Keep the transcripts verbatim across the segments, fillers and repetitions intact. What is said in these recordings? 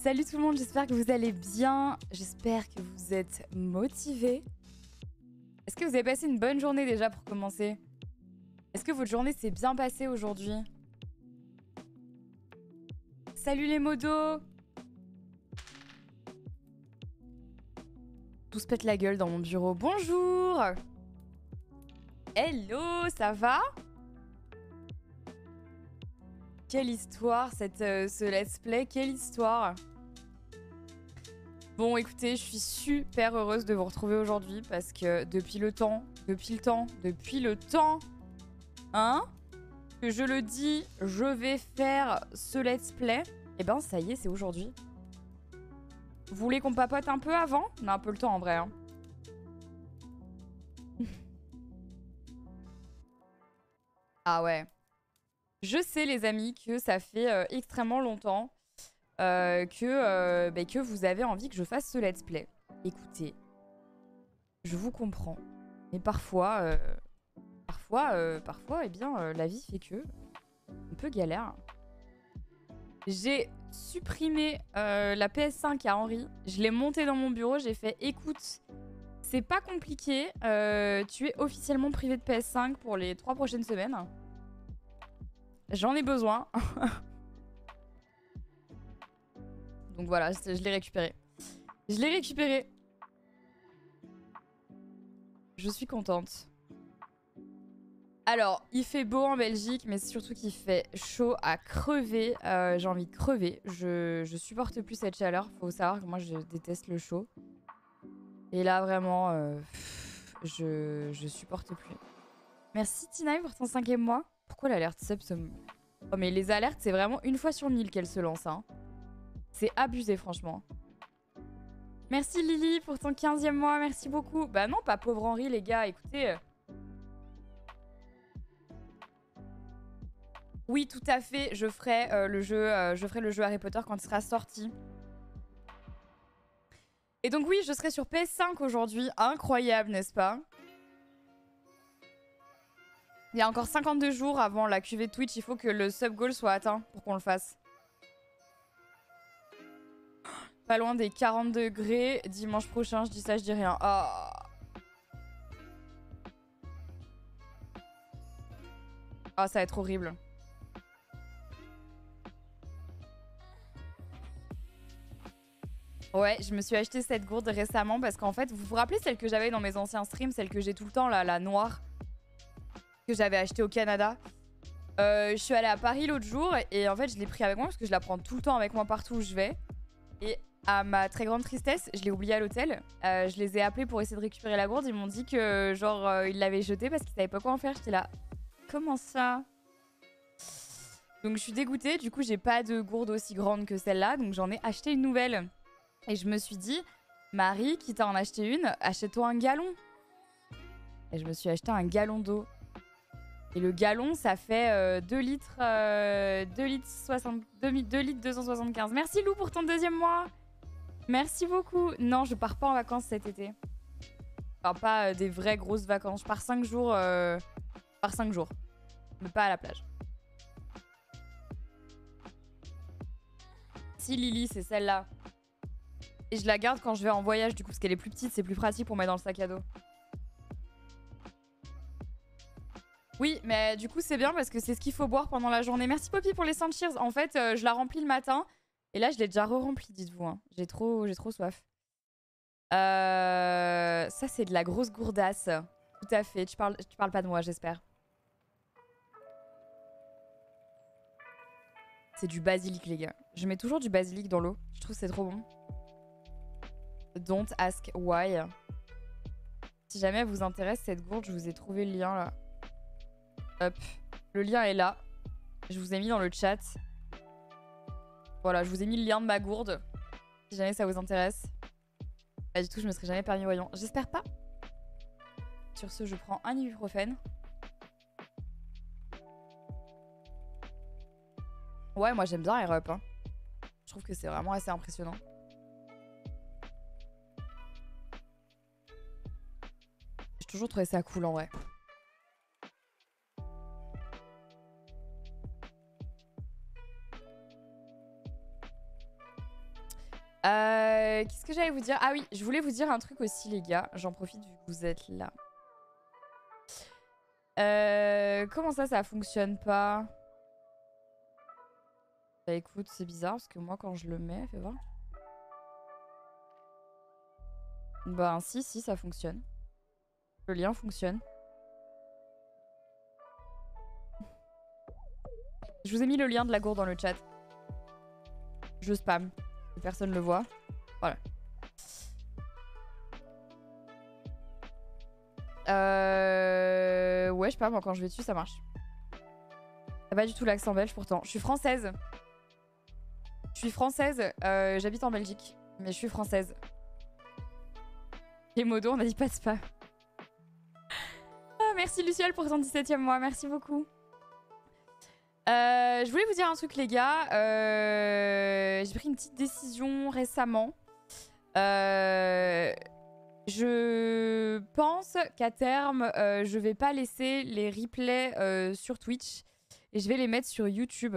Salut tout le monde, j'espère que vous allez bien. J'espère que vous êtes motivés. Est-ce que vous avez passé une bonne journée déjà pour commencer? Est-ce que votre journée s'est bien passée aujourd'hui? Salut les modos! Tous pètent la gueule dans mon bureau. Bonjour! Hello, ça va? Quelle histoire, cette, euh, ce let's play, quelle histoire! Bon, écoutez, je suis super heureuse de vous retrouver aujourd'hui parce que depuis le temps, depuis le temps, depuis le temps, hein, que je le dis, je vais faire ce let's play, et ben ça y est, c'est aujourd'hui. Vous voulez qu'on papote un peu avant? On a un peu le temps en vrai, hein. Ah ouais. Je sais les amis que ça fait euh, extrêmement longtemps euh, que, euh, bah, que vous avez envie que je fasse ce let's play. Écoutez, je vous comprends. Mais parfois, euh, parfois, euh, parfois, eh bien, euh, la vie fait que un peu galère. J'ai supprimé euh, la P S cinq à Henri. Je l'ai montée dans mon bureau. J'ai fait, écoute, c'est pas compliqué. Euh, tu es officiellement privé de P S cinq pour les trois prochaines semaines. J'en ai besoin. Donc voilà, je l'ai récupéré. Je l'ai récupéré. Je suis contente. Alors, il fait beau en Belgique, mais c'est surtout qu'il fait chaud à crever. Euh, j'ai envie de crever. Je, je supporte plus cette chaleur. Faut savoir que moi, je déteste le chaud. Et là, vraiment, euh, je, je supporte plus. Merci Tina pour ton cinquième mois. Pourquoi l'alerte sub se... Oh, mais les alertes, c'est vraiment une fois sur mille qu'elles se lancent. Hein. C'est abusé, franchement. Merci Lily pour ton quinzième mois. Merci beaucoup. Bah non, pas pauvre Henri, les gars. Écoutez... Euh... Oui, tout à fait. Je ferai, euh, le jeu, euh, je ferai le jeu Harry Potter quand il sera sorti. Et donc oui, je serai sur P S cinq aujourd'hui. Incroyable, n'est-ce pas? Il y a encore cinquante-deux jours avant la cuvée de Twitch. Il faut que le sub goal soit atteint pour qu'on le fasse. Pas loin des quarante degrés. Dimanche prochain, je dis ça, je dis rien. Ah. Ah, ça va être horrible. Ouais, je me suis acheté cette gourde récemment parce qu'en fait, vous vous rappelez celle que j'avais dans mes anciens streams, celle que j'ai tout le temps, là, la noire, que j'avais achetée au Canada. Euh, je suis allée à Paris l'autre jour et en fait, je l'ai pris avec moi parce que je la prends tout le temps avec moi partout où je vais. Et à ma très grande tristesse, je l'ai oubliée à l'hôtel. Euh, je les ai appelés pour essayer de récupérer la gourde. Ils m'ont dit que, genre, euh, ils l'avaient jetée parce qu'ils savaient pas quoi en faire. J'étais là, comment ça? Donc, je suis dégoûtée. Du coup, j'ai pas de gourde aussi grande que celle-là. Donc, j'en ai acheté une nouvelle. Et je me suis dit, Marie, quitte à en acheter une, achète-toi un gallon. Et je me suis acheté un gallon d'eau. Et le gallon, ça fait euh, deux litres, euh, deux litres, soixante, deux, deux litres deux cent soixante-quinze. Merci Lou pour ton deuxième mois. Merci beaucoup. Non, je pars pas en vacances cet été. Enfin, pas euh, des vraies grosses vacances. Je pars cinq jours. Euh, je pars cinq jours. Mais pas à la plage. Si Lily, c'est celle-là. Et je la garde quand je vais en voyage, du coup, parce qu'elle est plus petite, c'est plus pratique pour mettre dans le sac à dos. Oui, mais du coup, c'est bien parce que c'est ce qu'il faut boire pendant la journée. Merci Poppy pour les cent cheers. En fait, euh, je la remplis le matin. Et là, je l'ai déjà re-remplie, dites-vous. Hein. J'ai trop, j'ai trop soif. Euh... Ça, c'est de la grosse gourdasse. Tout à fait. Tu parles, tu parles pas de moi, j'espère. C'est du basilic, les gars. Je mets toujours du basilic dans l'eau. Je trouve que c'est trop bon. Don't ask why. Si jamais elle vous intéresse cette gourde, je vous ai trouvé le lien là. Hop. Le lien est là. Je vous ai mis dans le chat. Voilà, je vous ai mis le lien de ma gourde. Si jamais ça vous intéresse. Pas du tout, je me serais jamais permis, voyons. J'espère pas. Sur ce, je prends un ibuprofène. Ouais, moi j'aime bien Air Up. Hein. Je trouve que c'est vraiment assez impressionnant. J'ai toujours trouvé ça cool en vrai. Euh, Qu'est-ce que j'allais vous dire? Ah oui, je voulais vous dire un truc aussi, les gars. J'en profite vu que vous êtes là. Euh, comment ça, ça fonctionne pas? Bah écoute, c'est bizarre parce que moi, quand je le mets, fais voir. Bah si, si, ça fonctionne. Le lien fonctionne. Je vous ai mis le lien de la gourde dans le chat. Je spam. Personne ne le voit. Voilà. Euh... Ouais, je sais pas, moi quand je vais dessus, ça marche. T'as pas du tout l'accent belge pourtant. Je suis française. Je suis française. Euh, J'habite en Belgique. Mais je suis française. Et modo, on a dit pas de spa. Ah, merci Luciole pour ton dix-septième mois. Merci beaucoup. Euh, je voulais vous dire un truc, les gars. Euh, J'ai pris une petite décision récemment. Euh, je pense qu'à terme, euh, je vais pas laisser les replays euh, sur Twitch et je vais les mettre sur YouTube.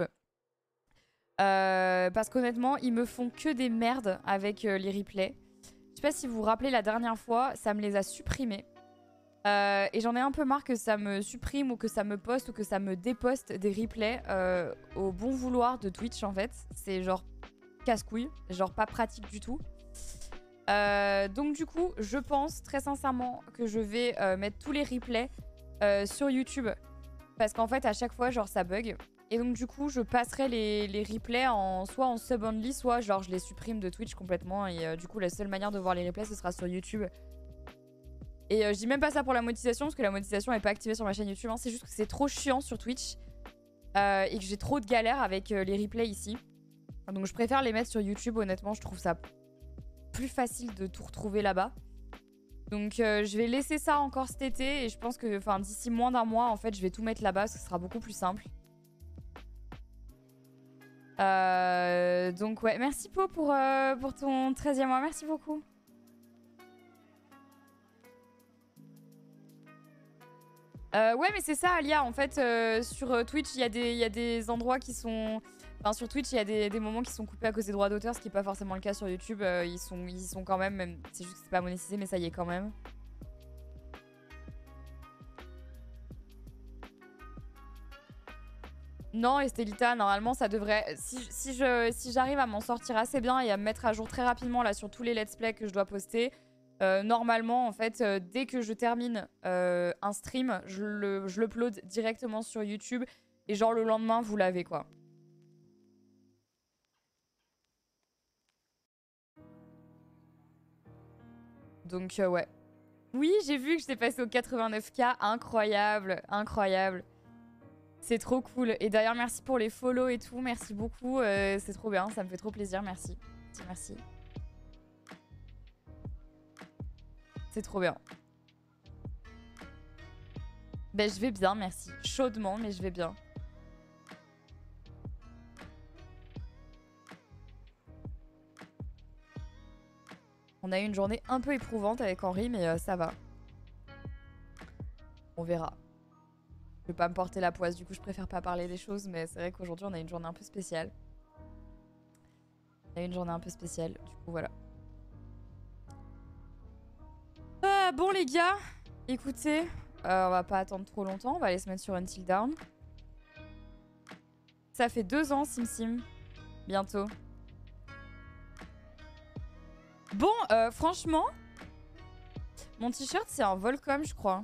Euh, parce qu'honnêtement, ils me font que des merdes avec euh, les replays. Je sais pas si vous vous rappelez, la dernière fois, ça me les a supprimés. Euh, et j'en ai un peu marre que ça me supprime ou que ça me poste ou que ça me déposte des replays euh, au bon vouloir de Twitch en fait. C'est genre casse-couille, genre pas pratique du tout. Euh, donc du coup, je pense très sincèrement que je vais euh, mettre tous les replays euh, sur YouTube. Parce qu'en fait, à chaque fois, genre ça bug. Et donc du coup, je passerai les, les replays en, soit en sub-only, soit genre je les supprime de Twitch complètement. Et euh, du coup, la seule manière de voir les replays, ce sera sur YouTube. Et euh, je dis même pas ça pour la monétisation, parce que la monétisation n'est pas activée sur ma chaîne YouTube. Hein. C'est juste que c'est trop chiant sur Twitch. Euh, et que j'ai trop de galères avec euh, les replays ici. Donc je préfère les mettre sur YouTube, honnêtement. Je trouve ça plus facile de tout retrouver là-bas. Donc euh, je vais laisser ça encore cet été. Et je pense que d'ici moins d'un mois, en fait, je vais tout mettre là-bas. Parce que ce sera beaucoup plus simple. Euh, donc ouais, merci Po pour, euh, pour ton treizième mois. Merci beaucoup. Euh, ouais, mais c'est ça, Alia. En fait, euh, sur Twitch, il y, y a des endroits qui sont... Enfin, sur Twitch, il y a des, des moments qui sont coupés à cause des droits d'auteur, ce qui n'est pas forcément le cas sur YouTube. Euh, ils, sont, ils sont quand même... même c'est juste que c'est pas monétisé, mais ça y est quand même. Non, Estelita, normalement, ça devrait... Si, si je, si j'arrive à m'en sortir assez bien et à me mettre à jour très rapidement là sur tous les let's play que je dois poster... Euh, normalement, en fait, euh, dès que je termine euh, un stream, je le, je l'upload directement sur YouTube. Et genre, le lendemain, vous l'avez, quoi. Donc, euh, ouais. Oui, j'ai vu que j'étais passé au quatre-vingt-neuf K. Incroyable, incroyable. C'est trop cool. Et d'ailleurs, merci pour les follow et tout. Merci beaucoup. Euh, c'est trop bien. Ça me fait trop plaisir. Merci. Merci, merci. C'est trop bien. Ben, je vais bien, merci. Chaudement, mais je vais bien. On a eu une journée un peu éprouvante avec Henri, mais euh, ça va. On verra. Je vais pas me porter la poisse, du coup je préfère pas parler des choses, mais c'est vrai qu'aujourd'hui on a une journée un peu spéciale. On a une journée un peu spéciale, du coup voilà. Euh, bon les gars, écoutez, euh, on va pas attendre trop longtemps, on va aller se mettre sur Until Dawn. Ça fait deux ans Sim Sim, bientôt. Bon, euh, franchement, mon t-shirt c'est un Volcom je crois.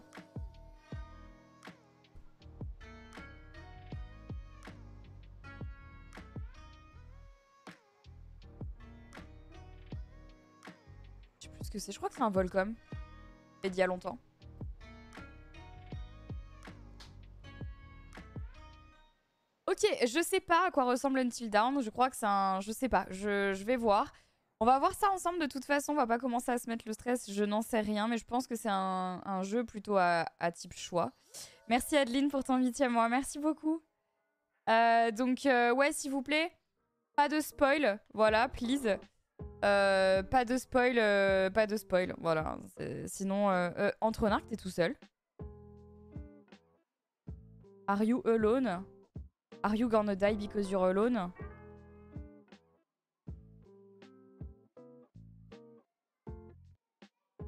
Je sais plus ce que c'est, je crois que c'est un Volcom. Et d'il y a longtemps. Ok, je sais pas à quoi ressemble Until Dawn. Je crois que c'est un... Je sais pas, je, je vais voir. On va voir ça ensemble de toute façon. On va pas commencer à se mettre le stress. Je n'en sais rien, mais je pense que c'est un, un jeu plutôt à, à type choix. Merci Adeline pour ton huitième mois. Merci beaucoup. Euh, donc, euh, ouais, s'il vous plaît, pas de spoil. Voilà, please. Euh, pas de spoil, euh, pas de spoil. Voilà. Sinon, euh, euh, Entre-Narc, t'es tout seul. Are you alone? Are you gonna die because you're alone?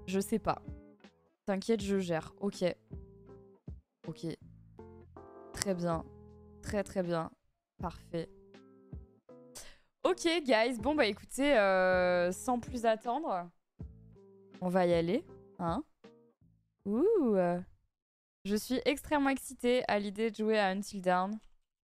Je sais pas. T'inquiète, je gère. Ok. Ok. Très bien. Très très bien. Parfait. Ok, guys. Bon, bah écoutez, euh, sans plus attendre, on va y aller. Hein? Ouh. Je suis extrêmement excitée à l'idée de jouer à Until Dawn.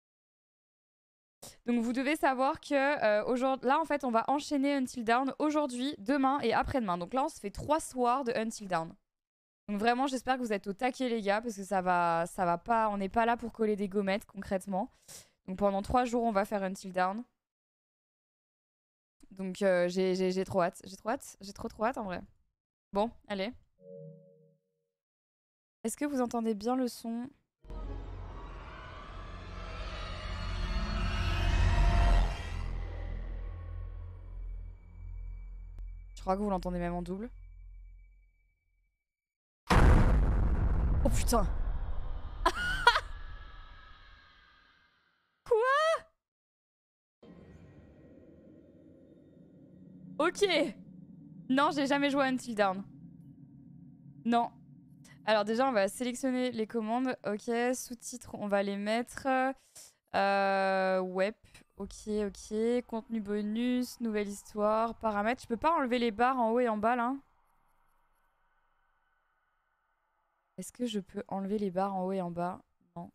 Donc vous devez savoir que euh, aujourd'hui, là en fait on va enchaîner Until Dawn aujourd'hui, demain et après-demain. Donc là on se fait trois soirs de Until Dawn. Donc vraiment j'espère que vous êtes au taquet les gars parce que ça va, ça va pas, on n'est pas là pour coller des gommettes concrètement. Donc pendant trois jours on va faire Until Dawn. Donc euh, j'ai trop hâte, j'ai trop hâte, j'ai trop trop hâte en vrai. Bon, allez. Est-ce que vous entendez bien le son ? Je crois que vous l'entendez même en double. Oh putain! Quoi? Ok! Non, j'ai jamais joué à Until Dawn. Non. Alors déjà, on va sélectionner les commandes. Ok, sous-titres, on va les mettre. Euh, web, ok, ok. Contenu bonus, nouvelle histoire, paramètres. Je peux pas enlever les barres en haut et en bas, là? Est-ce que je peux enlever les barres en haut et en bas? Non.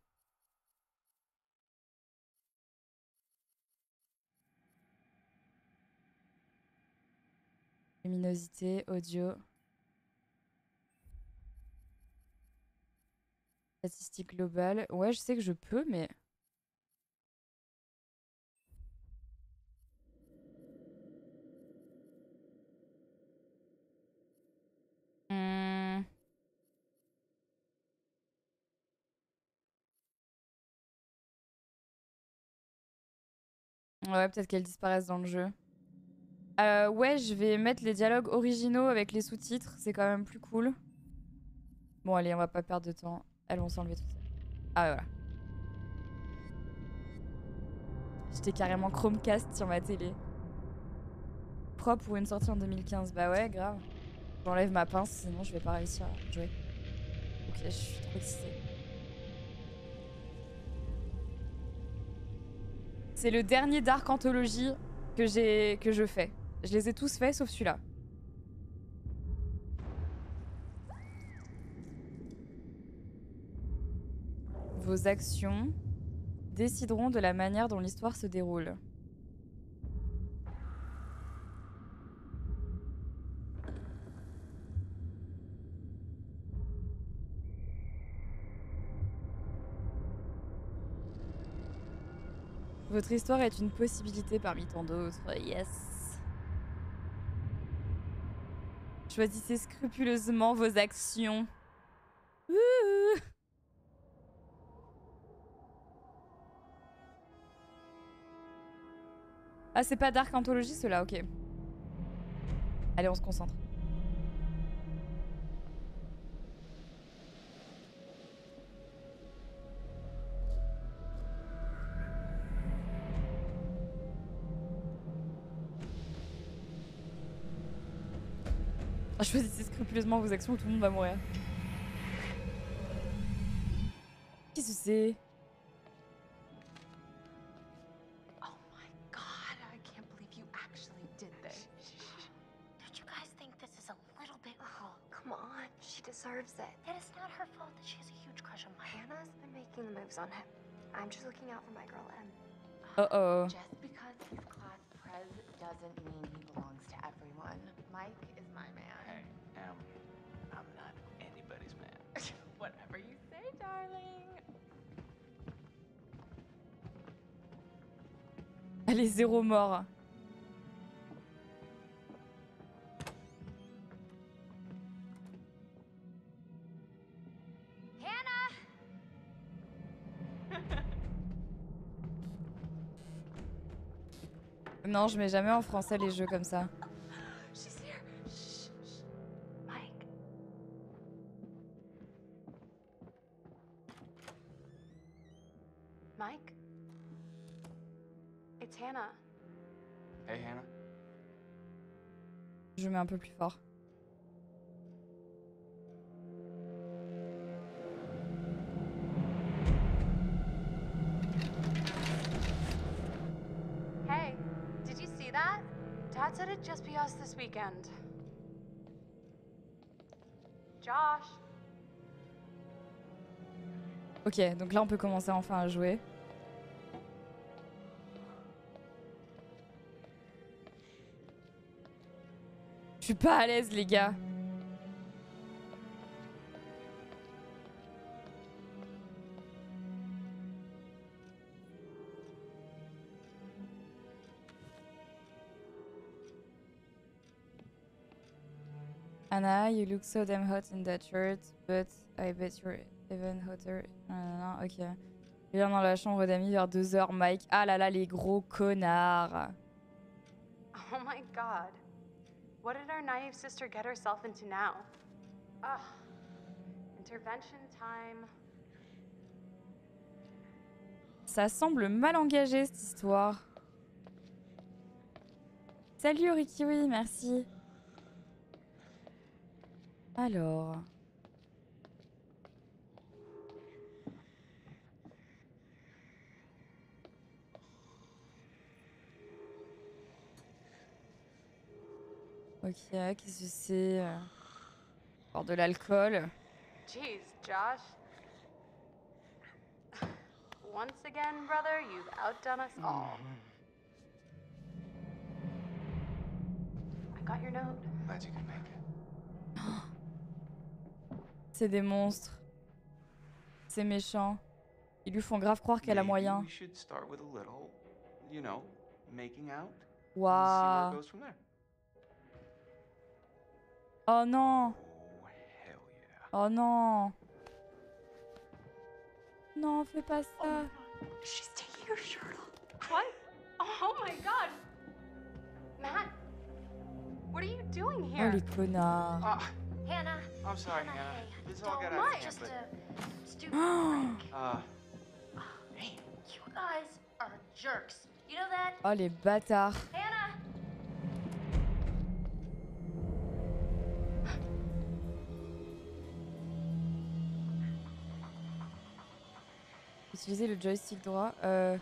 Luminosité, audio. Statistique globale. Ouais, je sais que je peux, mais... Hmm. Ouais, peut-être qu'elles disparaissent dans le jeu. Euh, ouais, je vais mettre les dialogues originaux avec les sous-titres. C'est quand même plus cool. Bon, allez, on va pas perdre de temps. Elles vont s'enlever tout ça. Ah, voilà. J'étais carrément Chromecast sur ma télé. Propre pour une sortie en deux mille quinze. Bah ouais, grave. J'enlève ma pince, sinon je vais pas réussir à jouer. Ok, je suis trop excitée. C'est le dernier Dark Anthology que, j'ai, que je fais. Je les ai tous faits sauf celui-là. Vos actions décideront de la manière dont l'histoire se déroule. Votre histoire est une possibilité parmi tant d'autres. Yes. Choisissez scrupuleusement vos actions. Ouh. Ah, c'est pas Dark Anthology ceux-là, ok. Allez, on se concentre. Choisissez scrupuleusement vos actions ou tout le monde va mourir. Qu'est-ce que c'est? Oh my god, I can't believe you actually did this. Don't you guys think this is a little bit cruel? Come on, she deserves it. It is not her fault that she has a huge crush on Mike. Hannah's been making moves on him. I'm just looking out for my girl, Em. Uh-oh. Just because he's class prez doesn't mean he belongs to everyone. Mike is my man. Hey, Em, I'm not anybody's man. Whatever you say, darling. Elle est zéro mort. Hannah! Non, je mets jamais en français les jeux comme ça. She's here. Shh, shh. Mike. Mike? It's Hannah. Hey, Hannah. Je mets un peu plus fort. that? Dad said it'd just be us this weekend. Josh. Ok, donc là on peut commencer enfin à jouer. Je suis pas à l'aise les gars. Anna, you look so damn hot in that shirt, but I bet you're even hotter. Ah, ok. Il vient dans la chambre d'amis vers deux heures, Mike. Ah là là, les gros connards. Oh my god. What did our naive sister get herself into now? Ugh. Intervention time. Ça semble mal engagé cette histoire. Salut Rikiwi, merci. Alors... Ok, qu'est-ce que c'est euh... Boire de l'alcool. Jeez, Josh. Once again, brother, you've outdone us all. I got your note. Glad you could make it. C'est des monstres. C'est méchant. Ils lui font grave croire qu'elle a Maybe moyen. we should start with a little, you know, making out. And see where it Waouh. goes from there. Oh non. Oh, hell yeah. Oh non. Non, fais pas ça. She's taking her shirt off. What? Oh my god! Matt, what are you doing Oh here? les connards. Ah, Hannah, I'm sorry, Hannah, Hannah. hey, This all don't got out of mind, hand, just but a stupid prank. uh, You guys are jerks. You know that? Oh les bâtards. Hannah! Utilisez le joystick droit. Euh...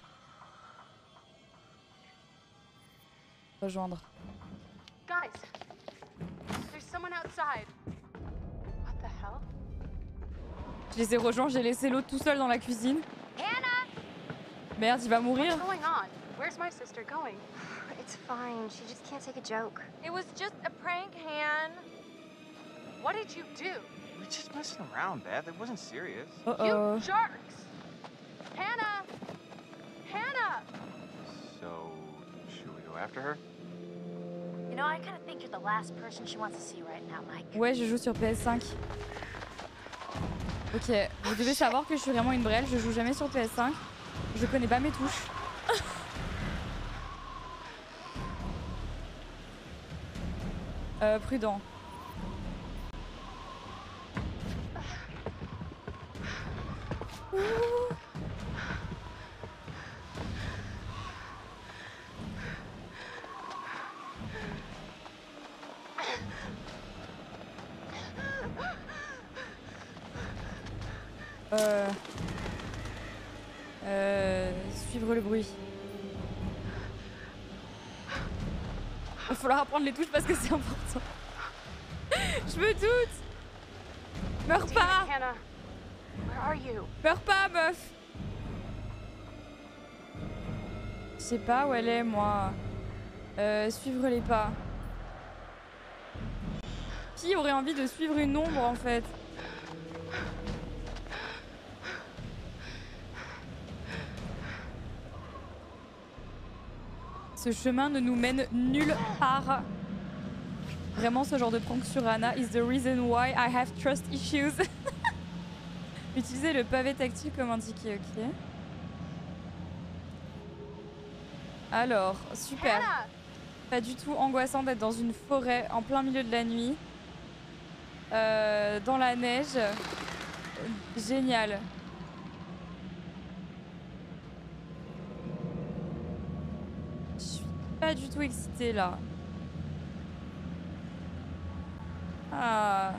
Rejoindre. Guys, there's someone outside. What the hell? Je les ai rejoints, j'ai laissé l'autre tout seul dans la cuisine. Hannah! Merde, il va mourir. What's going on? Where's my sister going? It's fine. She just can't take a joke. It was just a prank, Han. What did you do? we're just messing around, Beth. It wasn't serious. Oh oh. You jerks! Hannah! Hannah! So, should we go after her? You know, I kind of think you're the last person she wants to see right now, Mike. Ouais, je joue sur P S cinq. Ok, vous devez savoir que je suis vraiment une brêle, je joue jamais sur P S cinq. Je connais pas mes touches. euh, prudent. Ouh. Euh... Euh... Suivre le bruit. Il va falloir apprendre les touches parce que c'est important. Je me doute. Meurs Damn pas. it, Hannah. Where are you? Meurs pas, meuf. Je sais pas où elle est, moi. Euh, suivre les pas. Qui aurait envie de suivre une ombre, en fait? Ce chemin ne nous mène nulle part. Vraiment, ce genre de prank sur Anna is the reason why I have trust issues. Utilisez le pavé tactile comme indiqué, ok. Alors, super. Hannah! Pas du tout angoissant d'être dans une forêt en plein milieu de la nuit. Euh, dans la neige. Euh, Génial. Je suis pas du tout excitée là. Ah.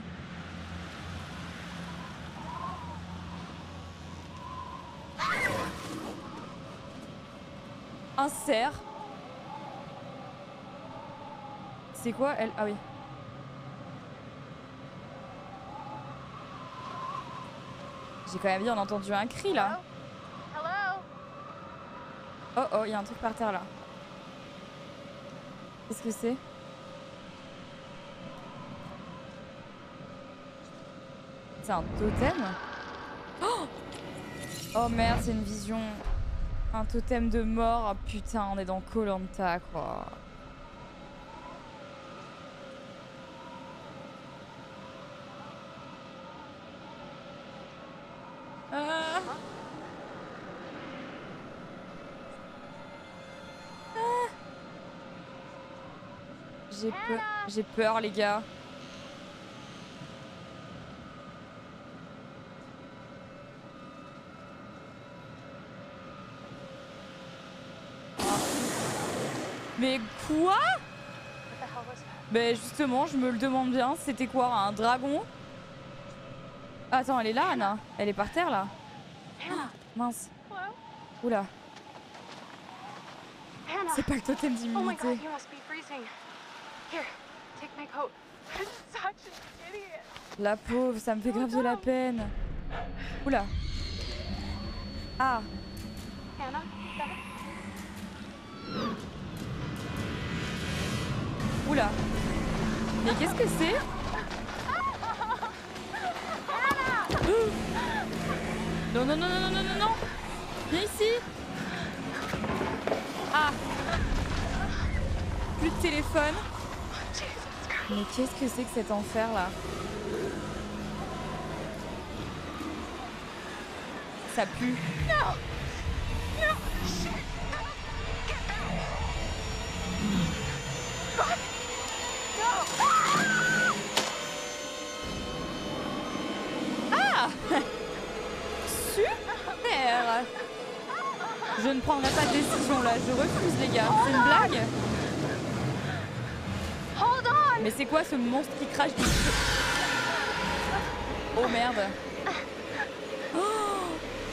Un cerf. c'est quoi elle? Ah oui. J'ai quand même bien entendu un cri là. Hello? Oh oh, il y a un truc par terre là. Qu'est-ce que c'est? C'est un totem? Oh, oh merde, c'est une vision. Un totem de mort. Oh, putain, on est dans Koh Lanta quoi. Ah. Ah. J'ai peur. J'ai peur les gars. Mais quoi? Mais justement, je me le demande bien. C'était quoi? Un dragon? Attends, elle est là, Anna. Elle est par terre, là. Ah, mince. Oula. C'est pas le totem d'immunité. La pauvre, ça me fait grave de la peine. Oula. Ah. Oula. Mais qu'est-ce que c'est? Non, non, non, non, non, non, non, non. Viens ici. Ah. Plus de téléphone. Mais qu'est-ce que c'est que cet enfer là? Ça pue. Non. Non. Ah. Super. Je ne prendrai pas de décision là, je refuse les gars. C'est une blague? Mais c'est quoi ce monstre qui crache du feu? Oh merde. Oh.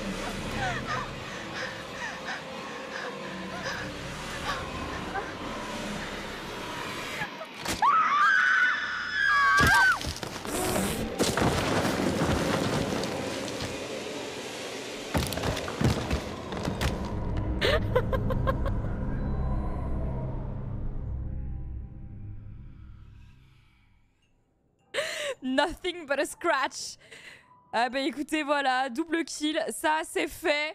Nothing but a scratch. Ah bah écoutez, voilà, double kill, ça c'est fait.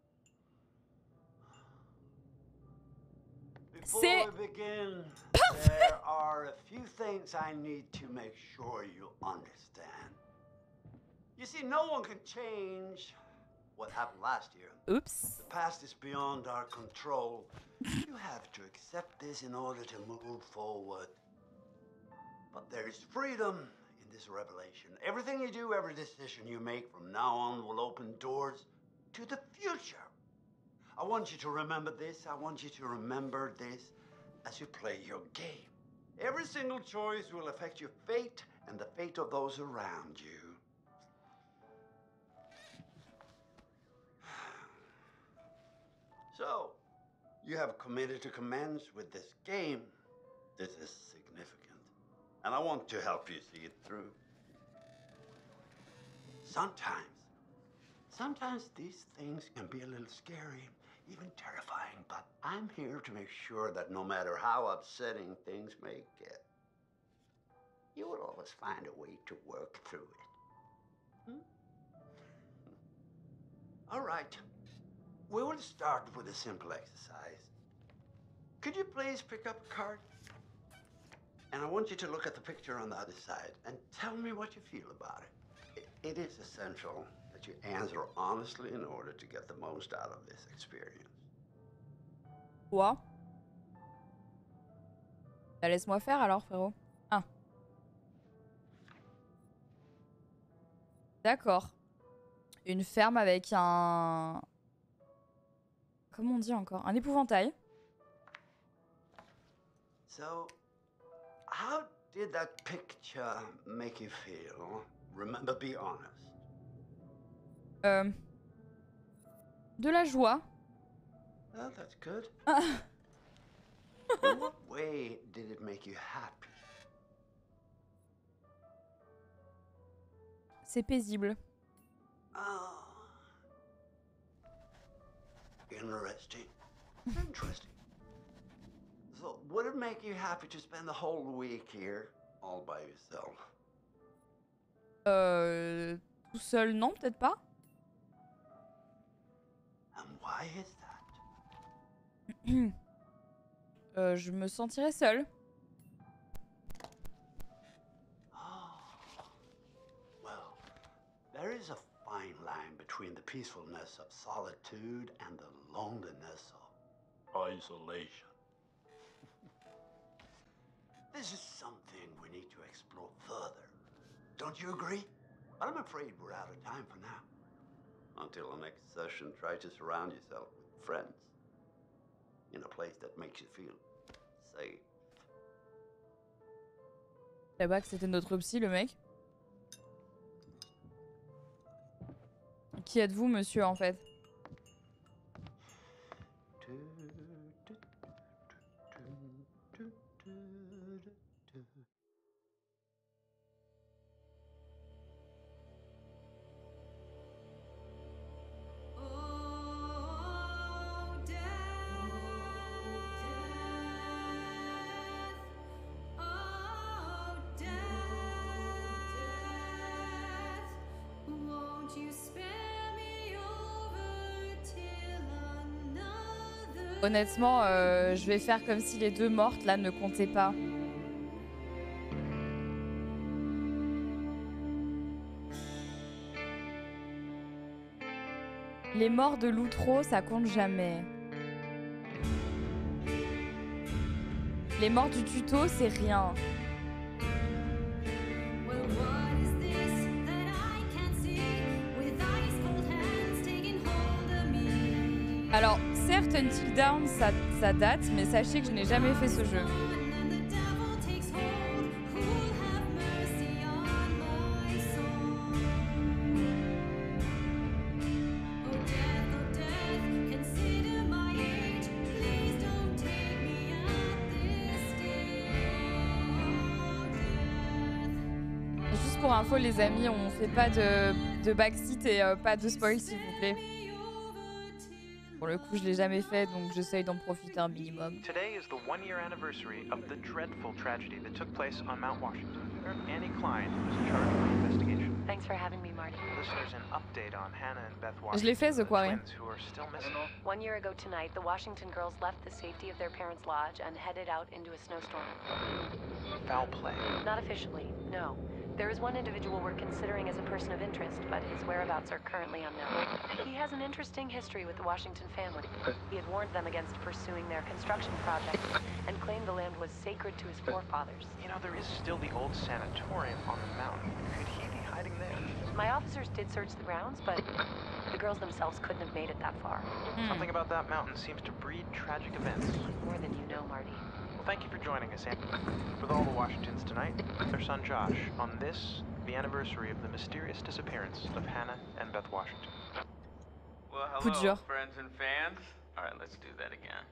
C'est parfait. There are a few things I need to make sure you understand. You see, no one can change what happened last year. Oops. The past is beyond our control. You have to accept this in order to move forward. But there is freedom in this revelation. Everything you do, every decision you make from now on will open doors to the future. I want you to remember this. I want you to remember this as you play your game. Every single choice will affect your fate and the fate of those around you. So, you have committed to commence with this game. This is significant, and I want to help you see it through. Sometimes, sometimes these things can be a little scary, even terrifying, but I'm here to make sure that no matter how upsetting things may get, you will always find a way to work through it. Hmm? All right. We will start with a simple exercise. Could you please pick up a card? And I want you to look at the picture on the other side and tell me what you feel about it. It, it is essential that you answer honestly in order to get the most out of this experience. Quoi? Bah, laisse-moi faire alors, frérot. Ah. D'accord. Une ferme avec un... Comment on dit encore? Un épouvantail. So, how did that picture make you feel? Remember, be honest. Euh... De la joie. Oh, that's good. Ah. In what way did it make you happy? C'est paisible. Ah. Interesting. Interesting. So, would it make you happy to spend the whole week here, all by yourself? Euh... Tout seul, non, peut-être pas. And why is that? euh, je me sentirais seule. Oh. Well, there is a fine line between the peacefulness of solitude and the loneliness of isolation. This is something we need to explore further. Don't you agree? But I'm afraid we're out of time for now. Until the next session, try to surround yourself with friends. In a place that makes you feel safe. Je savais pas que c'était notre psy, le mec. Qui êtes-vous, monsieur, en fait? Honnêtement, euh, je vais faire comme si les deux mortes là ne comptaient pas. Les morts de l'outro, ça compte jamais. Les morts du tuto, c'est rien. Alors, certes, Until Dawn, ça, ça date, mais sachez que je n'ai jamais fait ce jeu. Juste pour info, les amis, on fait pas de, de backseat et euh, pas de spoil, s'il vous plaît. Pour le coup, je l'ai jamais fait, donc j'essaye d'en profiter un minimum. Today is the one-year anniversary of the dreadful tragedy that took place on Mount Washington. Annie Klein was in charge of the investigation. Thanks for having me, Marty. Listeners, an update on Hannah and Beth Je l'ai fait, Washington, The the Quarry. twins who are still missing. One year ago tonight, the Washington girls left the safety of their parents' lodge and headed out into a snowstorm. Foul play. Not officially, no. There is one individual we're considering as a person of interest, but his whereabouts are currently unknown. He has an interesting history with the Washington family. He had warned them against pursuing their construction project and claimed the land was sacred to his forefathers. You know, there is still the old sanatorium on the mountain. Could he be hiding there? My officers did search the grounds, but the girls themselves couldn't have made it that far. Hmm. Something about that mountain seems to breed tragic events. More than you know, Marty. Well, thank you for joining us, Anne. With all the Washingtons tonight, their son Josh, on this, the anniversary of the mysterious disappearance of Hannah and Beth Washington. Well, Coup hello, dur. friends and fans. All right, let's do that again.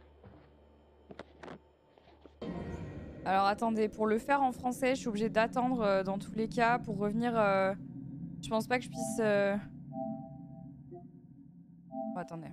Alors attendez, pour le faire en français, je suis obligée d'attendre euh, dans tous les cas pour revenir. Euh... Je pense pas que je puisse. Euh... Oh, attendez.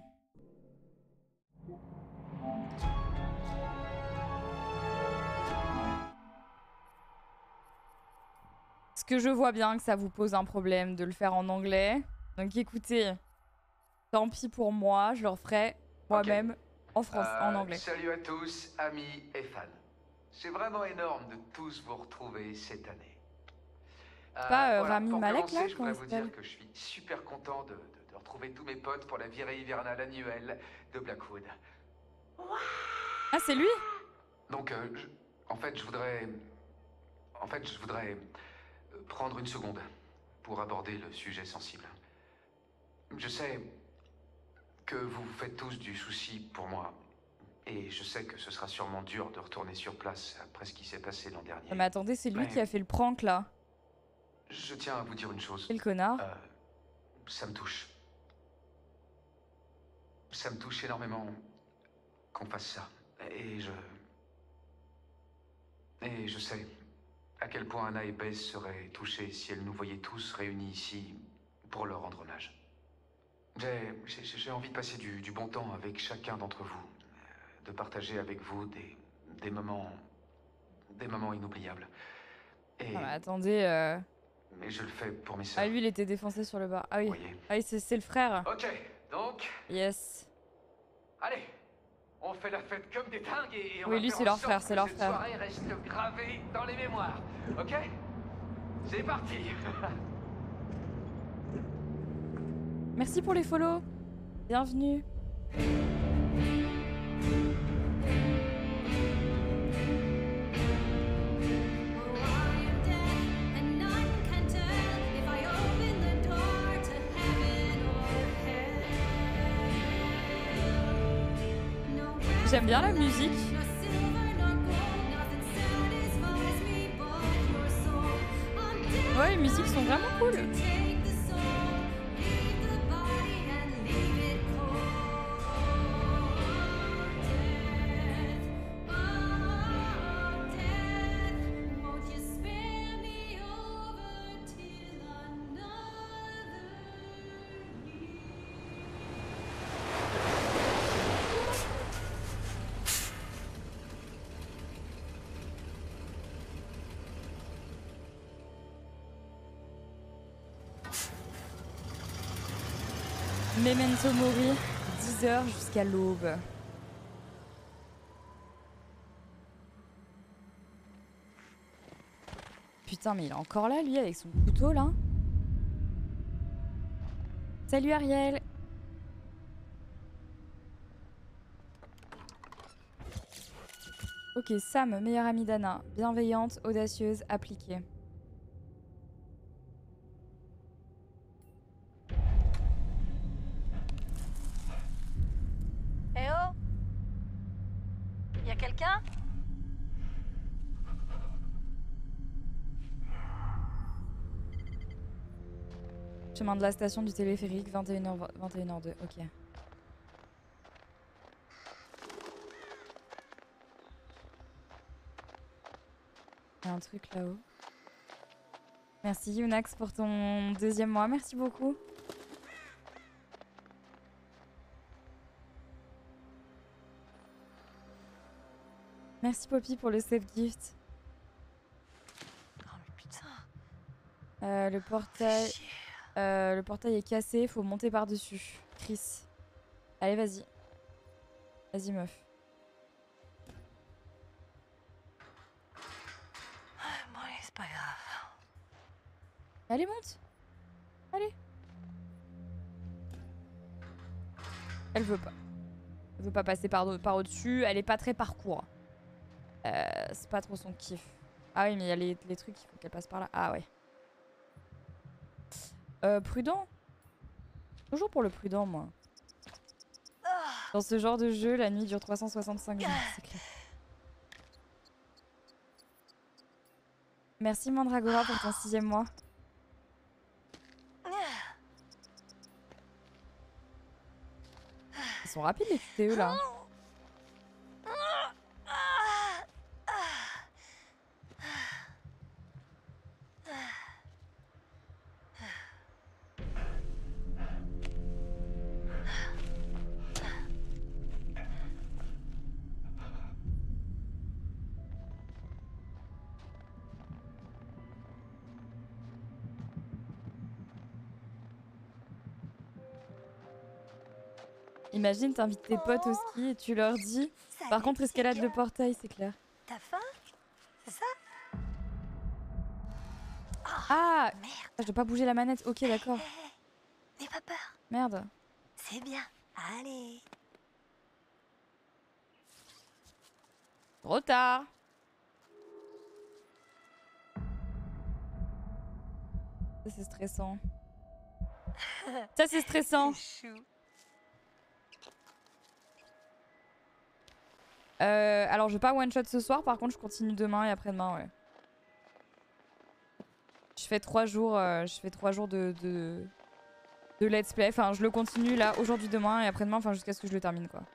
Parce que je vois bien que ça vous pose un problème de le faire en anglais. Donc écoutez, tant pis pour moi, je le referai moi-même okay. en, France, euh, en anglais. Salut à tous, amis et fans. C'est vraiment énorme de tous vous retrouver cette année. Euh, Pas euh, voilà, Rami pour Malek commencer, là, je comment voudrais il vous dire s'appelle? que je suis super content de, de, de retrouver tous mes potes pour la virée hivernale annuelle de Blackwood. Ah, c'est lui? Donc, euh, je, en fait, je voudrais... En fait, je voudrais prendre une seconde pour aborder le sujet sensible. Je sais que vous vous faites tous du souci pour moi. Et je sais que ce sera sûrement dur de retourner sur place après ce qui s'est passé l'an dernier. Mais attendez, c'est lui Mais qui a fait le prank là. Je tiens à vous dire une chose. Quel connard. Euh, ça me touche. Ça me touche énormément qu'on fasse ça. Et je... Et je sais à quel point Hannah et Bess seraient touchées si elles nous voyaient tous réunis ici pour leur rendre hommage. J'ai j'ai envie de passer du, du bon temps avec chacun d'entre vous, de partager avec vous des, des moments, des moments inoubliables. Et Ah bah, attendez. Euh... Mais je le fais pour mes sœurs. Ah lui il était défoncé sur le bar. Ah oui. Ah oui c'est le frère. Ok, donc. Yes. Allez, on fait la fête comme des dingues et, et on oui va lui faire c'est en leur sorte frère, que c'est leur cette frère. soirée reste gravée dans les mémoires. Ok? C'est parti. Merci pour les follow. Bienvenue. J'aime bien la musique. Ouais, les musiques sont vraiment cool. Memento Mori, dix heures jusqu'à l'aube. Putain, mais il est encore là, lui, avec son couteau, là. Salut, Ariel. Ok, Sam, meilleure amie d'Anna. Bienveillante, audacieuse, appliquée. Eh oh! Y'a quelqu'un? Chemin de la station du téléphérique, vingt et une heures vingt et une heures deux, ok. Il y a un truc là-haut. Merci Yunax pour ton deuxième mois, merci beaucoup. Merci Poppy pour le save gift. Oh mais putain. Euh, le portail... Euh, le portail est cassé, faut monter par-dessus. Chris. Allez, vas-y. Vas-y, meuf. Bon, allez, c'est pas grave. Allez, monte. Allez. Elle veut pas. Elle veut pas passer par, par au-dessus. Elle est pas très parcours. Euh, c'est pas trop son kiff. Ah oui, mais il y a les, les trucs, il faut qu'elle passe par là. Ah ouais. Euh, prudent. Toujours pour le prudent, moi. Dans ce genre de jeu, la nuit dure trois cent soixante-cinq jours, c'est clair. Merci Mandragora pour ton sixième mois. Ils sont rapides les Q T E là. Imagine, t'invites tes potes au ski et tu leur dis. Par contre, escalade le portail, c'est clair. T'as faim? C'est ça? Ah, merde. Je dois pas bouger la manette. Ok, d'accord. N'aie pas peur. Merde. C'est bien. Allez. Trop tard. Ça, c'est stressant. Ça, c'est stressant. Euh, alors, je vais pas one shot ce soir. Par contre, je continue demain et après-demain, ouais. Je fais trois jours, euh, je fais trois jours de, de de let's play. Enfin, je le continue là aujourd'hui, demain et après-demain, enfin jusqu'à ce que je le termine, quoi.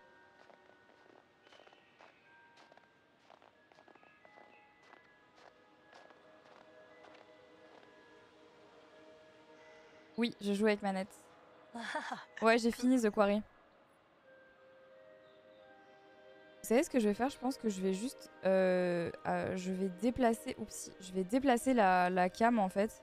Oui, je joue avec manette. Ouais, j'ai fini The Quarry. Vous savez ce que je vais faire? Je pense que je vais juste... Euh, euh, je vais déplacer... Oups, je vais déplacer la, la cam en fait.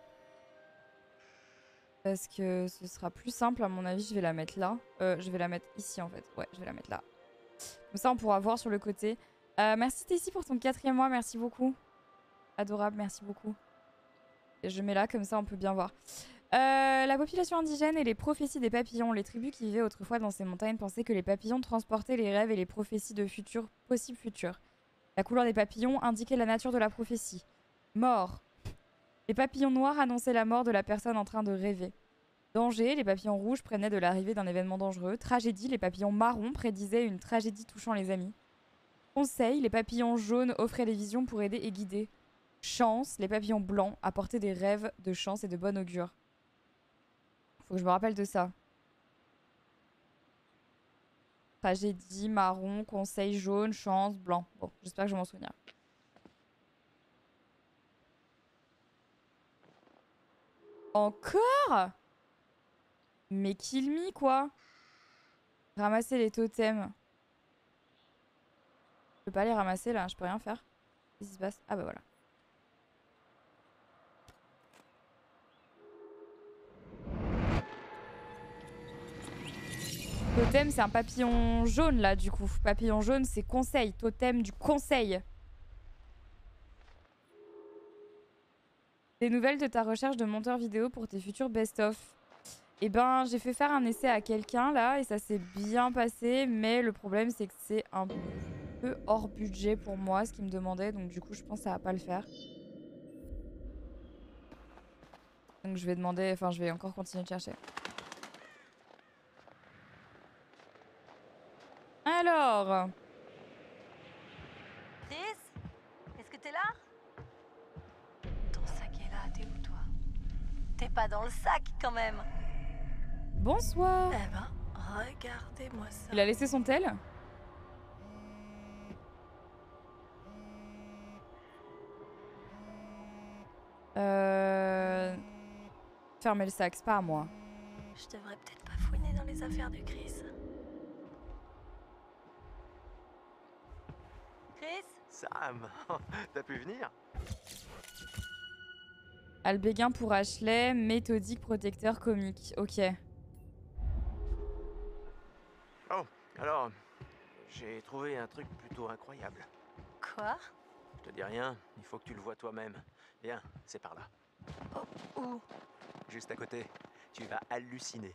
Parce que ce sera plus simple à mon avis. Je vais la mettre là. Euh, je vais la mettre ici en fait. Ouais, je vais la mettre là. Comme ça on pourra voir sur le côté. Euh, merci Tessie pour ton quatrième mois. Merci beaucoup. Adorable, merci beaucoup. Et je mets là, comme ça on peut bien voir. Euh, la population indigène et les prophéties des papillons. Les tribus qui vivaient autrefois dans ces montagnes pensaient que les papillons transportaient les rêves et les prophéties de futurs, possibles futurs. La couleur des papillons indiquait la nature de la prophétie. Mort. Les papillons noirs annonçaient la mort de la personne en train de rêver. Danger. Les papillons rouges prenaient de l'arrivée d'un événement dangereux. Tragédie. Les papillons marrons prédisaient une tragédie touchant les amis. Conseil. Les papillons jaunes offraient des visions pour aider et guider. Chance. Les papillons blancs apportaient des rêves de chance et de bon augure. Faut que je me rappelle de ça. Tragédie, marron, conseil, jaune, chance, blanc. Bon, j'espère que je vais m'en souvenir. Encore? Mais kill me, quoi. Ramasser les totems. Je peux pas les ramasser, là. Je peux rien faire. Qu'est-ce qui se passe? Ah bah voilà. Totem, c'est un papillon jaune, là, du coup. Papillon jaune, c'est conseil. Totem du conseil. Des nouvelles de ta recherche de monteur vidéo pour tes futurs best-of. Eh ben, j'ai fait faire un essai à quelqu'un, là, et ça s'est bien passé. Mais le problème, c'est que c'est un peu hors budget pour moi, ce qu'il me demandait. Donc, du coup, je pense que ça va pas le faire. Donc, je vais demander... Enfin, je vais encore continuer de chercher. Alors... Chris, est-ce que t'es là? Ton sac est là, t'es où toi? T'es pas dans le sac quand même. Bonsoir. Eh ben, regardez-moi ça. Il a laissé son tel? Euh... Fermez le sac, c'est pas à moi. Je devrais peut-être pas fouiner dans les affaires de Chris. Chris? Sam, t'as pu venir? Albéguin pour Ashley, méthodique protecteur comique. Ok. Oh, alors, j'ai trouvé un truc plutôt incroyable. Quoi? Je te dis rien, il faut que tu le vois toi-même. Viens, c'est par là. Oh, où? Juste à côté. Tu vas halluciner.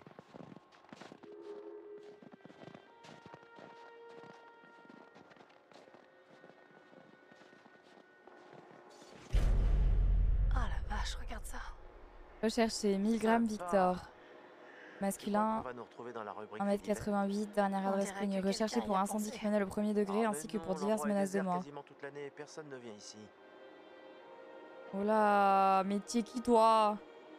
Oh la vache, regarde ça. Recherchez mille grammes Victor. Masculin, On va nous retrouver dans la rubrique un mètre quatre-vingt-huit, dernière On adresse dirait connue. que Recherché quelqu'un pour y a incendie pensé. criminel au premier degré Ah, ainsi mais que pour non, diverses l'endroit est menaces de désert mort. quasiment toute l'année, personne ne vient ici. Oh là, mais t'es qui toi?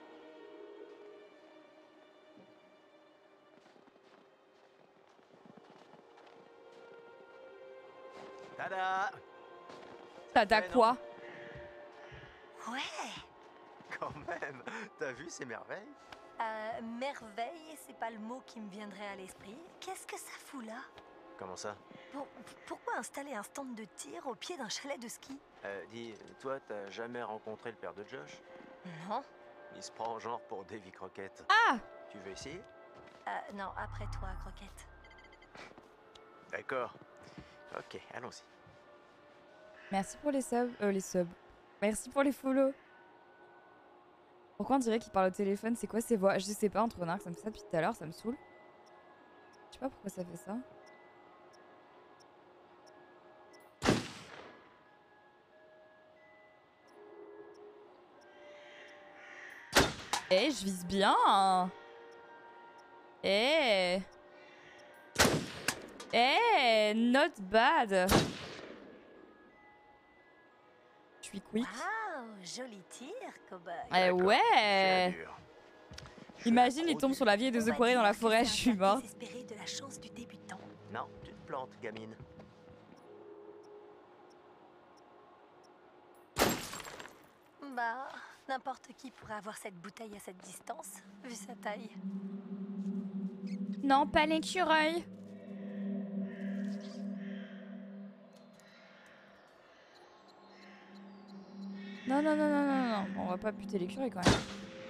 Tada! T'as Mais quoi? Ouais. Quand même, t'as vu ces merveilles? Euh, merveille, c'est pas le mot qui me viendrait à l'esprit. Qu'est-ce que ça fout là? Comment ça? Pour- pourquoi installer un stand de tir au pied d'un chalet de ski? Euh, dis, toi, t'as jamais rencontré le père de Josh? Non. Il se prend genre pour Davy Crockett. Ah! Tu veux essayer? Euh, non, après toi, Croquette. D'accord. Ok, allons-y. Merci pour les subs. Euh, les subs. Merci pour les follow. Pourquoi on dirait qu'il parle au téléphone? C'est quoi ces voix? Je sais pas, entre renards, ça me fait ça depuis tout à l'heure, ça me saoule. Je sais pas pourquoi ça fait ça. Eh, je vise bien. Eh. Eh, not bad. Je suis quick. Waouh, joli tir, cowboy. Eh ouais. dur. Imagine, il tombe sur la vieille de On The va Quarry dans dire la que forêt, c'est je suis un cas morte. désespéré de la chance du débutant. Non, tu te plantes, gamine. Bah, N'importe qui pourrait avoir cette bouteille à cette distance, vu sa taille. Non, pas l'écureuil. Non, non, non, non, non, non. On va pas buter l'écureuil quand même.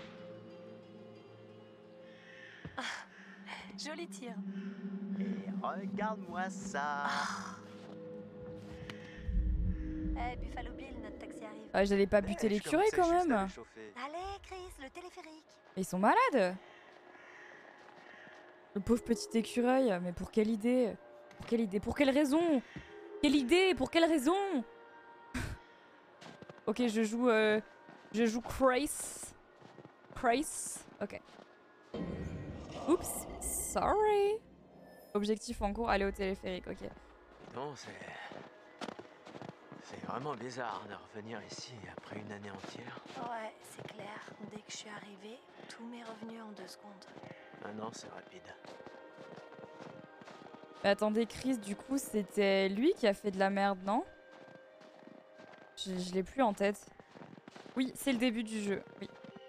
Ah, joli tir. Et regarde-moi ça. Eh, Buffalo Bill, notre taxi arrive. Ah, j'allais pas buter Eh, je l'écureuil commençais quand juste à même. m'échauffer. Allez, Chris, le téléphérique. Ils sont malades. Le pauvre petit écureuil. Mais pour quelle idée? Pour quelle idée? Pour quelle raison? Quelle idée? Pour quelle raison? Ok, je joue... Euh, je joue Chris. Chris. Ok. Oups. Sorry. Objectif en cours, aller au téléphérique, ok. Non, c'est... C'est vraiment bizarre de revenir ici après une année entière. Ouais, c'est clair. Dès que je suis arrivée, tout m'est revenu en deux secondes. Maintenant, c'est rapide. Mais attendez, Chris, du coup, c'était lui qui a fait de la merde, non? Je, je l'ai plus en tête. Oui, c'est le début du jeu, oui.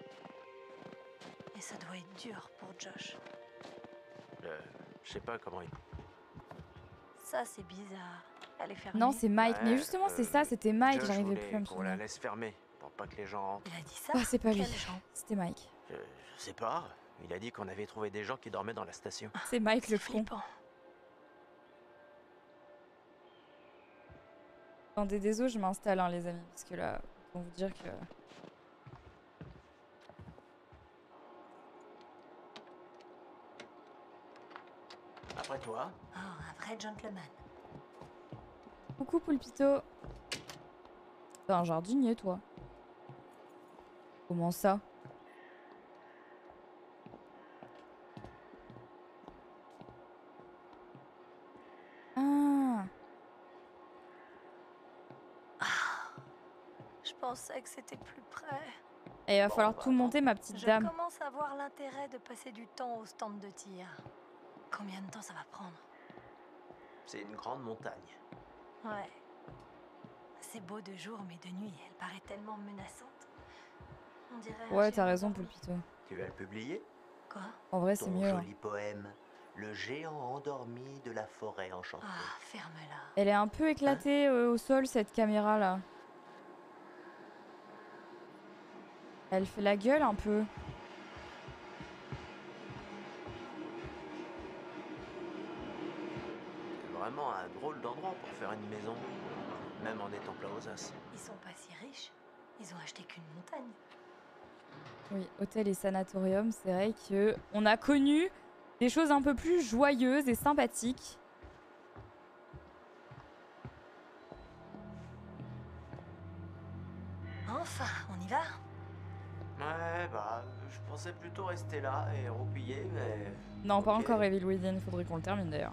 Et ça doit être dur pour Josh. Euh, je sais pas comment il... Ça, c'est bizarre. Elle est fermée. Non, c'est Mike. Mais Ouais, justement, c'est euh, ça, c'était Mike. Josh J'arrivais voulait plus à me qu'on la souvenir. laisse fermer pour pas que les gens rentrent. Il a dit ça? Ah, c'est pas lui. Quel genre? C'était Mike. Je, je sais pas. Il a dit qu'on avait trouvé des gens qui dormaient dans la station. C'est Mike le C'est con. flippant. Attendez, désolé, je m'installe, hein, les amis. Parce que là, on vous dire que... Après toi. Oh, un vrai gentleman. Coucou, Poulpito. T'es un jardinier, toi. Comment ça? Ah. Je pensais que c'était plus près. Et il va Bon, falloir bah, tout monter, ma petite Je dame. commence à voir l'intérêt de passer du temps au stand de tir. Combien de temps ça va prendre? C'est une grande montagne. Ouais. C'est beau de jour, mais de nuit, elle paraît tellement menaçante. On dirait un Ouais, t'as géant raison, endormi. Poulpito. Tu vas le publier? Quoi? En vrai, c'est Ton mieux. hein. joli poème. Le géant endormi de la forêt enchantée. Ah, ferme-la. Elle est un peu éclatée euh, au sol, cette caméra-là. Elle fait la gueule un peu. C'est vraiment un drôle d'endroit pour faire une maison. Même en étant plein aux as. Ils sont pas si riches. Ils ont acheté qu'une montagne. Oui, hôtel et sanatorium, c'est vrai que on a connu des choses un peu plus joyeuses et sympathiques. Enfin, on y va? Ouais, bah, je pensais plutôt rester là et roupiller, mais... Non, pas Ok. encore Evil Within, faudrait qu'on le termine d'ailleurs.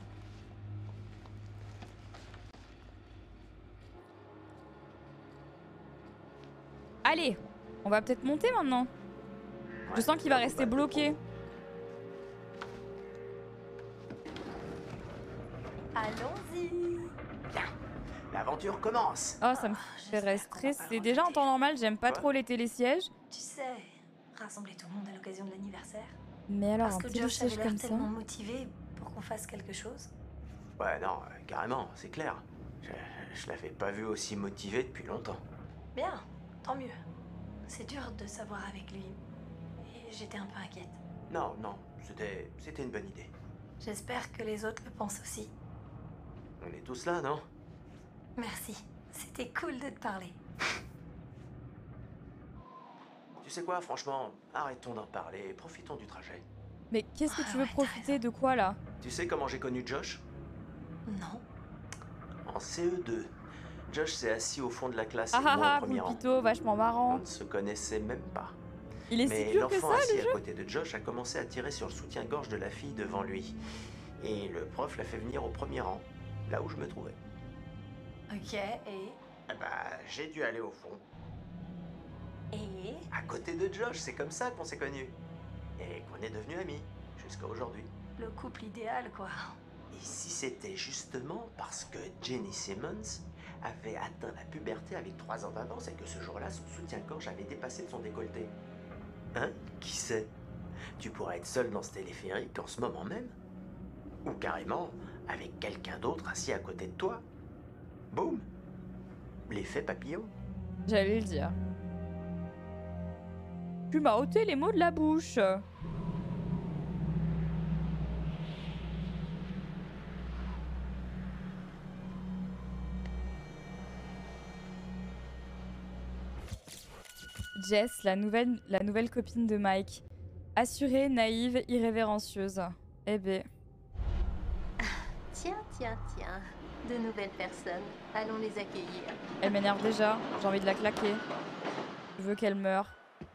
Allez, on va peut-être monter maintenant. Je Ouais, sens qu'il va là, rester bah, bloqué. Allons-y. Bien, l'aventure commence. Oh, ça me Ah, fait j'espère rester. qu'on va pas le C'est déjà en regretter. temps normal, j'aime pas Quoi trop les télésièges. Tu sais, rassembler tout le monde à l'occasion de l'anniversaire. Mais alors, Parce un que Josh avait télésiège l'air comme ça. tellement motivé pour qu'on fasse quelque chose. Ouais, non, euh, carrément, c'est clair. Je, je l'avais pas vu aussi motivé depuis longtemps. Bien, tant mieux. C'est dur de savoir avec lui. Et j'étais un peu inquiète. Non, non, c'était c'était une bonne idée. J'espère que les autres le pensent aussi. On est tous là, non? Merci. C'était cool de te parler. Tu sais quoi, franchement, arrêtons d'en parler et profitons du trajet. Mais qu'est-ce que Ouais, tu veux ouais, t'as profiter raison. de quoi là? Tu sais comment j'ai connu Josh? Non. En C E deux. Josh s'est assis au fond de la classe Ah et moi ah ah, au premier rang. Poulpito, vachement On marrant. ne se connaissait même pas. Il est Mais si dur que l'enfant ça, assis le à jeu? côté de Josh a commencé à tirer sur le soutien-gorge de la fille devant lui. Et le prof l'a fait venir au premier rang, là où je me trouvais. Ok, et... Eh bah, j'ai dû aller au fond. Et... À côté de Josh, c'est comme ça qu'on s'est connus. Et qu'on est devenus amis, jusqu'à aujourd'hui. Le couple idéal, quoi. Et si c'était justement parce que Jenny Simmons avait atteint la puberté avec trois ans d'avance et que ce jour-là, son soutien-gorge avait dépassé de son décolleté. Hein? Qui sait? Tu pourrais être seul dans ce téléphérique en ce moment même. Ou carrément avec quelqu'un d'autre assis à côté de toi. Boum! L'effet papillon. J'allais le dire. Tu m'as ôté les mots de la bouche. Jess, la nouvelle, la nouvelle copine de Mike. Assurée, naïve, irrévérencieuse. Eh ben. Tiens, tiens, tiens. De nouvelles personnes. Allons les accueillir. Elle m'énerve déjà. J'ai envie de la claquer. Je veux qu'elle meure.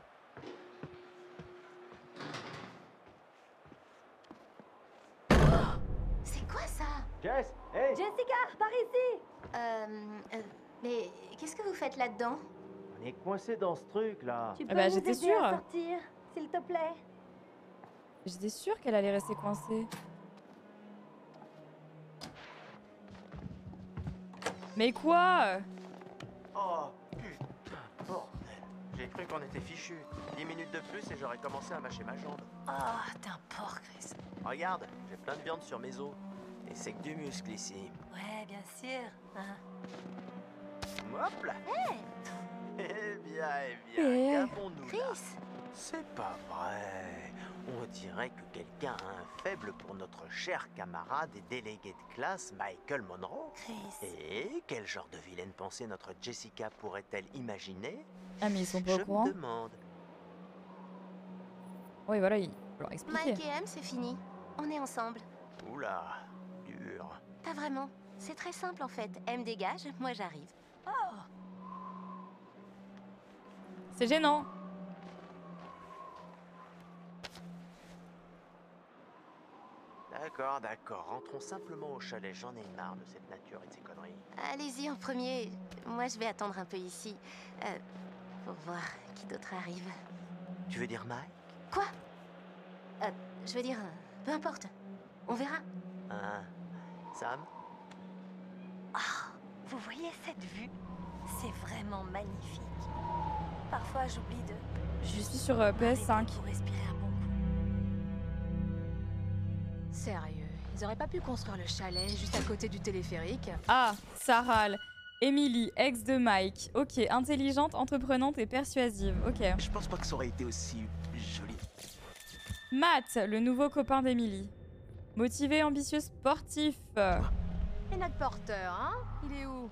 C'est quoi ça? Jess, hey! Jessica, par ici! Euh, euh mais qu'est-ce que vous faites là-dedans? On est coincé dans ce truc là. Tu peux Ah bah, nous j'étais aider sûre. à sortir, s'il te plaît? J'étais sûre qu'elle allait rester coincée. Mais quoi? Oh, putain, bordel. J'ai cru qu'on était fichus. Dix minutes de plus et j'aurais commencé à mâcher ma jambe. Oh, t'es un porc, Chris. Regarde, j'ai plein de viande sur mes os. Et c'est que du muscle ici. Ouais, bien sûr. Hein. Hop là. Hey! Eh bien, eh bien, Eh. qu'avons-nous là? Chris! C'est pas vrai. On dirait que quelqu'un a un faible pour notre cher camarade et délégué de classe, Michael Monroe. Chris! Et quel genre de vilaine pensée notre Jessica pourrait-elle imaginer? Ah mais ils sont pas Je au courant. me demande. Oui voilà, il faut leur expliquer. Mike et M, c'est fini. On est ensemble. Oula, dur. Pas vraiment. C'est très simple en fait. M dégage, moi j'arrive. Oh! C'est gênant. D'accord, d'accord. Rentrons simplement au chalet. J'en ai marre de cette nature et de ces conneries. Allez-y en premier. Moi je vais attendre un peu ici. Euh, pour voir qui d'autre arrive. Tu veux dire Mike? Quoi? Euh, je veux dire, peu importe. On verra. Hein? Sam? Ah, vous voyez cette vue? C'est vraiment magnifique. Parfois j'oublie de... Je suis sur euh, P S cinq. Pour respirer un bon coup. Sérieux, ils auraient pas pu construire le chalet juste à côté du téléphérique? Ah, Saral. Emily, ex de Mike. Ok, intelligente, entreprenante et persuasive. Ok. Je pense pas que ça aurait été aussi joli. Matt, le nouveau copain d'Emily. Motivé, ambitieux, sportif. Et notre porteur, hein? Il est où?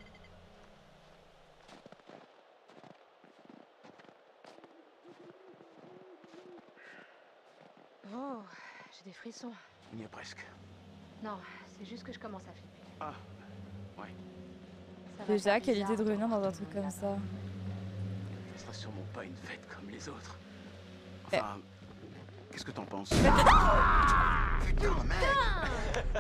Oh, j'ai des frissons. Il y a presque. Non, c'est juste que je commence à flipper. Ah, ouais. Ça va Déjà, faire quelle idée bizarre de revenir dans un tout truc le comme monde ça. Ce sera sûrement pas une fête comme les autres. Eh. Enfin, qu'est-ce que t'en penses? Putain, mec!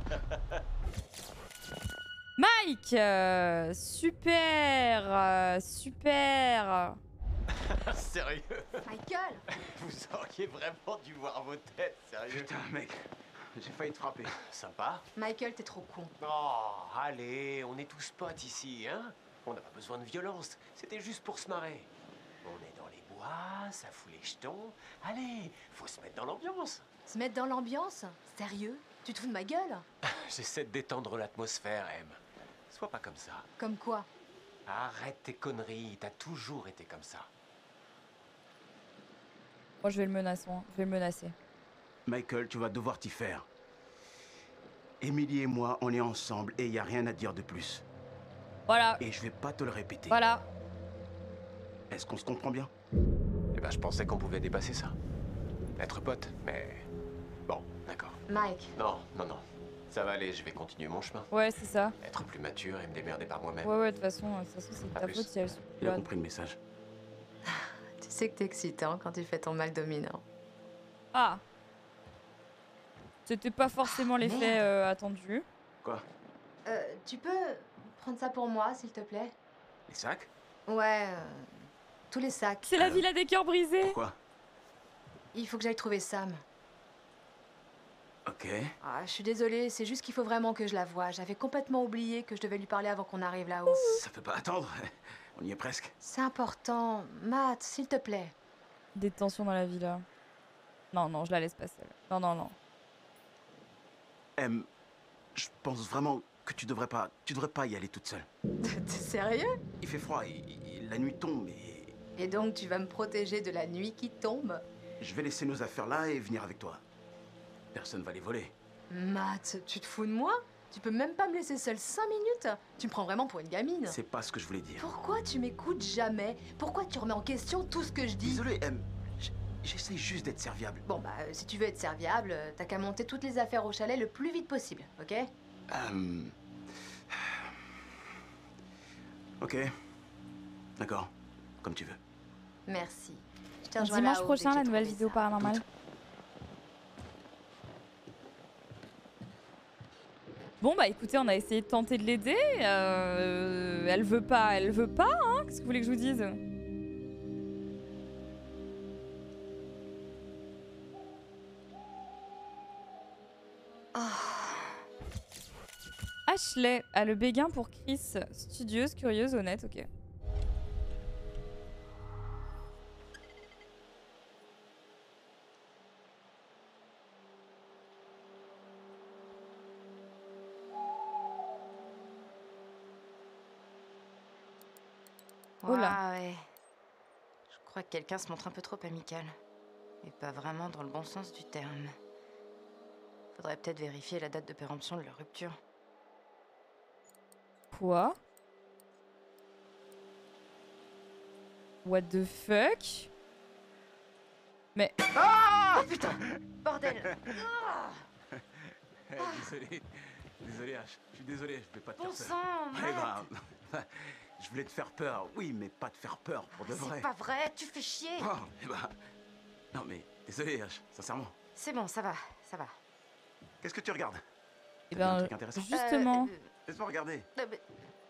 Mike euh, super euh, Super Sérieux? Michael! Vous auriez vraiment dû voir vos têtes, sérieux. Putain, mec, j'ai failli te frapper. Sympa. Michael, t'es trop con. Oh, allez, on est tous potes ici, hein? On n'a pas besoin de violence, c'était juste pour se marrer. On est dans les bois, ça fout les jetons. Allez, faut se mettre dans l'ambiance. Se mettre dans l'ambiance? Sérieux? Tu te fous de ma gueule? J'essaie de détendre l'atmosphère, M. Sois pas comme ça. Comme quoi? Arrête tes conneries, t'as toujours été comme ça. Moi je vais le menacer, je vais le menacer. Michael, tu vas devoir t'y faire. Emily et moi, on est ensemble et il y a rien à dire de plus. Voilà. Et je vais pas te le répéter. Voilà. Est-ce qu'on se comprend bien? Eh ben, je pensais qu'on pouvait dépasser ça. Être potes, mais... Bon, d'accord. Mike. Non, non, non. Ça va aller, je vais continuer mon chemin. Ouais, c'est ça. Être plus mature et me démerder par moi-même. Ouais, ouais, de toute façon, de toute façon c'est de À ta plus. faute si elle se Il a pilote. compris le message. Tu sais que t'es excitant quand tu fais ton mal dominant. Ah. C'était pas forcément l'effet merde. euh, attendu. Quoi? Euh, tu peux prendre ça pour moi, s'il te plaît? Les sacs? Ouais, euh, tous les sacs. C'est la villa des cœurs brisés. Pourquoi? Il faut que j'aille trouver Sam. Ok. Ah, je suis désolée, c'est juste qu'il faut vraiment que je la voie. J'avais complètement oublié que je devais lui parler avant qu'on arrive là-haut. Ça peut pas attendre. On y est presque. C'est important. Matt, s'il te plaît. Des tensions dans la villa. Non, non, je la laisse pas seule. Non, non, non. Em, je pense vraiment que tu devrais pas, tu devrais pas y aller toute seule. T'es sérieux? Il fait froid, et, et la nuit tombe et... Et donc tu vas me protéger de la nuit qui tombe? Je vais laisser nos affaires là et venir avec toi. Personne va les voler. Matt, tu te fous de moi? Tu peux même pas me laisser seule cinq minutes? Tu me prends vraiment pour une gamine? C'est pas ce que je voulais dire. Pourquoi tu m'écoutes jamais? Pourquoi tu remets en question tout ce que je dis? Désolé, Em. J'essaie juste d'être serviable. Bon bah, euh, si tu veux être serviable, euh, t'as qu'à monter toutes les affaires au chalet le plus vite possible, ok? Euh... Ok. D'accord. Comme tu veux. Merci. Je te rejoins Dimanche là-haut prochain, dès que la j'ai nouvelle trouvé vidéo ça. paranormale. Bon bah écoutez, on a essayé de tenter de l'aider. Euh, elle veut pas, elle veut pas, hein. Qu'est-ce que vous voulez que je vous dise? Ashley a le béguin pour Chris. Studieuse, curieuse, honnête, ok. Oh là. Ouais. Je crois que quelqu'un se montre un peu trop amical. Et pas vraiment dans le bon sens du terme. Faudrait peut-être vérifier la date de péremption de leur rupture. Quoi? What the fuck? Mais... Ah oh, putain! Bordel! Ah Désolé. Désolé, H. Je suis désolé, je vais pas te Bon faire sang, peur. Matt. grave. Je voulais te faire peur, oui, mais pas te faire peur pour de vrai. C'est pas vrai, tu fais chier! Oh, eh ben... Non mais, désolé, H, sincèrement. C'est bon, ça va, ça va. Qu'est-ce que tu regardes? Eh T'as vu un ben, truc intéressant? justement. Euh, Laisse-moi regarder. euh, mais-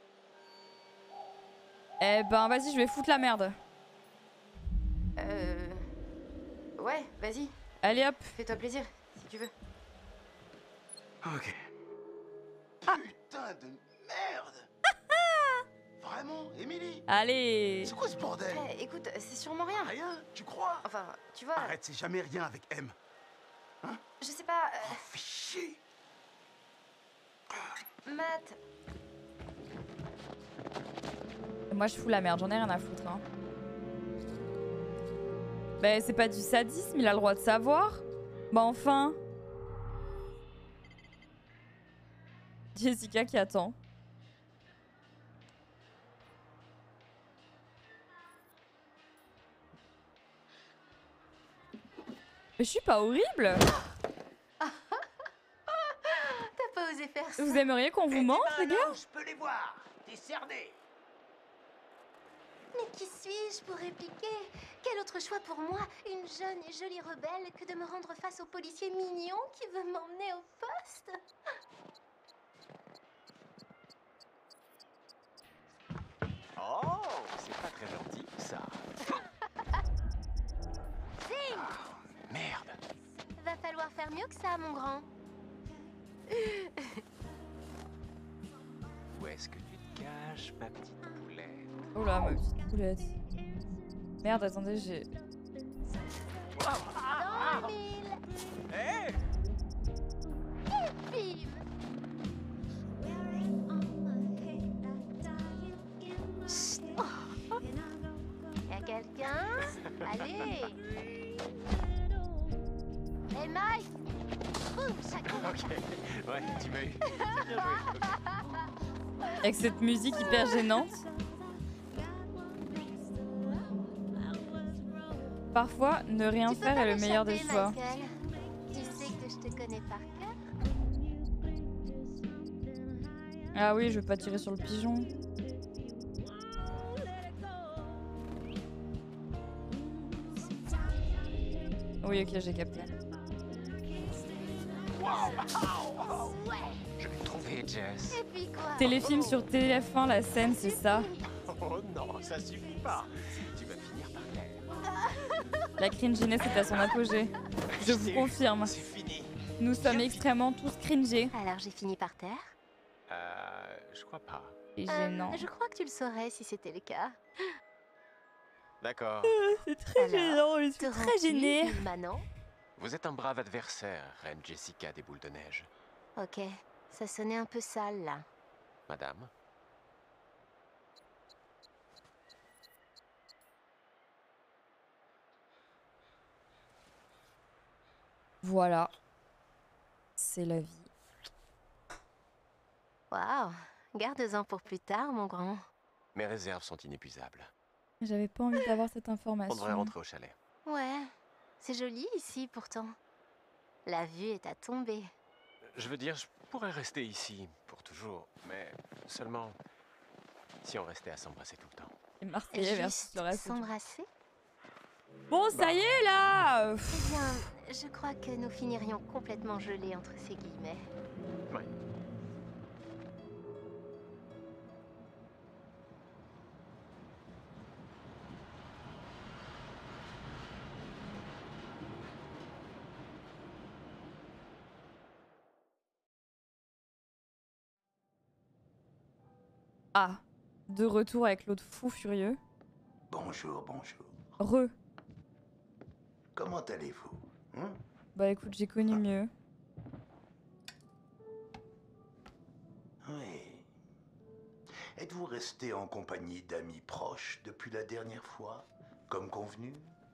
Eh ben, vas-y, je vais foutre la merde. Euh... Ouais, vas-y. Allez hop. Fais-toi plaisir, si tu veux. Ok. Putain de merde! Vraiment, Émilie? Allez. C'est quoi ce bordel? Eh, écoute, c'est sûrement rien. Rien? Tu crois? Enfin, tu vois... Arrête, c'est jamais rien avec M. Hein? Je sais pas... euh, Oh, fais chier. Matt... Moi, je fous la merde, j'en ai rien à foutre. Hein. Ben, c'est pas du sadisme, il a le droit de savoir. Bah, enfin. Jessica qui attend. Mais je suis pas horrible. T'as pas osé faire ça. Vous aimeriez qu'on vous mange, les gars? Je peux les voir. T'es cerné. Mais qui suis-je pour répliquer? Quel autre choix pour moi, une jeune et jolie rebelle, que de me rendre face au policier mignon qui veut m'emmener au poste? Oh, c'est pas très gentil, ça. Zing! Merde. Va falloir faire mieux que ça, mon grand. Où est-ce que tu te caches, ma petite poulette? Oh là, ma petite poulette. Merde, attendez, j'ai... Dans le mille! Hé! Et bim! Chut. Oh. Y'a quelqu'un? Allez! Hey Mike! Boum, chacun! Ok, ouais, tu m'as eu. C'est bien joué. Avec cette musique hyper gênante. Parfois, ne rien Tu peux faire pas est le meilleur des m'échapper, choix. Michael. Tu sais que je te connais par cœur. Ah oui, je veux pas tirer sur le pigeon. Oui, ok, j'ai capté. Je l'ai trouvé, Jess. Et puis quoi? Téléfilm sur T F un, la scène, c'est ça. Oh non, ça suffit pas. Tu vas finir par plaire. La cringiness est à son apogée. Je vous confirme. C'est fini. Nous sommes extrêmement tous cringés. Alors j'ai fini par terre. Euh, je crois pas. C'est Euh, gênant. je crois que tu le saurais si c'était le cas. D'accord. C'est très gênant, je suis te très rends-tu gênée. Manon? Vous êtes un brave adversaire, Reine Jessica des boules de neige. Ok, ça sonnait un peu sale là. Madame. Voilà. C'est la vie. Waouh, garde-en pour plus tard, mon grand. Mes réserves sont inépuisables. J'avais pas envie d'avoir cette information. On devrait rentrer au chalet. Ouais, c'est joli ici pourtant. La vue est à tomber. Je veux dire, je pourrais rester ici pour toujours, mais seulement si on restait à s'embrasser tout le temps. Et Marseillais versus le reste. S'embrasser? Bon, ça y est là. Eh bien, je crois que nous finirions complètement gelés entre ces guillemets. Ouais. Ah, de retour avec l'autre fou furieux. Bonjour, bonjour. Re. Comment allez-vous hein? Bah écoute, j'ai connu mieux. Oui. Êtes-vous resté en compagnie d'amis proches depuis la dernière fois, comme convenu?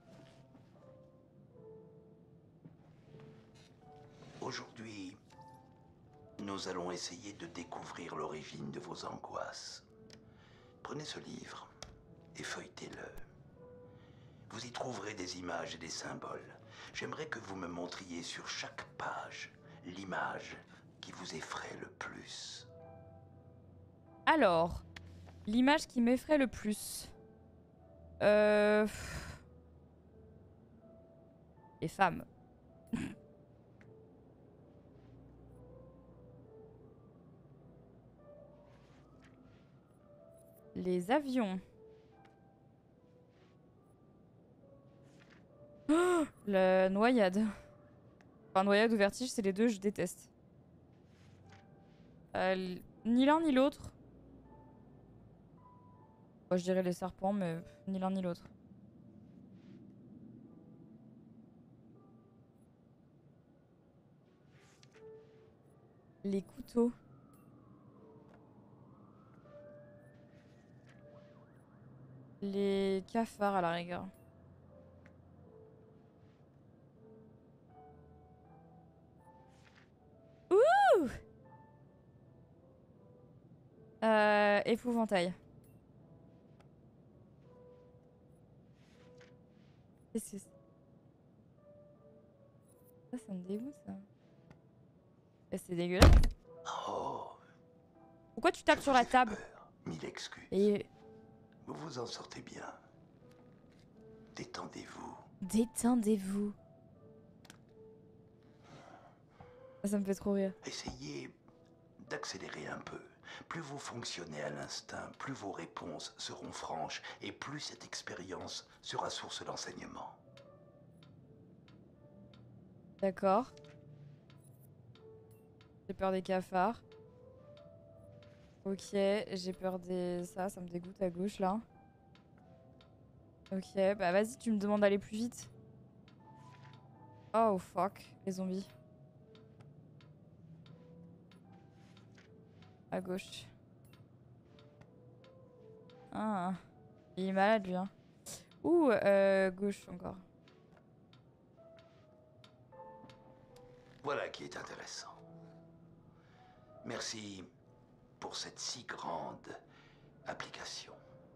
Aujourd'hui, nous allons essayer de découvrir l'origine de vos angoisses. Prenez ce livre et feuilletez-le. Vous y trouverez des images et des symboles. J'aimerais que vous me montriez sur chaque page l'image qui vous effraie le plus. Alors, l'image qui m'effraie le plus. Euh... Les femmes. Les avions. Oh, la noyade. Enfin, noyade ou vertige, c'est les deux, je déteste. Euh, ni l'un ni l'autre. Bon, je dirais les serpents, mais ni l'un ni l'autre. Les couteaux. Les cafards à la rigueur. Ouh! Euh, épouvantail. Qu'est-ce que c'est? Ça, ça me dégoûte, ça. Et c'est dégueulasse. Oh. Pourquoi tu tapes sur la table? Mille excuses. Et... Vous vous en sortez bien. Détendez-vous. Détendez-vous. Ça me fait trop rire. Essayez d'accélérer un peu. Plus vous fonctionnez à l'instinct, plus vos réponses seront franches et plus cette expérience sera source d'enseignement. D'accord. J'ai peur des cafards. Ok, j'ai peur des... Ça, ça me dégoûte à gauche, là. Ok, bah vas-y, tu me demandes d'aller plus vite. Oh, fuck, les zombies. À gauche. Ah, il est malade, lui, hein. Ouh, euh, gauche, encore. Voilà qui est intéressant. Merci pour cette si grande application.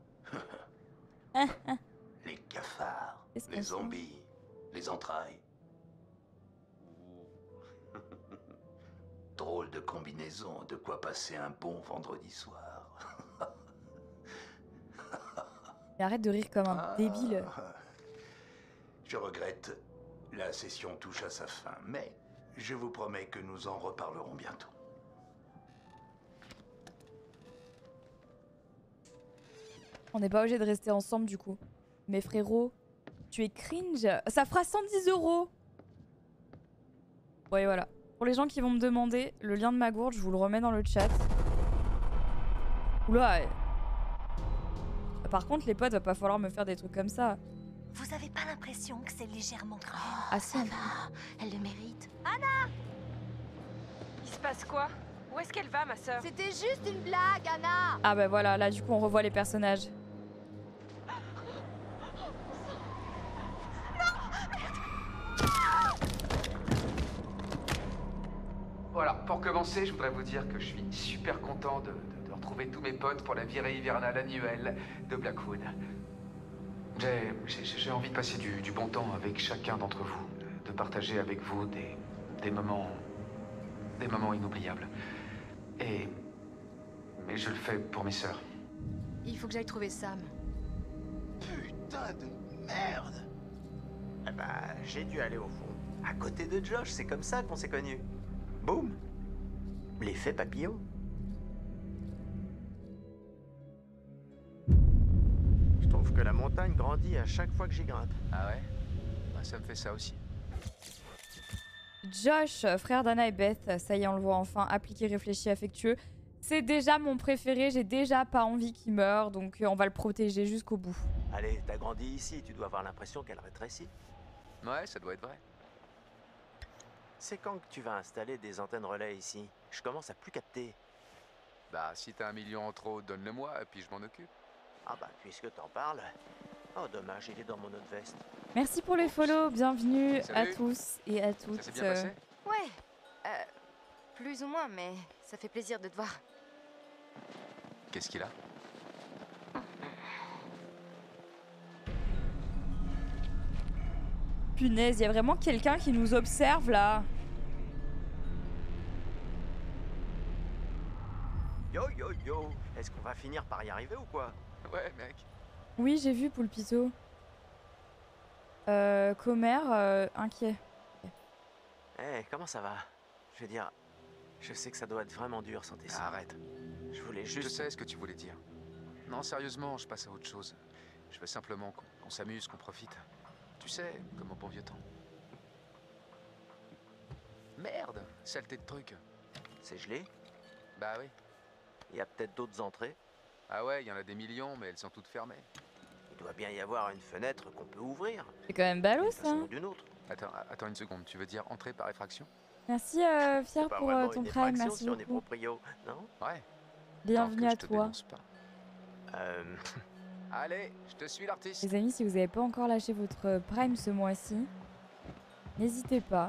Les cafards, les zombies, les entrailles. Drôle de combinaison, de quoi passer un bon vendredi soir. Mais arrête de rire comme un Ah. débile. Je regrette, la session touche à sa fin, mais je vous promets que nous en reparlerons bientôt. On n'est pas obligé de rester ensemble du coup. Mais frérot, tu es cringe. Ça fera cent dix euros. Ouais, voilà. Pour les gens qui vont me demander, le lien de ma gourde, je vous le remets dans le chat. Oula. Par contre, les potes, va pas falloir me faire des trucs comme ça. Vous avez pas l'impression que c'est légèrement grave? Ah si. Ça va, elle le mérite. Anna! Il se passe quoi? Où est-ce qu'elle va, ma sœur? C'était juste une blague, Anna! Ah bah voilà, là du coup on revoit les personnages. Voilà, pour commencer, je voudrais vous dire que je suis super content de, de, de retrouver tous mes potes pour la virée hivernale annuelle de Blackwood. J'ai j'ai envie de passer du, du bon temps avec chacun d'entre vous, de partager avec vous des, des moments... des moments inoubliables. Et... mais je le fais pour mes sœurs. Il faut que j'aille trouver Sam. Putain de merde! Eh bah, j'ai dû aller au fond. À côté de Josh, c'est comme ça qu'on s'est connus. Boum! L'effet papillon. Je trouve que la montagne grandit à chaque fois que j'y grimpe. Ah ouais? Bah, ça me fait ça aussi. Josh, frère d'Anna et Beth, ça y est, on le voit enfin, appliqué, réfléchi, affectueux. C'est déjà mon préféré, j'ai déjà pas envie qu'il meure, donc on va le protéger jusqu'au bout. Allez, t'as grandi ici, tu dois avoir l'impression qu'elle rétrécit. Ouais, ça doit être vrai. C'est quand que tu vas installer des antennes relais ici? Je commence à plus capter. Bah, si t'as un million en trop, donne-le-moi, et puis je m'en occupe. Ah bah, puisque t'en parles... Oh, dommage, il est dans mon autre veste. Merci pour les follow, bienvenue Salut. à tous et à toutes. Ça s'est bien passé? Ouais, euh, plus ou moins, mais ça fait plaisir de te voir. Qu'est-ce qu'il a? Punaise, il y a vraiment quelqu'un qui nous observe là. Yo yo yo, est-ce qu'on va finir par y arriver ou quoi? Ouais, mec. Oui, j'ai vu Poulpito. Euh, Comer, euh, inquiet. Eh, comment ça va? Je veux dire, je sais que ça doit être vraiment dur sans tes sœurs. Arrête. Je voulais juste... Je sais ce que tu voulais dire. Non, sérieusement, je passe à autre chose. Je veux simplement qu'on qu'on s'amuse, qu'on profite. Tu sais, comme au bon vieux temps. Merde, saleté de truc. C'est gelé? Bah oui. Il y a peut-être d'autres entrées? Ah ouais, il y en a des millions, mais elles sont toutes fermées. Il doit bien y avoir une fenêtre qu'on peut ouvrir. C'est quand même ballot ça. Ou d'une autre. Attends, attends une seconde, tu veux dire entrée par effraction? Merci euh, Fier C'est pas pour vraiment euh, ton une prime, effraction merci si on est beaucoup. proprio, non? Ouais. Bienvenue Tant que à je te toi. dénonce pas. Euh... Allez, je te suis l'artiste. Les amis, si vous n'avez pas encore lâché votre prime ce mois-ci, n'hésitez pas.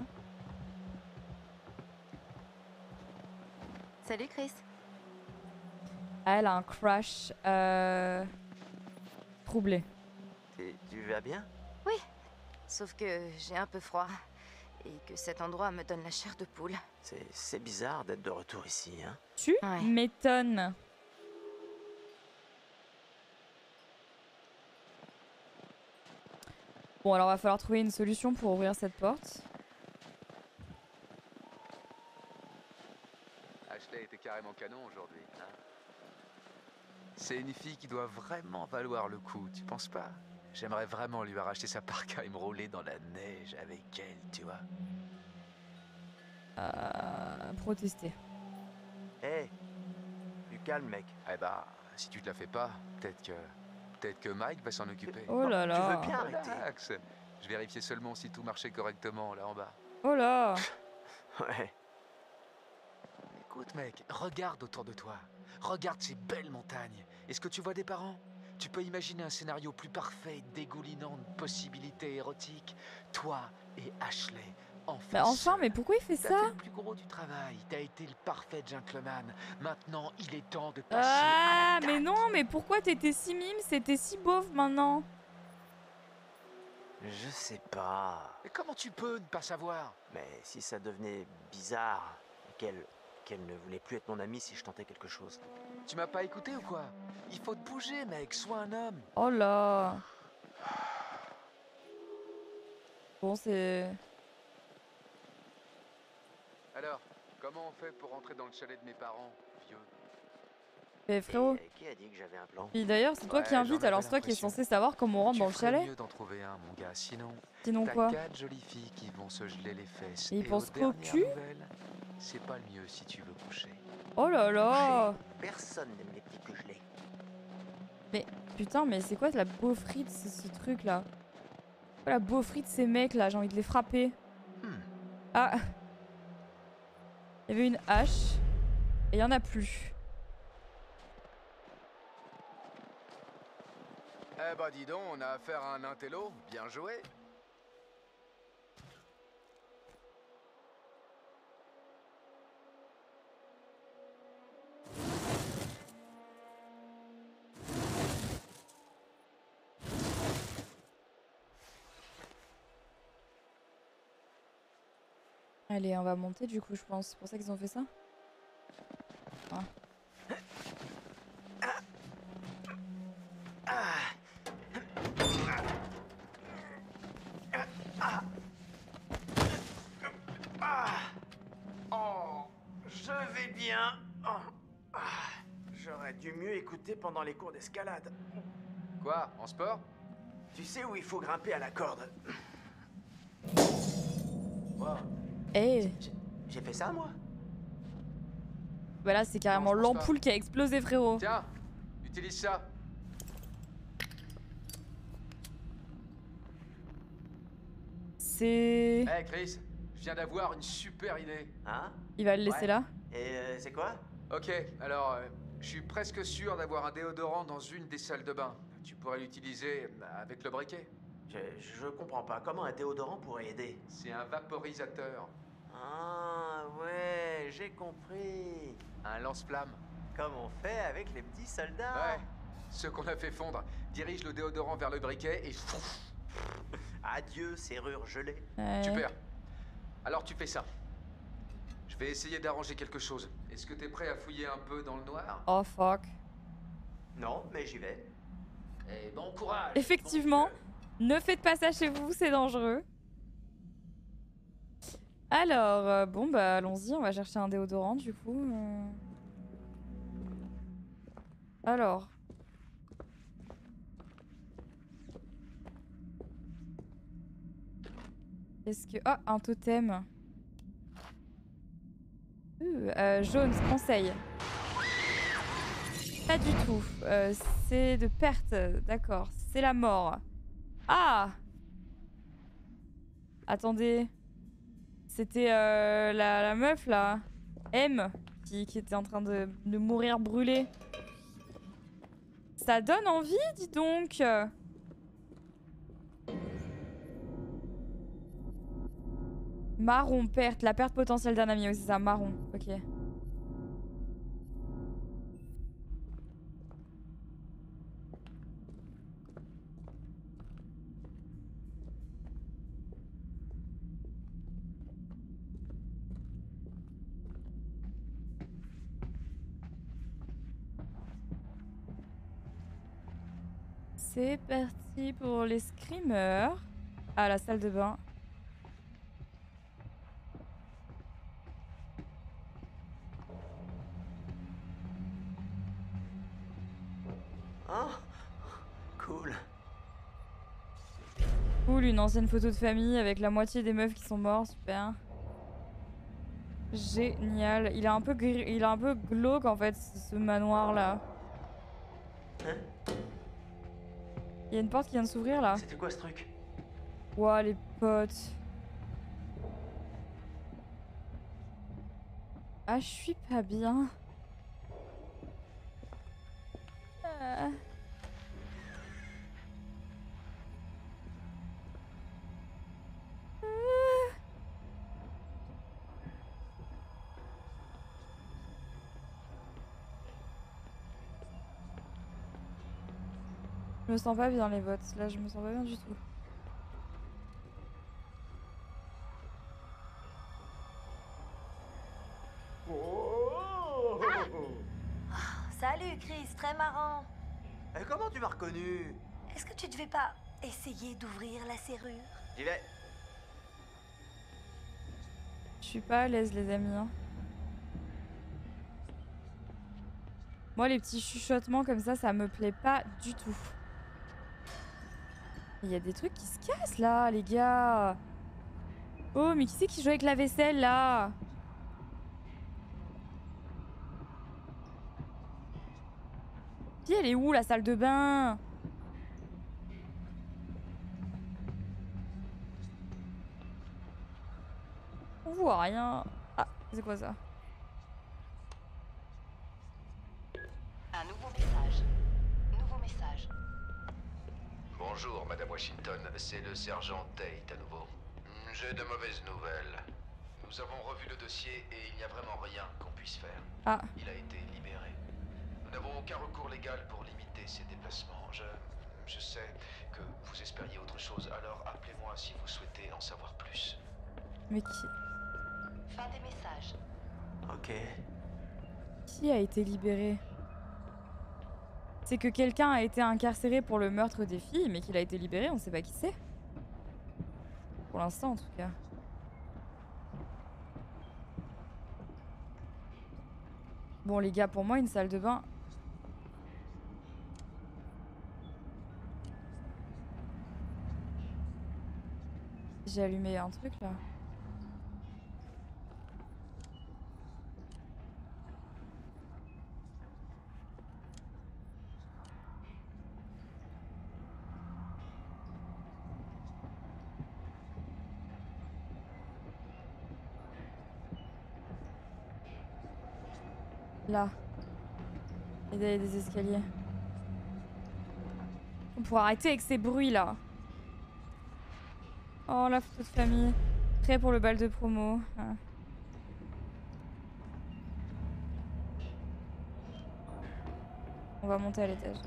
Salut Chris. Ah, elle a un crush euh... troublé. Tu vas bien? Oui, sauf que j'ai un peu froid et que cet endroit me donne la chair de poule. C'est bizarre d'être de retour ici, hein? Tu Ouais. m'étonnes. Bon, alors va falloir trouver une solution pour ouvrir cette porte. Ashley était carrément canon aujourd'hui. Hein. C'est une fille qui doit vraiment valoir le coup, tu penses pas? J'aimerais vraiment lui arracher sa parka et me rouler dans la neige avec elle, tu vois. Euh, protester. Hé, du calme, mec. Eh bah, si tu te la fais pas, peut-être que... Peut-être que Mike va s'en occuper. Oh là là. Tu veux bien arrêter? Relax. Je vérifiais seulement si tout marchait correctement là en bas. Oh là. Ouais. Écoute mec, regarde autour de toi. Regarde ces belles montagnes. Est-ce que tu vois des parents? Tu peux imaginer un scénario plus parfait, dégoulinant de possibilités érotiques. Toi et Ashley, enfin. Mais enfin, seuls. mais pourquoi il fait T'as ça? fait le plus gros du travail. T'as été le parfait gentleman. Maintenant, il est temps de passer Ah, à la mais table. non, mais pourquoi t'étais si mime, c'était si beauf maintenant? Je sais pas. Mais comment tu peux ne pas savoir? Mais si ça devenait bizarre, qu'elle qu'elle ne voulait plus être mon amie si je tentais quelque chose. Tu m'as pas écouté ou quoi? Il faut te bouger, mec. Sois un homme. Oh là. Bon, c'est... Alors, comment on fait pour rentrer dans le chalet de mes parents, vieux? Mais frérot. Et qui a dit que j'avais un plan? Puis d'ailleurs, c'est toi Ouais, qui invites, j'en alors avais c'est toi qui es l'impression. censé savoir comment on rentre Tu dans le ferais chalet. mieux d'en trouver un, mon gars. Sinon, Sinon t'as quoi? quatre jolies filles qui vont se geler les fesses. Et ils aux pensent qu'au dernières cul? nouvelles, c'est pas le mieux si tu veux coucher. Oh là là. Personne n'aime les petits que je l'ai. Mais putain, mais c'est quoi la beaufrie de ce, ce truc là? C'est quoi la beaufrie de ces mecs là? J'ai envie de les frapper. Hmm. Ah. Il y avait une hache. Et il y en a plus. Eh bah dis donc, on a affaire à un intello. Bien joué. Allez, on va monter du coup, je pense. C'est pour ça qu'ils ont fait ça. Ah. Oh, je vais bien. Oh. Ah, j'aurais dû mieux écouter pendant les cours d'escalade. Quoi, en sport? Tu sais où il faut grimper à la corde? Wow. Eh. J'ai fait ça, moi? Voilà, c'est carrément Non, je pense l'ampoule pas. qui a explosé, frérot. Tiens, utilise ça. C'est... Eh Chris, je viens d'avoir une super idée. Hein? Il va le laisser Ouais. là. Et euh, c'est quoi? Ok, alors, euh, je suis presque sûr d'avoir un déodorant dans une des salles de bain. Tu pourrais l'utiliser euh, avec le briquet. Je, je comprends pas. Comment un déodorant pourrait aider? C'est un vaporisateur. Ah, ouais, j'ai compris. Un lance-flamme. Comme on fait avec les petits soldats. Ouais, ceux qu'on a fait fondre. Dirige le déodorant vers le briquet et... Adieu, serrure gelée. Ouais. Super. Alors tu fais ça. Je vais essayer d'arranger quelque chose. Est-ce que t'es prêt à fouiller un peu dans le noir? Oh fuck. Non, mais j'y vais. Eh bon courage. Effectivement, ne faites pas ça chez vous, c'est dangereux. Alors, euh, bon bah allons-y, on va chercher un déodorant du coup. euh. Alors. Est-ce que... Ah, un totem. Euh, euh, jaune, conseil. Pas du tout. Euh, c'est de perte, d'accord. C'est la mort. Ah! Attendez. C'était euh, la, la meuf là, M, qui, qui était en train de, de mourir brûlée. Ça donne envie, dis donc. Marron, perte. La perte potentielle d'un ami aussi, ça. Marron, ok. C'est parti pour les screamers. À la salle de bain. Oh, cool. Cool, une ancienne photo de famille avec la moitié des meufs qui sont morts, super. Génial. Il est un peu gris- il est un peu glauque en fait, ce ce manoir là. Hein? Il y a une porte qui vient de s'ouvrir là. C'était quoi ce truc? Ouah, les potes. Ah, je suis pas bien. Ah. Ah. Je me sens pas bien les bottes, là je me sens pas bien du tout. Oh, Salut Chris, très marrant. Et comment tu m'as reconnu? Est-ce que tu devais pas essayer d'ouvrir la serrure? J'y vais. Je suis pas à l'aise les amis. Hein. Moi, les petits chuchotements comme ça, ça me plaît pas du tout. Il y a des trucs qui se cassent là, les gars. Oh, mais qui c'est qui joue avec la vaisselle là? Puis elle est où la salle de bain? On voit rien. Ah, c'est quoi ça? Un nouveau message. Nouveau message. Bonjour, Madame Washington. C'est le sergent Tate à nouveau. J'ai de mauvaises nouvelles. Nous avons revu le dossier et il n'y a vraiment rien qu'on puisse faire. Ah. Il a été libéré. Nous n'avons aucun recours légal pour limiter ses déplacements. Je, je sais que vous espériez autre chose, alors appelez-moi si vous souhaitez en savoir plus. Mais qui... Fin des messages. Ok. Qui a été libéré? C'est que quelqu'un a été incarcéré pour le meurtre des filles, mais qu'il a été libéré, on sait pas qui c'est. Pour l'instant, en tout cas. Bon, les gars, pour moi, une salle de bain... J'ai allumé un truc, là. Là. Il y a des escaliers. On pourra arrêter avec ces bruits là. Oh, la photo de famille. Prêt pour le bal de promo. Ah. On va monter à l'étage.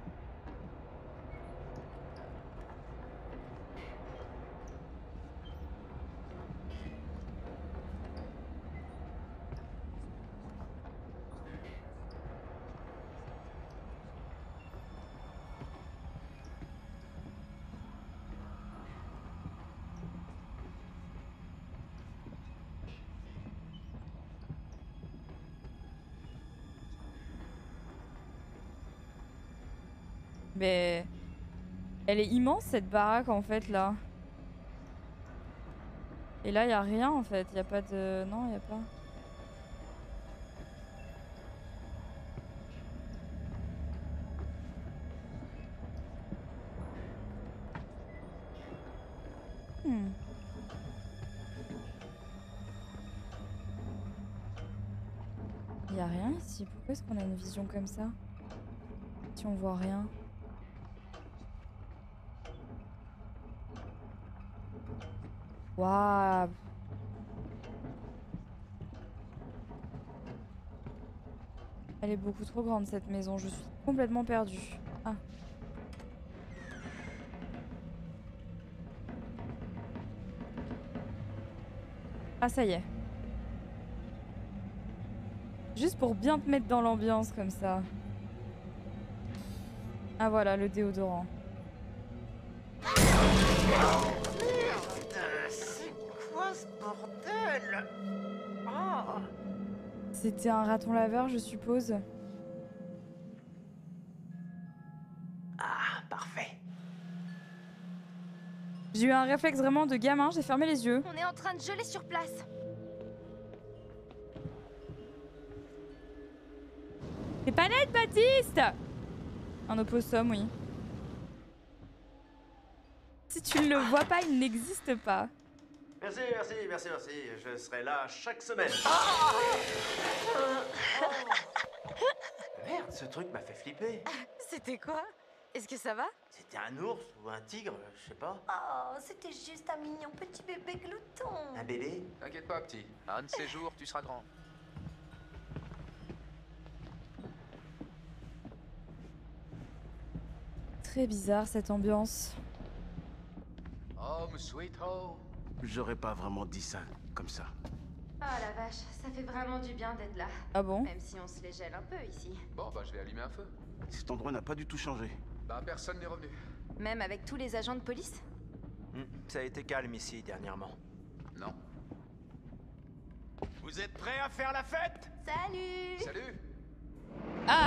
Mais elle est immense cette baraque en fait là. Et là il y a rien en fait, il y a pas de... Non, il y a pas. Hmm. Il y a rien ici, pourquoi est-ce qu'on a une vision comme ça? Si on voit rien. Waouh. Elle est beaucoup trop grande cette maison, je suis complètement perdue. Ah. Ah ça y est. Juste pour bien te mettre dans l'ambiance comme ça. Ah voilà, le déodorant. Bordel! Oh. C'était un raton laveur, je suppose. Ah, parfait. J'ai eu un réflexe vraiment de gamin, j'ai fermé les yeux. On est en train de geler sur place. C'est pas net, Baptiste! Un opossum, oui. Si tu ne le vois pas, il n'existe pas. Merci, merci, merci, merci. Je serai là chaque semaine. Merde, ce truc m'a fait flipper. C'était quoi? Est-ce que ça va? C'était un ours ou un tigre, je sais pas. Oh, c'était juste un mignon petit bébé glouton. Un bébé? T'inquiète pas, petit. Un de ces jours, tu seras grand. Très bizarre cette ambiance. Home sweet home. J'aurais pas vraiment dit ça comme ça. Oh la vache, ça fait vraiment du bien d'être là. Ah bon? Même si on se les gèle un peu ici. Bon, bah je vais allumer un feu. Cet endroit n'a pas du tout changé. Bah personne n'est revenu. Même avec tous les agents de police? Hmm, ça a été calme ici dernièrement. Non. Vous êtes prêts à faire la fête? Salut! Salut! Ah.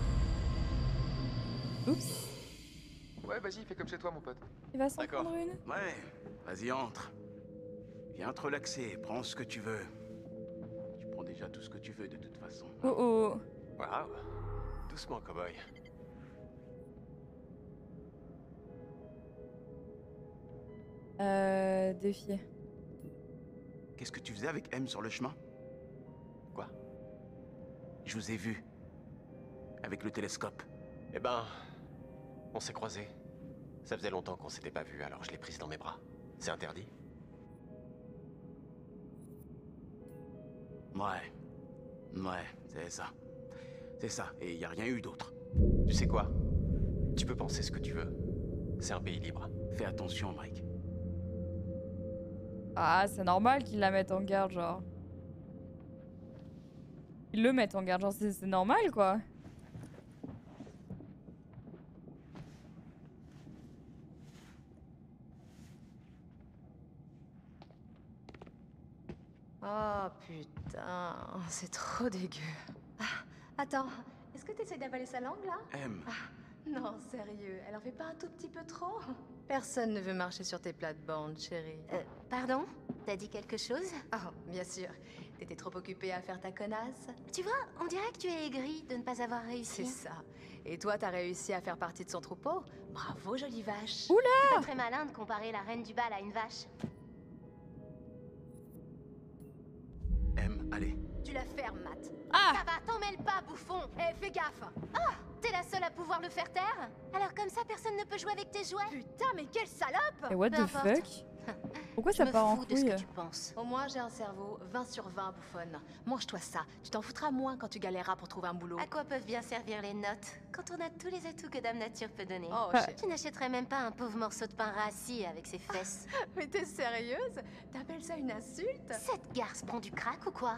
Oups. Ouais, vas-y, fais comme chez toi, mon pote. Il va s'en prendre une. Ouais, vas-y, entre. Viens te relaxer, prends ce que tu veux. Tu prends déjà tout ce que tu veux de toute façon. Oh oh. Waouh. Doucement, cowboy. Euh... Défier. Qu'est-ce que tu faisais avec M sur le chemin? Quoi? Je vous ai vu. Avec le télescope. Eh ben... On s'est croisés. Ça faisait longtemps qu'on s'était pas vus, alors je l'ai prise dans mes bras. C'est interdit? Ouais. Ouais, c'est ça. C'est ça, et y a rien eu d'autre. Tu sais quoi? Tu peux penser ce que tu veux. C'est un pays libre. Fais attention, Mike. Ah, c'est normal qu'ils la mettent en garde, genre. Ils le mettent en garde, genre c'est normal, quoi. Oh putain, c'est trop dégueu. Ah, attends, est-ce que t'essaies d'avaler sa langue là? M. Ah, non, sérieux, elle en fait pas un tout petit peu trop? Personne ne veut marcher sur tes plates-bandes, chérie. Euh, pardon? T'as dit quelque chose? Oh, bien sûr. T'étais trop occupée à faire ta connasse. Tu vois, on dirait que tu es aigrie de ne pas avoir réussi. C'est ça. Et toi, t'as réussi à faire partie de son troupeau? Bravo, jolie vache. Oula! C'est pas très malin de comparer la reine du bal à une vache. M, allez. Tu la fermes, Matt. Ah! Ça va, t'en mêle pas, bouffon. Eh, fais gaffe. Ah! T'es la seule à pouvoir le faire taire? Alors comme ça, personne ne peut jouer avec tes jouets? Putain, mais quelle salope! Et what Peu the importe. fuck? Pourquoi Je ça me part en fous de ce couille? que tu penses. Au moins, j'ai un cerveau vingt sur vingt, bouffonne. Mange-toi ça. Tu t'en foutras moins quand tu galéreras pour trouver un boulot. À quoi peuvent bien servir les notes quand on a tous les atouts que Dame Nature peut donner? Oh, Ah. shit. Tu n'achèterais même pas un pauvre morceau de pain rassis avec ses fesses. Mais t'es sérieuse? T'appelles ça une insulte? Cette garce prend du crack ou quoi?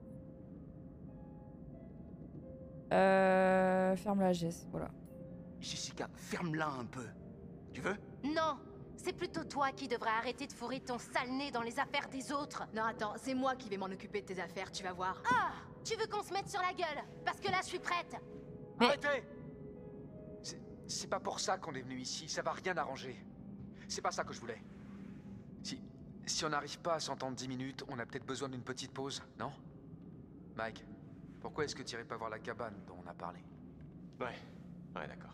Euh... Ferme la Jess, voilà. Jessica, ferme-la un peu. Tu veux? Non! C'est plutôt toi qui devrais arrêter de fourrer ton sale nez dans les affaires des autres. Non, attends, c'est moi qui vais m'en occuper de tes affaires, tu vas voir. Ah! Tu veux qu'on se mette sur la gueule? Parce que là, je suis prête. Mais- Arrêtez! C'est- C'est pas pour ça qu'on est venu ici, ça va rien arranger. C'est pas ça que je voulais. Si, si on n'arrive pas à s'entendre dix minutes, on a peut-être besoin d'une petite pause, non? Mike, pourquoi est-ce que tu irais pas voir la cabane dont on a parlé? Ouais. Ouais, d'accord.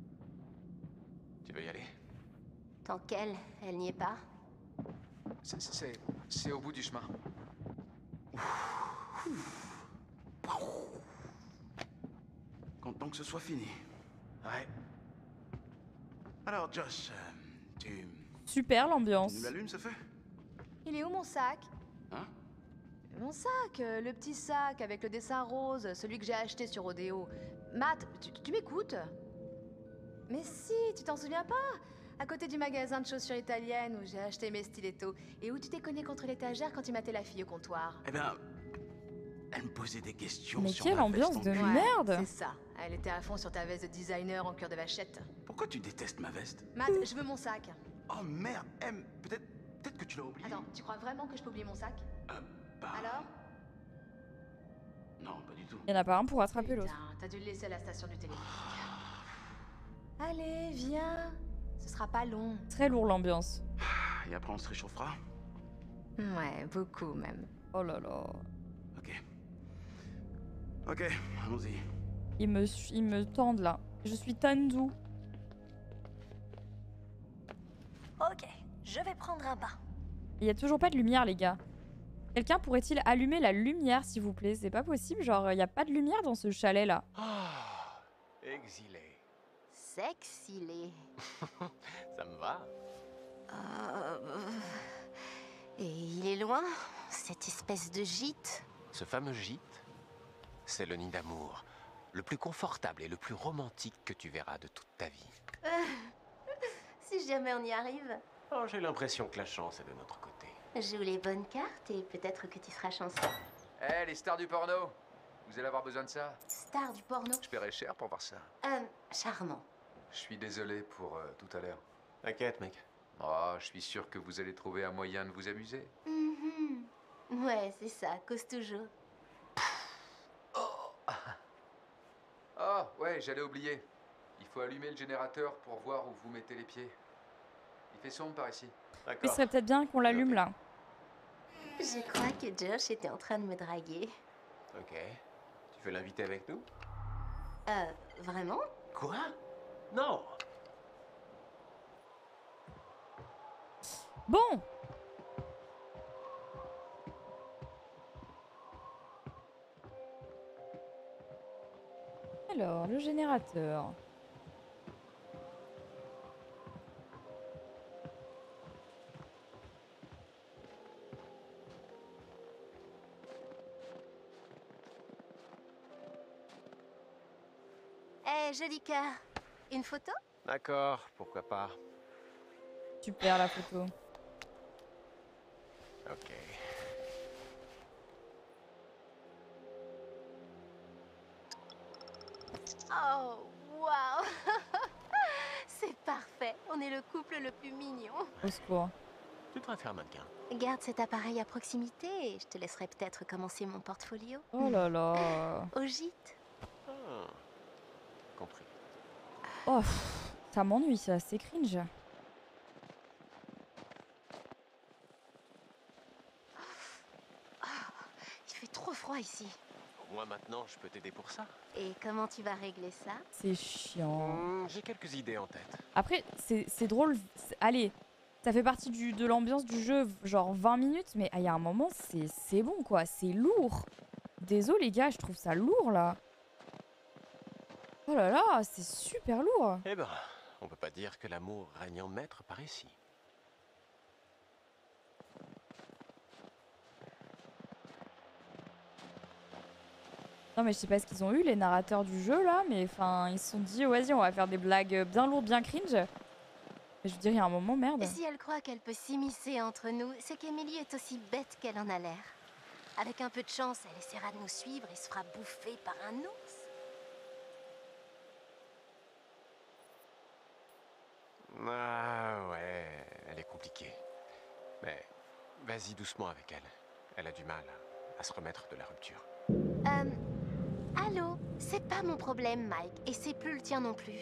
Tu veux y aller? Tant qu'elle, elle n'y est pas. C'est- C'est... c'est au bout du chemin. Content que ce soit fini. Ouais. Alors, Josh, euh, tu... Super l'ambiance. Tu nous l'allumes, ce feu? Il est où mon sac? Hein? Mon sac, euh, le petit sac avec le dessin rose, celui que j'ai acheté sur Rodeo. Matt, tu, tu m'écoutes? Mais si, tu t'en souviens pas? À côté du magasin de chaussures italiennes où j'ai acheté mes stilettos et où tu t'es cogné contre l'étagère quand tu matais la fille au comptoir. Eh ben... Elle me posait des questions Mais sur quelle ma ambiance veste de en cuir. Ouais, merde! c'est ça. Elle était à fond sur ta veste de designer en cuir de vachette. Pourquoi tu détestes ma veste? Matt, je veux mon sac. Oh merde, M, peut-être... Peut-être que tu l'as oublié. Attends, tu crois vraiment que je peux oublier mon sac? Euh, bah... Alors? Non, pas du tout. Il y en a pas un pour attraper l'autre. Putain, t'as dû le laisser à la station du téléphérique. Allez, viens. Ce sera pas long. Très lourd l'ambiance. Et après, on se réchauffera? Ouais, beaucoup même. Oh là là. Ok. Ok, allons-y. Ils me, ils me tendent là. Je suis tendue. Ok, je vais prendre un bain. Il y a toujours pas de lumière, les gars. Quelqu'un pourrait-il allumer la lumière, s'il vous plaît? C'est pas possible, genre, il y a pas de lumière dans ce chalet là. Ah, exilé. Sexilé. Ça me va? Euh... Et il est loin, cette espèce de gîte? Ce fameux gîte, c'est le nid d'amour, le plus confortable et le plus romantique que tu verras de toute ta vie. Euh, Si jamais on y arrive. Oh, j'ai l'impression que la chance est de notre côté. Joue les bonnes cartes et peut-être que tu seras chanceux. Eh, les stars du porno! Vous allez avoir besoin de ça? Star du porno. Je paierai cher pour voir ça. Euh, charmant. Je suis désolé pour euh, tout à l'heure. T'inquiète, mec. Oh, je suis sûr que vous allez trouver un moyen de vous amuser. Mhm. Ouais, c'est ça, cause toujours. Ouais, j'allais oublier. Il faut allumer le générateur pour voir où vous mettez les pieds. Il fait sombre par ici. Il serait peut-être bien qu'on l'allume là. Je crois que Josh était en train de me draguer. Ok. Tu veux l'inviter avec nous? Euh, vraiment? Quoi? Non! Bon! Alors, le générateur. Eh, hey, joli cœur. Une photo? D'accord, pourquoi pas. Super la photo. Ok. Oh, waouh! C'est parfait. On est le couple le plus mignon. Au secours. Tu devrais faire mannequin. Garde cet appareil à proximité et je te laisserai peut-être commencer mon portfolio. Oh là là. Au gîte. Ah, compris. Oh, pff, ça m'ennuie ça, c'est cringe. Il fait trop froid ici. Au moins maintenant, je peux t'aider pour ça. Et comment tu vas régler ça? C'est chiant. Mmh, J'ai quelques idées en tête. Après, c'est drôle. Allez, ça fait partie du, de l'ambiance du jeu, genre vingt minutes, mais il y a un moment, c'est bon quoi, c'est lourd. Désolé les gars, je trouve ça lourd là. Oh là là, c'est super lourd. Eh ben, on peut pas dire que l'amour règne en maître par ici. Non mais je sais pas ce qu'ils ont eu les narrateurs du jeu là, mais enfin ils se sont dit vas-y on va faire des blagues bien lourdes, bien cringe. Mais je veux dire il y a un moment merde. Si elle croit qu'elle peut s'immiscer entre nous, c'est qu'Emily est aussi bête qu'elle en a l'air. Avec un peu de chance, elle essaiera de nous suivre et se fera bouffer par un ours. Ah ouais, elle est compliquée. Mais vas-y doucement avec elle. Elle a du mal à se remettre de la rupture. Euh... Allô? C'est pas mon problème, Mike, et c'est plus le tien non plus.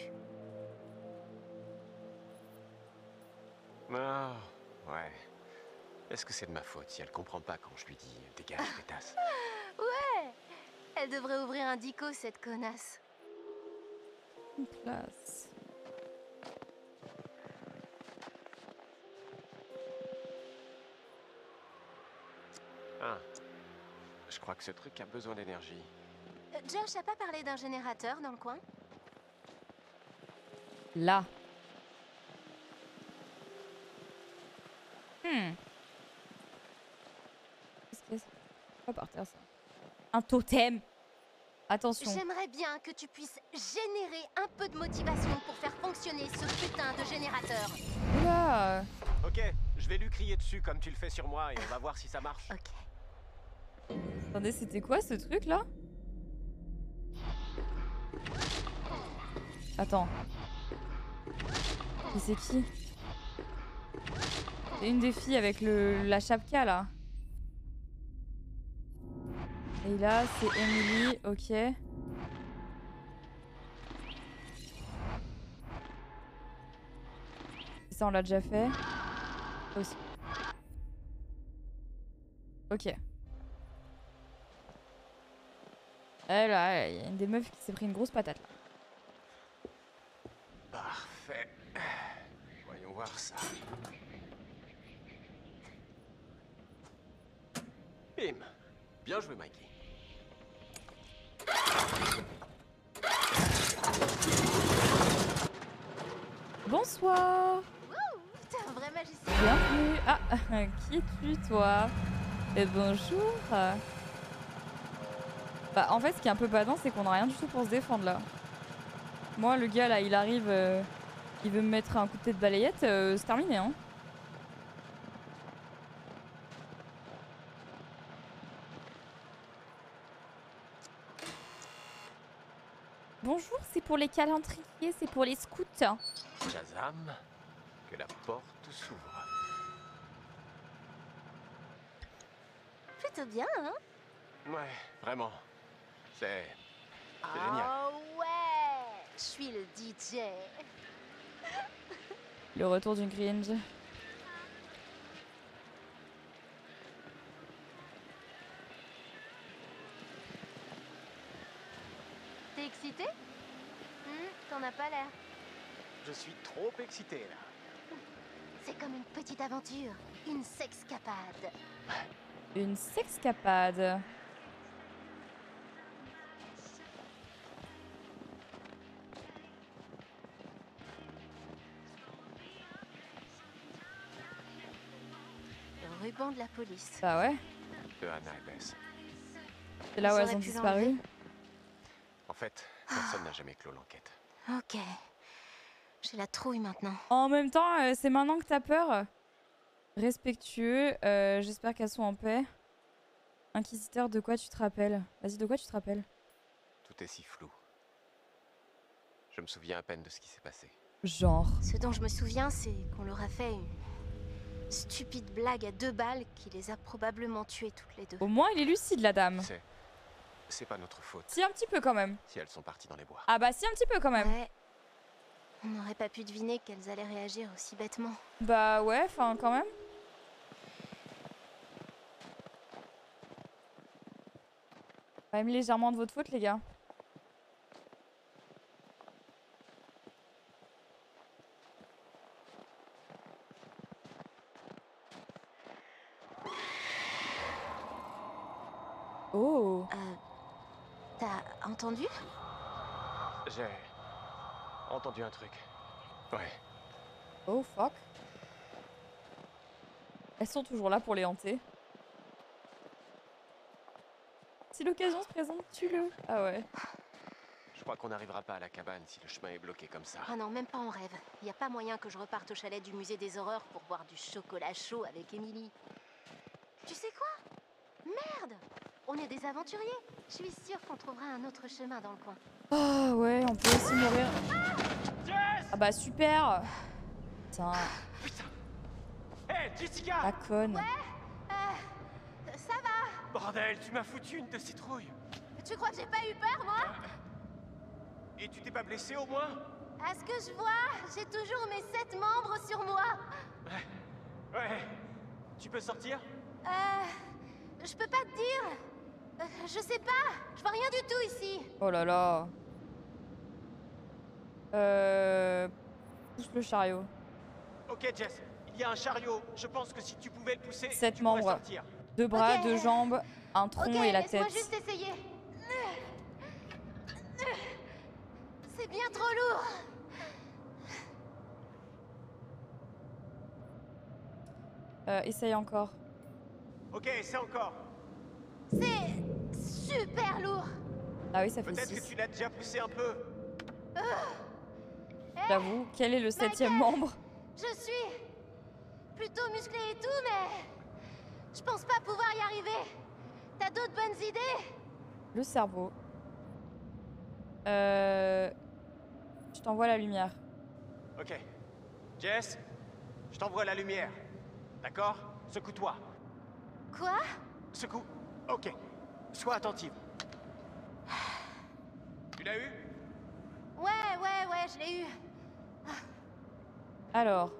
Ah, ouais. Est-ce que c'est de ma faute si elle comprend pas quand je lui dis « dégage, pétasse » ? Ouais! Elle devrait ouvrir un dico, cette connasse. Une classe. Ah. Je crois que ce truc a besoin d'énergie. Euh, Josh a pas parlé d'un générateur dans le coin? Là. Hmm. Qu'est-ce que c'est? Pas par terre ça. Un totem. Attention. J'aimerais bien que tu puisses générer un peu de motivation pour faire fonctionner ce putain de générateur. Oula. Ok, je vais lui crier dessus comme tu le fais sur moi et on va voir si ça marche. Ok. Attendez, c'était quoi ce truc là? Attends. Et c'est qui? C'est une des filles avec le la chapka là. Et là, c'est Emily, ok. Ça, on l'a déjà fait. Aussi. Ok. Eh là, il y a une des meufs qui s'est pris une grosse patate là. Parfait. Voyons voir ça. Bim. Bien joué, Mikey. Bonsoir. Wouh, t'es un vrai magicien. Bienvenue. Ah, qui es-tu toi? Et bonjour. Bah en fait ce qui est un peu badant c'est qu'on a rien du tout pour se défendre là. Moi le gars là il arrive, euh, il veut me mettre un coup de tête de balayette, euh, c'est terminé hein. Bonjour, c'est pour les calendriers, c'est pour les scouts. Shazam, que la porte s'ouvre. Plutôt bien, hein? Ouais, vraiment. C'est Oh génial. ouais! Je suis le D J. Le retour du cringe. T'es excité? Hmm, T'en as pas l'air. Je suis trop excité là. C'est comme une petite aventure, une sexcapade. Une sexcapade. Le ruban de la police. Bah ouais. De Hannah et Bess. C'est là où Ils elles auraient ont pu disparu. l'enlever. En fait, personne n'a jamais clos l'enquête. Ok. J'ai la trouille maintenant. En même temps, euh, c'est maintenant que t'as peur. Respectueux. euh, J'espère qu'elles sont en paix. Inquisiteur, de quoi tu te rappelles? Vas-y, de quoi tu te rappelles? Tout est si flou. Je me souviens à peine de ce qui s'est passé. Genre. Ce dont je me souviens, c'est qu'on leur a fait une stupide blague à deux balles qui les a probablement tuées toutes les deux. Au moins, il est lucide, la dame. C'est... C'est pas notre faute. Si, un petit peu quand même. Si elles sont parties dans les bois. Ah bah si, un petit peu quand même. Ouais. On n'aurait pas pu deviner qu'elles allaient réagir aussi bêtement. Bah ouais, enfin quand même. Quand même légèrement de votre faute, les gars. Oh. Euh, T'as entendu? J'ai entendu un truc. Ouais. Oh fuck. Elles sont toujours là pour les hanter. Si l'occasion se présente, tue-le. Ah ouais. Je crois qu'on n'arrivera pas à la cabane si le chemin est bloqué comme ça. Ah non, même pas en rêve. Y a pas moyen que je reparte au chalet du musée des horreurs pour boire du chocolat chaud avec Emily. Tu sais quoi? Merde! On est des aventuriers. Je suis sûre qu'on trouvera un autre chemin dans le coin. Ah ouais, on peut aussi mourir. Ah bah super. Putain. Hé, Jessica! La conne. Euh, ça va? Bordel, tu m'as foutu une de citrouille. Tu crois que j'ai pas eu peur, moi? Et tu t'es pas blessé au moins? À ce que je vois, j'ai toujours mes sept membres sur moi. Ouais. Ouais. Tu peux sortir? Euh... Je peux pas te dire. Euh, je sais pas. Je vois rien du tout ici. Oh là là. Euh... Pousse le chariot. Ok, Jess. Il y a un chariot. Je pense que si tu pouvais le pousser, Sept tu pourrais membres. sortir. Deux bras, Ok. deux jambes, un tronc Ok, et la laisse-moi tête. juste essayer. C'est bien trop lourd. Euh, essaye encore. Ok, c'est encore. C'est super lourd. Ah oui, ça fait Peut-être que six. tu l'as déjà poussé un peu. J'avoue, quel est le septième membre? Je suis plutôt musclé et tout, mais je pense pas pouvoir y arriver. T'as d'autres bonnes idées? Le cerveau. Euh... Je t'envoie la lumière. Ok. Jess, je t'envoie la lumière. D'accord? Secoue-toi. Quoi? Secoue. Ok. Sois attentive. Tu l'as eu? Ouais, ouais, ouais, je l'ai eu. Alors.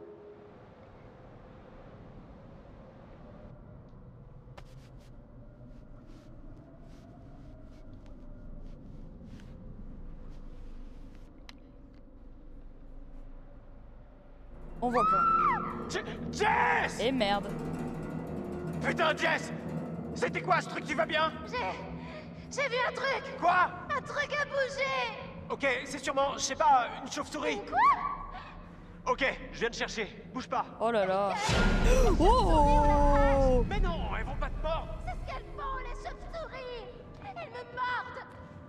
On voit pas. Jess! Et merde. Putain, Jess! C'était quoi ce truc? Tu vas bien? J'ai... J'ai vu un truc! Quoi? Un truc a bougé! Ok, c'est sûrement, je sais pas, une chauve-souris. Quoi? Ok, je viens de chercher. Bouge pas. Oh là là. Oh! Mais non, elles vont pas te mordre. C'est ce qu'elles font, les chauves-souris! Elles me mordent!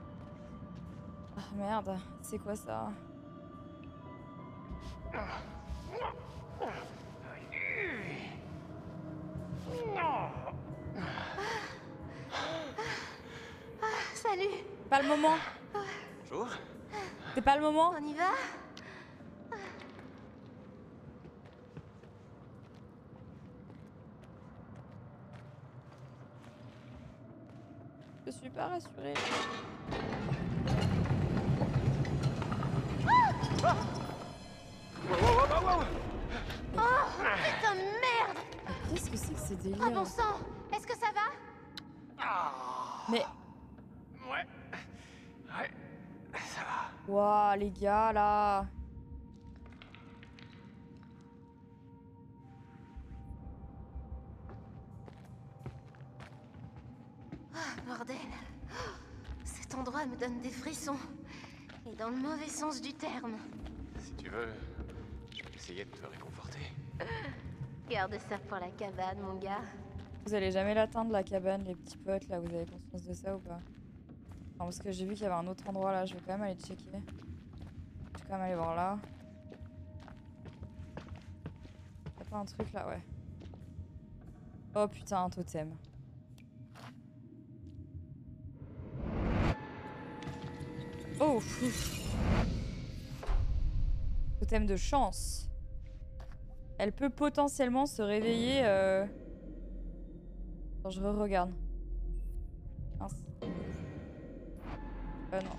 Ah merde, c'est quoi ça? Ah, salut! Pas le moment. Bonjour. C'est pas le moment. On y va? Je suis pas rassurée. Oh, putain de merde! Qu'est-ce que c'est que ces délires? Oh bon sang! Est-ce que ça va? Mais... Ouais. Ouais. Ça va. Waouh, les gars, là. Oh, bordel. Oh, cet endroit me donne des frissons. Et dans le mauvais sens du terme. Si tu veux, je peux essayer de te réconforter. Garde ça pour la cabane, mon gars. Vous allez jamais l'atteindre, la cabane, les petits potes, là, vous avez conscience de ça ou pas? Non, parce que j'ai vu qu'il y avait un autre endroit là, je vais quand même aller checker. Je vais quand même aller voir là. Y'a pas un truc là, ouais. Oh putain, un totem. Oh pfff. Totem de chance. Elle peut potentiellement se réveiller. Euh... Attends, je re-regarde. Mince. Euh, non.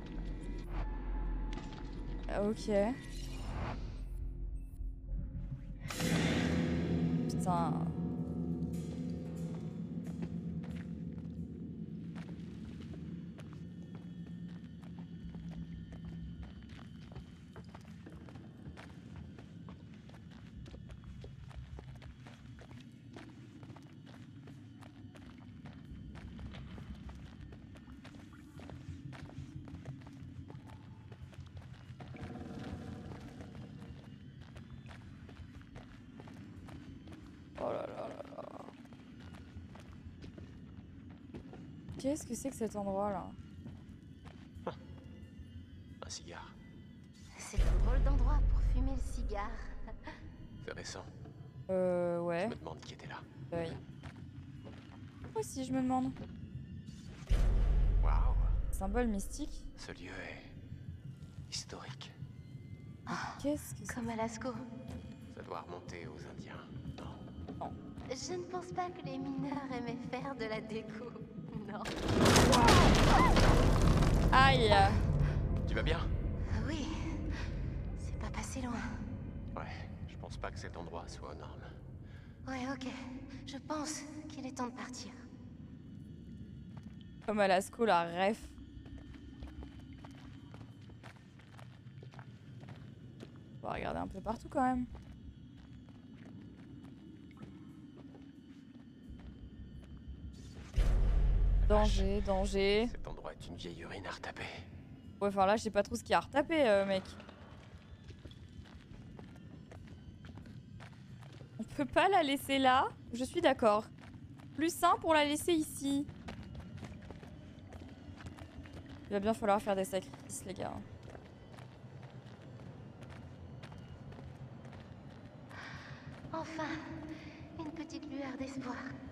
Ah, ok. Putain. Oh là là là là. Qu'est-ce que c'est que cet endroit là? Un cigare. C'est un drôle d'endroit pour fumer le cigare. C'est récent. Euh, ouais. Je me demande qui était là. Oui. Moi aussi, je me demande. Waouh. Symbole mystique. Ce lieu est historique. Qu'est-ce que c'est? Comme à Lascaux. Ça doit remonter aux Indiens. Non. Je ne pense pas que les mineurs aimaient faire de la déco. Non. Aïe. Tu vas bien? Oui. C'est pas passé loin. Ouais, je pense pas que cet endroit soit aux normes. Ouais, ok. Je pense qu'il est temps de partir. Comme à Lascaux, la ref. On va regarder un peu partout quand même. Danger, danger. Cet endroit est une vieille urine à retaper. Ouais, enfin là, je sais pas trop ce qu'il y a à retaper, euh, mec. On peut pas la laisser là? Je suis d'accord. Plus sain pour la laisser ici. Il va bien falloir faire des sacrifices, les gars. Enfin, une petite lueur d'espoir.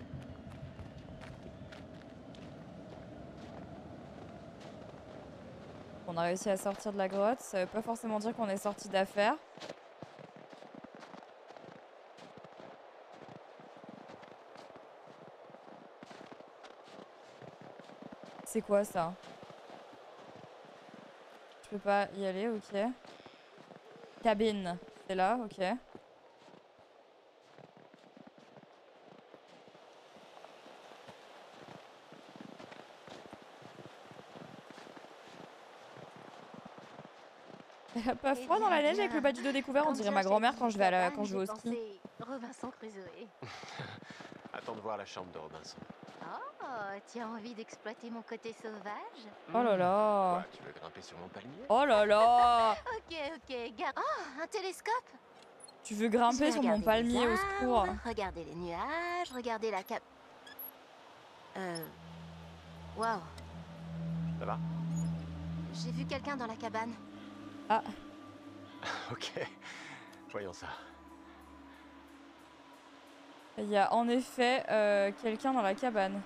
On a réussi à sortir de la grotte. Ça veut pas forcément dire qu'on est sorti d'affaire. C'est quoi ça? Je peux pas y aller, ok. Cabine, c'est là, ok. Elle a pas froid dans la neige avec le bas du dos découvert? On dirait ma grand-mère quand je vais à la... quand je vais au ski. Robinson Crusoe. Attends de voir la chambre de Robinson. Oh, tu as envie d'exploiter mon côté sauvage? Oh là là. Quoi, tu veux grimper sur mon palmier? Oh là là. Ok, ok, garde. Oh, un télescope? Tu veux grimper sur mon palmier, au secours? Regardez les nuages, regardez la cap... Euh... Waouh. Ça va? J'ai vu quelqu'un dans la cabane. Ah. Ok. Voyons ça. Il y a en effet euh, quelqu'un dans la cabane.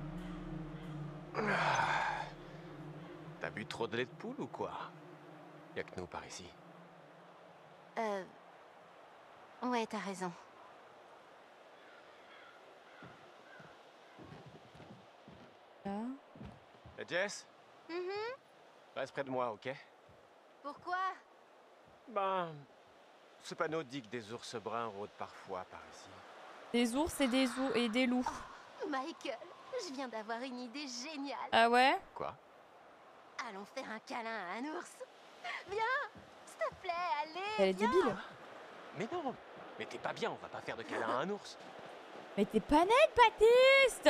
T'as bu trop de lait de poule ou quoi? Y a que nous par ici. Euh... Ouais, t'as raison. Là. Eh, Jess, Mhm. reste près de moi, ok? Pourquoi? Ben... Ce panneau dit que des ours bruns rôdent parfois par ici. Des ours et des, ou et des loups. Oh, Michael, je viens d'avoir une idée géniale. Ah ouais? Quoi? Allons faire un câlin à un ours. Viens, s'il te plaît, allez. Elle est viens. débile. Mais non, mais t'es pas bien, on va pas faire de câlin à un ours. Mais t'es pas net, Baptiste!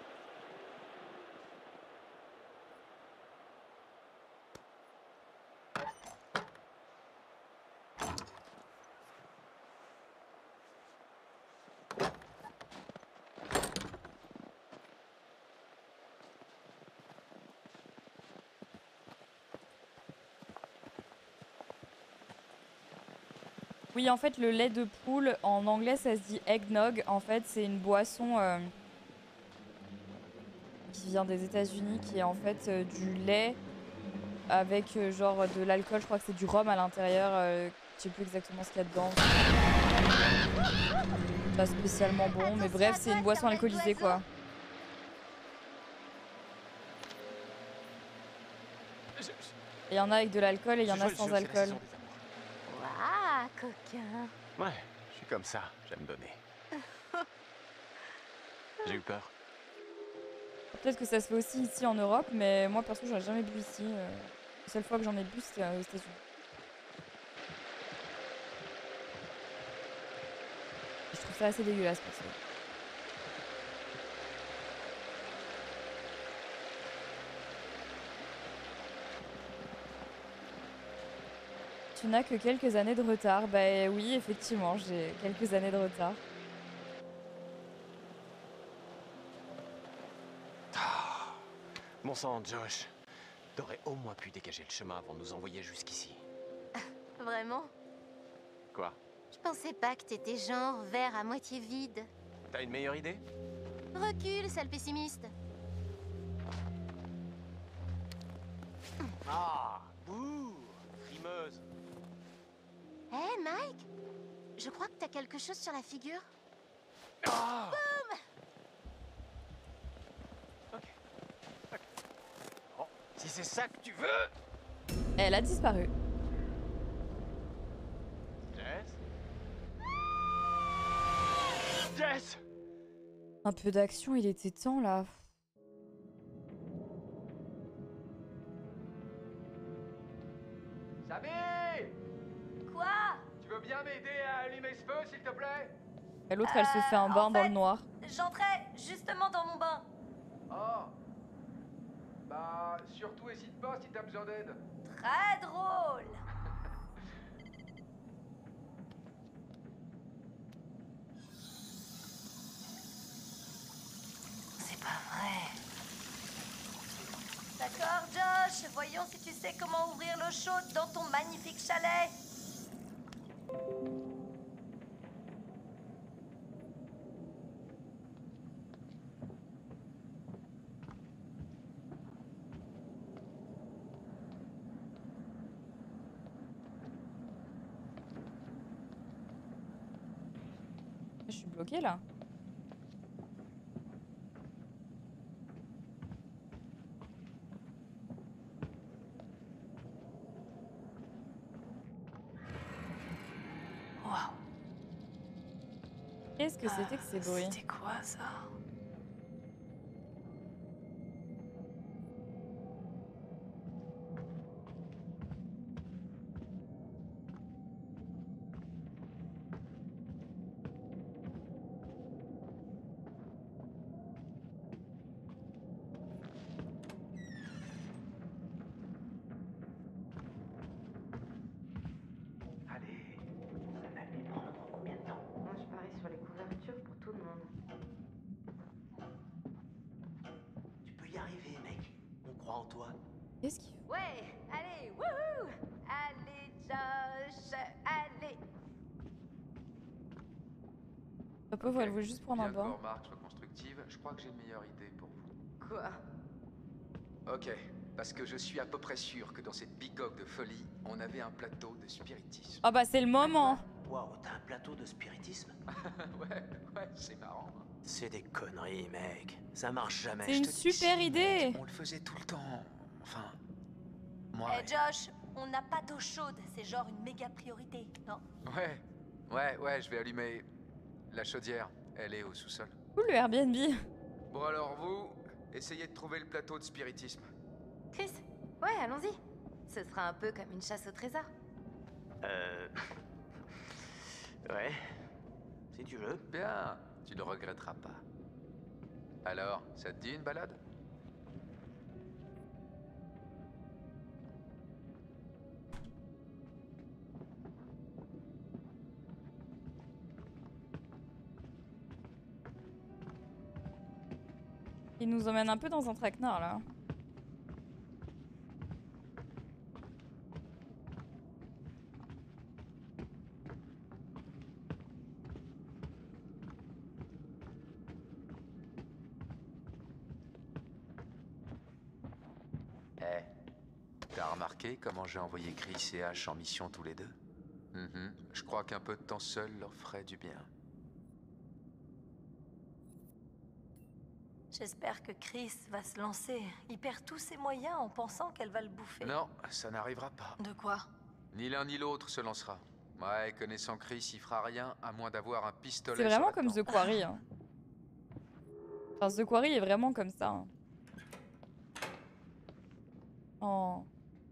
Oui, en fait, le lait de poule, en anglais, ça se dit eggnog. En fait, c'est une boisson euh, qui vient des États-Unis, qui est en fait euh, du lait avec euh, genre de l'alcool. Je crois que c'est du rhum à l'intérieur. Euh, je sais plus exactement ce qu'il y a dedans. Pas spécialement bon, mais bref, c'est une boisson alcoolisée, quoi. Il y en a avec de l'alcool et il y en a sans alcool. Waouh, coquin. Ouais, je suis comme ça, j'aime donner. J'ai eu peur. Peut-être que ça se fait aussi ici en Europe, mais moi perso j'en ai jamais bu ici. Euh, la seule fois que j'en ai bu c'était aux États-Unis. Je trouve ça assez dégueulasse perso. Tu n'as que quelques années de retard. Bah oui, effectivement, j'ai quelques années de retard. Bon sang, Josh, t'aurais au moins pu dégager le chemin avant de nous envoyer jusqu'ici. Vraiment? Quoi? Je pensais pas que t'étais genre verre à moitié vide. T'as une meilleure idée? Recule, sale pessimiste. Ah, bouh, frimeuse. Hé, hey, Mike, je crois que t'as quelque chose sur la figure. Ah! Boum! Ok. Ok. Bon, si c'est ça que tu veux. Elle a disparu. Jess? Jess! Un peu d'action, il était temps là. Samy! Quoi? Tu veux bien m'aider à allumer ce feu, s'il te plaît? Et l'autre, elle se fait un bain dans le noir. J'entrais justement dans mon bain. Oh. Bah, surtout hésite pas si t'as besoin d'aide. Très drôle. C'est pas vrai. D'accord, Josh. Voyons si tu sais comment ouvrir l'eau chaude dans ton magnifique chalet. Je suis bloquée là. Waouh. Qu'est-ce que c'était que ces bruits? C'était quoi ça? Allez, ça va lui prendre combien de temps? Moi, je parie sur les couvertures pour tout le monde. Tu peux y arriver, mec. On croit en toi. Qu'est-ce qu'il fait? Ouais, allez, wouhou! Allez, Josh, allez! La pauvre, elle voulait juste prendre un Bien que bain. remarque soit constructive, je crois que j'ai une meilleure idée pour vous. Quoi? Ok, Parce que je suis à peu près sûr que dans cette bicoque de folie, on avait un plateau de spiritisme. Ah bah c'est le moment. Waouh, t'as un plateau de spiritisme? Ouais, ouais, c'est marrant. C'est des conneries, mec. Ça marche jamais. C'est une super idée. Mec, on le faisait tout le temps. Enfin, moi. Eh Josh, on n'a pas d'eau chaude. C'est genre une méga priorité, non? Ouais, ouais, ouais, je vais allumer la chaudière. Elle est au sous-sol. Ouh, le Airbnb. Bon alors vous, essayez de trouver le plateau de spiritisme. Chris, ouais, allons-y. Ce sera un peu comme une chasse au trésor. Euh... Ouais. Si tu veux. Bien, tu ne regretteras pas. Alors, ça te dit une balade? Il nous emmène un peu dans un traquenard là. Eh, t'as remarqué comment j'ai envoyé Chris et Ash en mission tous les deux? Mhm. Je crois qu'un peu de temps seul leur ferait du bien. J'espère que Chris va se lancer. Il perd tous ses moyens en pensant qu'elle va le bouffer. Non, ça n'arrivera pas. De quoi? Ni l'un ni l'autre se lancera. Ouais, connaissant Chris, il fera rien à moins d'avoir un pistolet. C'est vraiment comme The Quarry. Hein. Enfin, The Quarry est vraiment comme ça. Hein. Oh.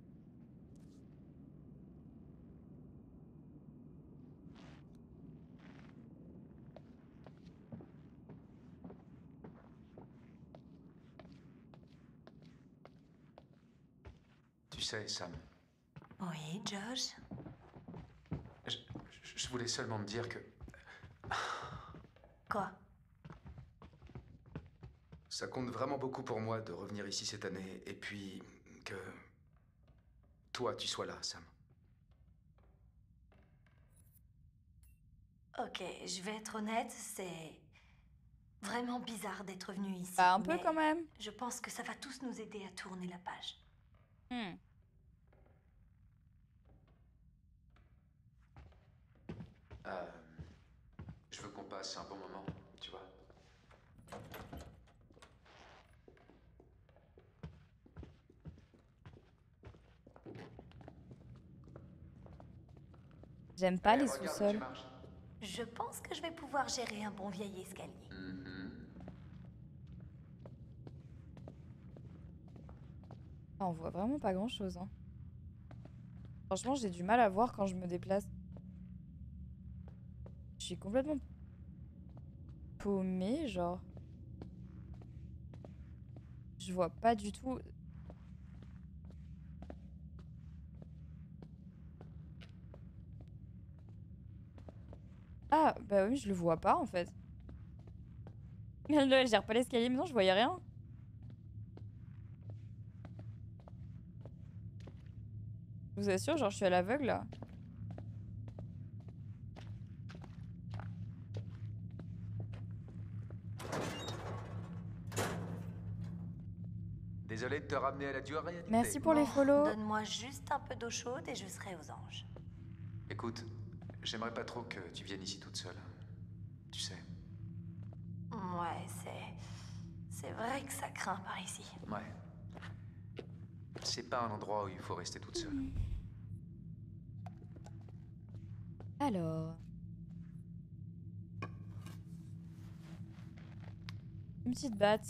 Tu sais, Sam. Oui, Josh. Je, je voulais seulement me dire que... Quoi? Ça compte vraiment beaucoup pour moi de revenir ici cette année, et puis que... toi, tu sois là, Sam. Ok, je vais être honnête, c'est vraiment bizarre d'être venu ici. Bah, un peu mais quand même. Je pense que ça va tous nous aider à tourner la page. Hmm. Euh, je veux qu'on passe un bon moment, tu vois. J'aime pas Eh, les regarde où sous-sols. tu marches. Je pense que je vais pouvoir gérer un bon vieil escalier. Mhm. Ah, on voit vraiment pas grand-chose. Hein. Franchement, j'ai du mal à voir quand je me déplace. Je suis complètement paumée, genre. Je vois pas du tout. Ah, bah oui, je le vois pas en fait. Elle gère pas l'escalier, mais non, je voyais rien. Je vous assure, genre, je suis à l'aveugle là. Désolé de te ramener à la dure réalité. Merci pour les Bon, follow. Donne-moi juste un peu d'eau chaude et je serai aux anges. Écoute, j'aimerais pas trop que tu viennes ici toute seule. Tu sais. Ouais, c'est... C'est vrai que ça craint par ici. Ouais. C'est pas un endroit où il faut rester toute seule. Alors. Une petite batte.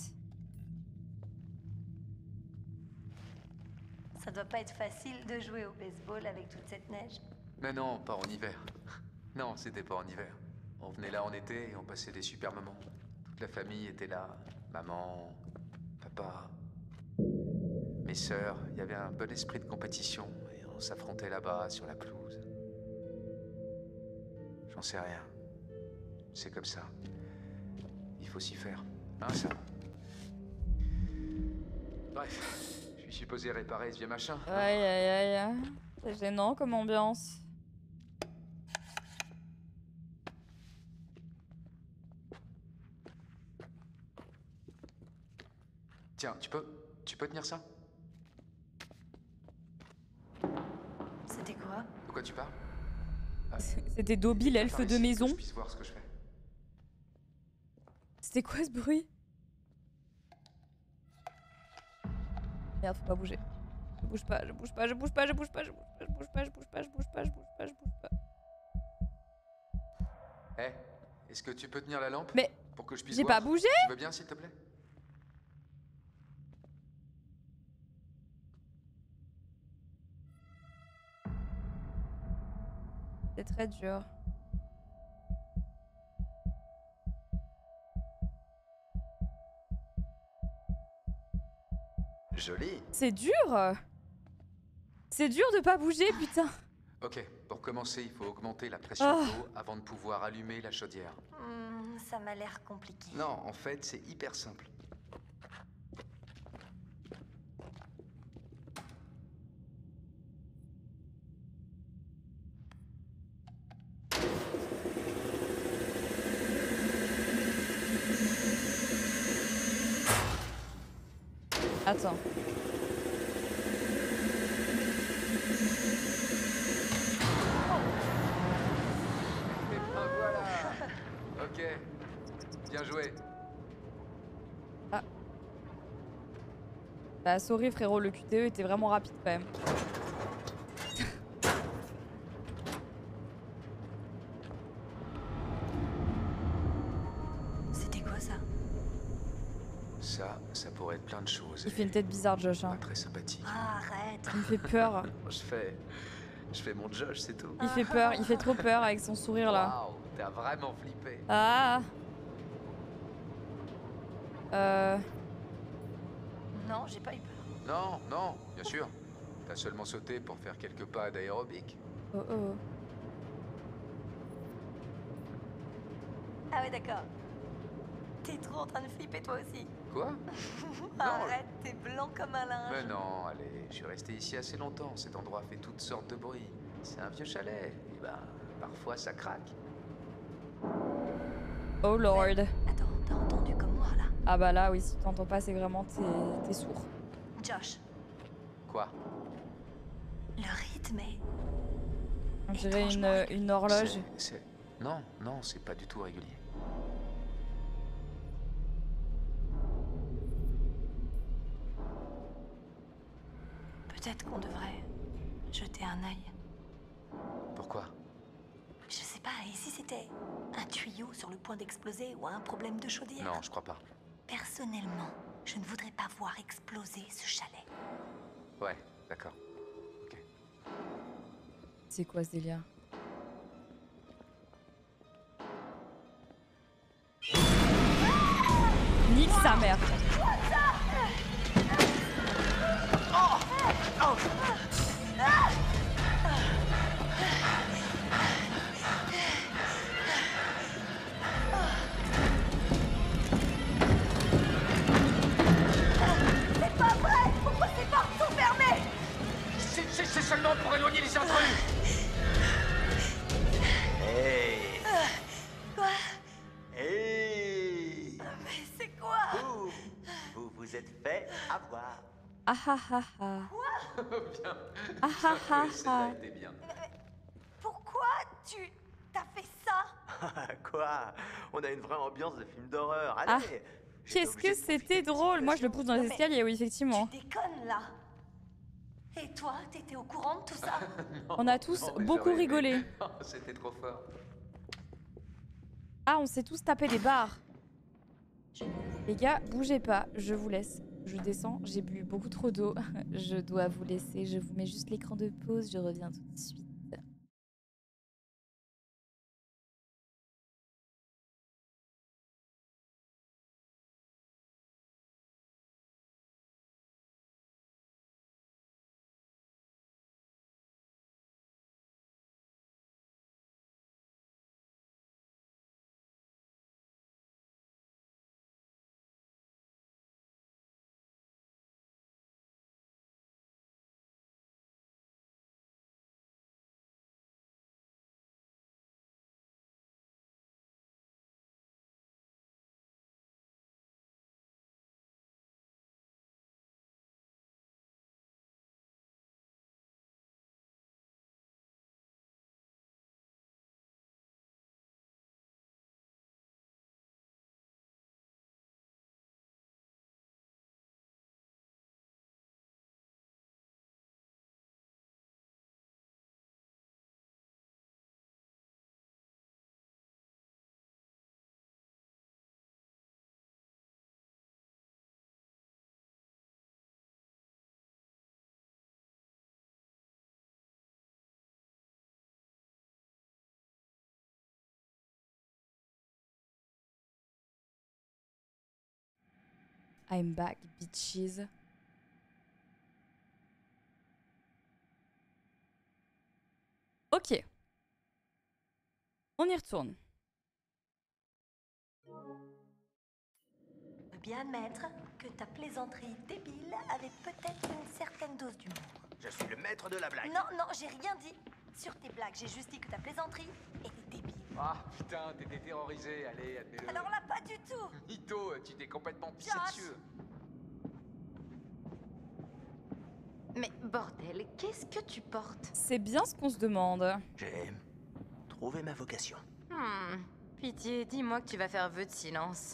Ça doit pas être facile de jouer au baseball avec toute cette neige. Mais non, pas en hiver. Non, c'était pas en hiver. On venait là en été et on passait des super moments. Toute la famille était là. Maman, papa, mes sœurs. Il y avait un bon esprit de compétition et on s'affrontait là-bas sur la pelouse. J'en sais rien. C'est comme ça. Il faut s'y faire. Hein, ça? Bref, je suis supposé réparer ce vieux machin. Aïe aïe aïe. C'est gênant comme ambiance. Tiens, tu peux, tu peux tenir ça? quoi tu parles? C'était Dobby, l'elfe de maison. Que je puisse voir ce que je fais. C'était quoi ce bruit? Merde, faut pas bouger. Je bouge pas, je bouge pas, je bouge pas, je bouge pas, je bouge pas, je bouge pas, je bouge pas, je bouge pas, je bouge pas, je bouge pas. Hé, hey, est-ce que tu peux tenir la lampe? Mais pour que je puisse j'ai voir? pas bougé. Tu veux bien, s'il te plaît? C'est très dur. Joli. C'est dur. C'est dur de pas bouger, putain. Ok, pour commencer, il faut augmenter la pression Oh. d'eau avant de pouvoir allumer la chaudière. Hmm, ça m'a l'air compliqué. Non, en fait, c'est hyper simple. Attends. Et ben voilà. Ok, bien joué. Ah. Bah sorry frérot, le Q T E était vraiment rapide quand même. C'était quoi ça? Ça, ça pourrait être plein de choses. Il fait une tête bizarre, Josh. Hein. Pas très sympathique. Arrête. Il me fait peur. Je fais... Je fais mon Josh, c'est tout. Il fait peur, il fait trop peur avec son sourire là. Waouh, t'as vraiment flippé. Ah. Euh... Non, j'ai pas eu peur. Non, non, bien sûr. T'as seulement sauté pour faire quelques pas d'aérobic. Oh oh. Ah ouais, d'accord. T'es trop en train de flipper toi aussi. Quoi? Arrête, t'es blanc comme un linge. Mais non, allez, je suis resté ici assez longtemps. Cet endroit fait toutes sortes de bruits. C'est un vieux chalet. Et ben, parfois ça craque. Oh lord. Attends, t'as entendu comme moi là? Ah bah là oui, si tu t'entends pas c'est vraiment t'es sourd. Josh, Quoi? le rythme est... On dirait une, une horloge. C'est- c'est- Non, non, c'est pas du tout régulier. Peut-être qu'on devrait jeter un œil. Pourquoi? Je sais pas, et si c'était un tuyau sur le point d'exploser ou un problème de chaudière? Non, je crois pas. Personnellement, je ne voudrais pas voir exploser ce chalet. Ouais, d'accord. C'est quoi ce délire? Nique sa mère. C'est pas vrai! Pourquoi ces portes sont fermées? C'est c'est seulement pour éloigner les intrus! Hey! Quoi? Hey! Mais c'est quoi? Vous, vous vous êtes fait avoir. Ah ah ah ah. Bien. Ah ah ah Ça ah. a été bien. Pourquoi tu t'as fait ça? Quoi? On a une vraie ambiance de film d'horreur. Ah. Allez! Qu'est-ce que c'était drôle. Moi je le pousse dans les escaliers, oui effectivement. Tu déconnes là. Et toi, t'étais au courant de tout ça? On a tous Non, mais beaucoup j'aurais aimé. rigolé. Oh, c'était trop fort. Ah on s'est tous tapé des barres. Les gars, bougez pas, je vous laisse. Je descends, j'ai bu beaucoup trop d'eau. Je dois vous laisser, je vous mets juste l'écran de pause, je reviens tout de suite. I'm back, bitches. Ok. On y retourne. Je peux bien admettre que ta plaisanterie débile avait peut-être une certaine dose d'humour. Je suis le maître de la blague. Non, non, j'ai rien dit sur tes blagues. J'ai juste dit que ta plaisanterie était débile. Ah putain, t'étais terrorisé, allez, admets-le. Alors là, pas du tout. Mytho, tu t'es complètement pissé Josh. dessus. Mais bordel, qu'est-ce que tu portes? C'est bien ce qu'on se demande. J'ai trouvé ma vocation. Hmm, pitié, dis-moi que tu vas faire vœu de silence.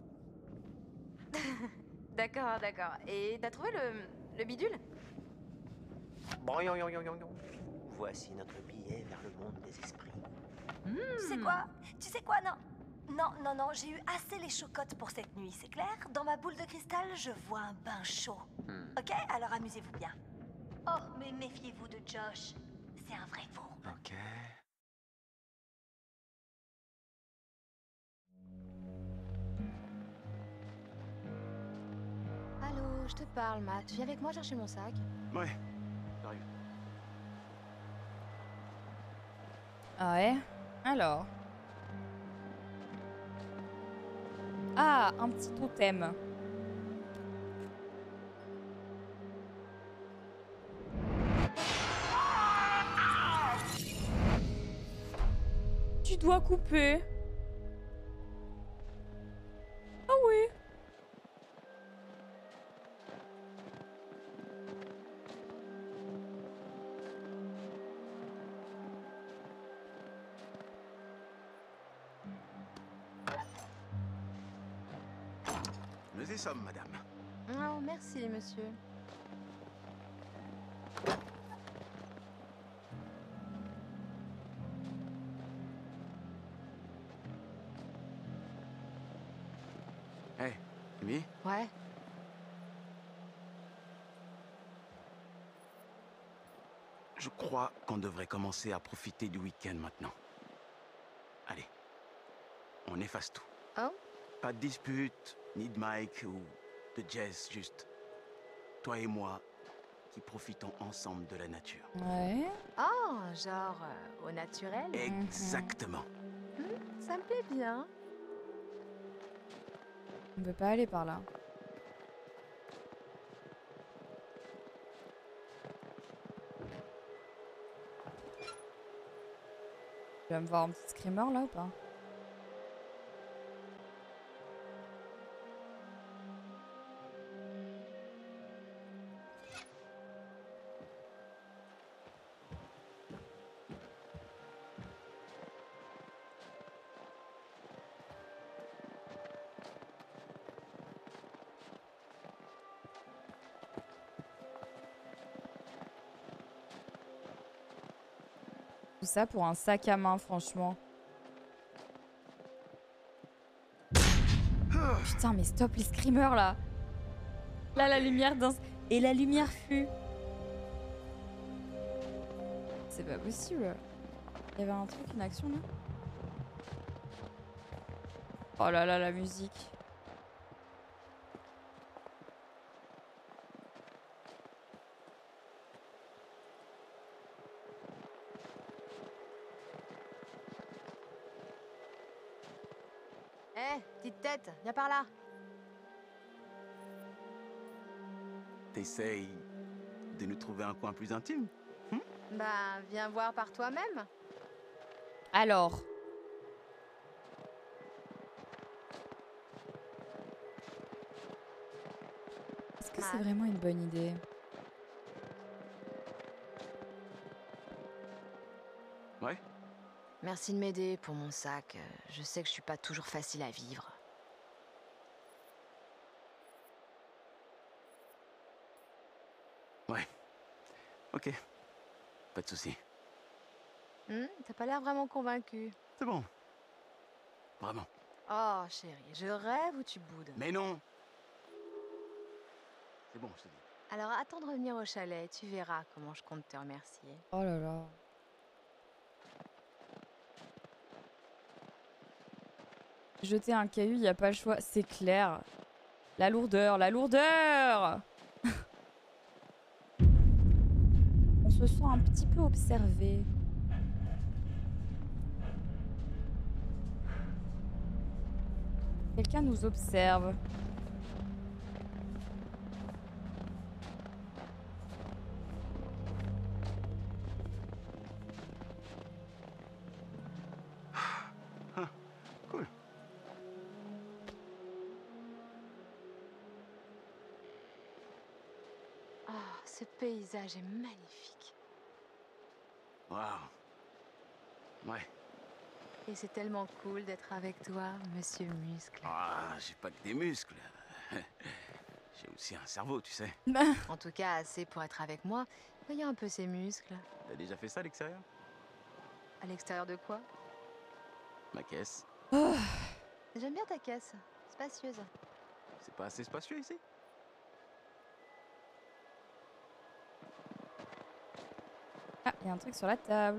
D'accord, d'accord. Et t'as trouvé le, le bidule? Bon, yon, yon, yon, yon, yon. Voici notre billet vers le monde des esprits. Tu sais quoi? Tu sais quoi? Non. Non, non, non, j'ai eu assez les chocottes pour cette nuit, c'est clair? Dans ma boule de cristal, je vois un bain chaud. Hmm. Ok? Alors amusez-vous bien. Oh, mais méfiez-vous de Josh. C'est un vrai fou. Ok. Allô, je te parle, Matt. Viens avec moi chercher mon sac. Ouais, j'arrive. Ah ouais? Alors. Ah, un petit totem. Tu dois couper. Ah oui. Nous y sommes, madame. Oh, merci, monsieur. Hé, hey, Amy? Ouais. Je crois qu'on devrait commencer à profiter du week-end maintenant. Allez, on efface tout. Oh? Pas de dispute, ni de Mike ou de Jess, juste toi et moi qui profitons ensemble de la nature. Ouais. Oh, genre euh, au naturel? Exactement. Hmm, ça me plaît bien. On peut pas aller par là. Tu vas me voir un petit screamer là ou pas? Tout ça pour un sac à main, franchement. Putain, mais stop les screamers là. Là, la lumière danse. Et la lumière fut. C'est pas possible. Il y avait un truc, une action là. Oh là là, la musique. Eh, hey, petite tête, viens par là. T'essayes de nous trouver un coin plus intime? Hmm? Bah, viens voir par toi-même. Alors. Est-ce que c'est vraiment une bonne idée? Ouais. Merci de m'aider pour mon sac. Je sais que je suis pas toujours facile à vivre. Ouais. Ok. Pas de souci. Hmm, t'as pas l'air vraiment convaincu. C'est bon. Vraiment. Oh, chérie, je rêve ou tu boudes? Mais non. C'est bon, je te dis. Alors attends de revenir au chalet, tu verras comment je compte te remercier. Oh là là. Jeter un caillou, il n'y a pas le choix, c'est clair. La lourdeur, la lourdeur. On se sent un petit peu observé. Quelqu'un nous observe. Cool. Ah, ce paysage est magnifique. Waouh. Ouais. Et c'est tellement cool d'être avec toi, monsieur Muscle. Ah, j'ai pas que des muscles. J'ai aussi un cerveau, tu sais. En tout cas, assez pour être avec moi. Voyons un peu ces muscles. T'as déjà fait ça à l'extérieur? À l'extérieur de quoi? Ma caisse. J'aime bien ta caisse. Spacieuse. C'est pas assez spacieux ici? Ah, il y a un truc sur la table.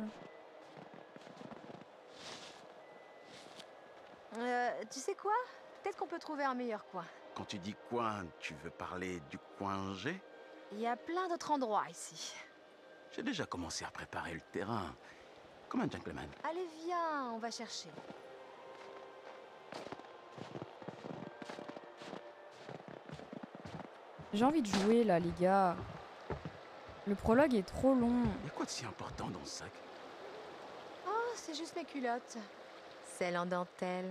Euh, tu sais quoi? Peut-être qu'on peut trouver un meilleur coin. Quand tu dis coin, tu veux parler du coin G? Il y a plein d'autres endroits ici. J'ai déjà commencé à préparer le terrain. Comme un gentleman. Allez, viens, on va chercher. J'ai envie de jouer là, les gars. Le prologue est trop long. Y'a quoi de si important dans ce sac? Oh, c'est juste mes culottes. Celles en dentelle.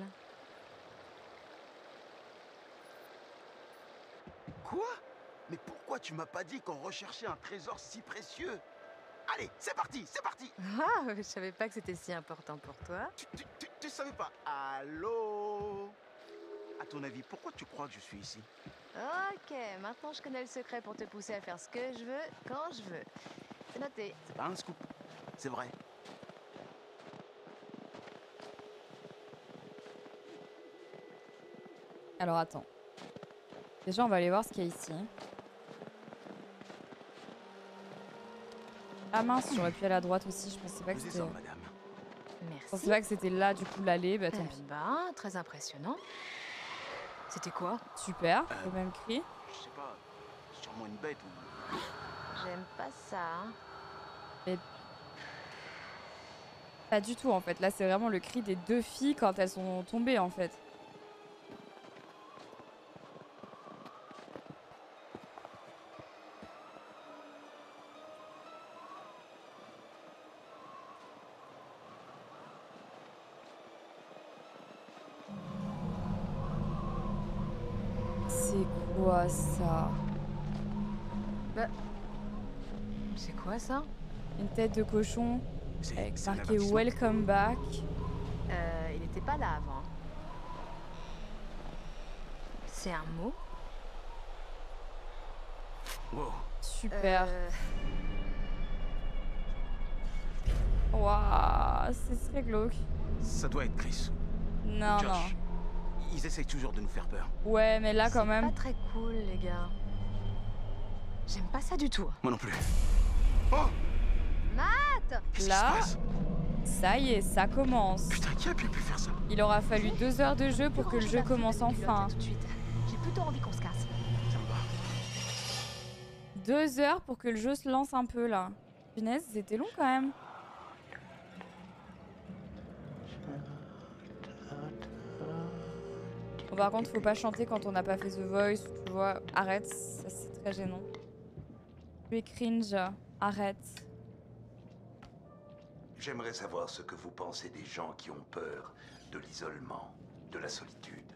Quoi? Mais pourquoi tu m'as pas dit qu'on recherchait un trésor si précieux? Allez, c'est parti, c'est parti. Ah, je savais pas que c'était si important pour toi. Tu, tu, tu, tu savais pas? Allô? À ton avis, pourquoi tu crois que je suis ici? Ok, maintenant je connais le secret pour te pousser à faire ce que je veux, quand je veux. C'est noté. C'est pas un scoop, c'est vrai. Alors attends. Déjà, on va aller voir ce qu'il y a ici. Ah mince, j'aurais pu aller à droite aussi. Je pensais pas que c'était. Merci. Je pensais pas que c'était là, du coup, l'allée. Bah tant Eh pis. ben, très impressionnant. C'était quoi? Super, le même cri. Je sais pas, sûrement une bête ou... J'aime pas ça. Mais pas du tout en fait. Là, c'est vraiment le cri des deux filles quand elles sont tombées en fait. C'est quoi ça? Bah, c'est quoi ça? Une tête de cochon avec c'est un marqué avertissement. Welcome back. Euh, il était pas là avant. C'est un mot? Wow. Super. Euh, Waouh, c'est très glauque. Ça doit être Chris. Non, Josh. non. Ils essayent toujours de nous faire peur. Ouais, mais là quand c'est même. pas très cool, les gars. J'aime pas ça du tout. Moi non plus. Oh! Matt! Qu'est-ce Là, qui se passe? ça y est, ça commence. Putain, qui a pu pu faire ça? Il aura fallu deux heures de jeu pour que le jeu commence enfin. Tout de suite. J'ai plutôt envie qu'on se casse. Ça me va. Deux heures pour que le jeu se lance un peu là. Punaise, c'était long quand même. Bon, par contre, faut pas chanter quand on n'a pas fait The Voice, tu vois. Arrête, ça c'est très gênant. Tu es cringe, arrête. J'aimerais savoir ce que vous pensez des gens qui ont peur de l'isolement, de la solitude.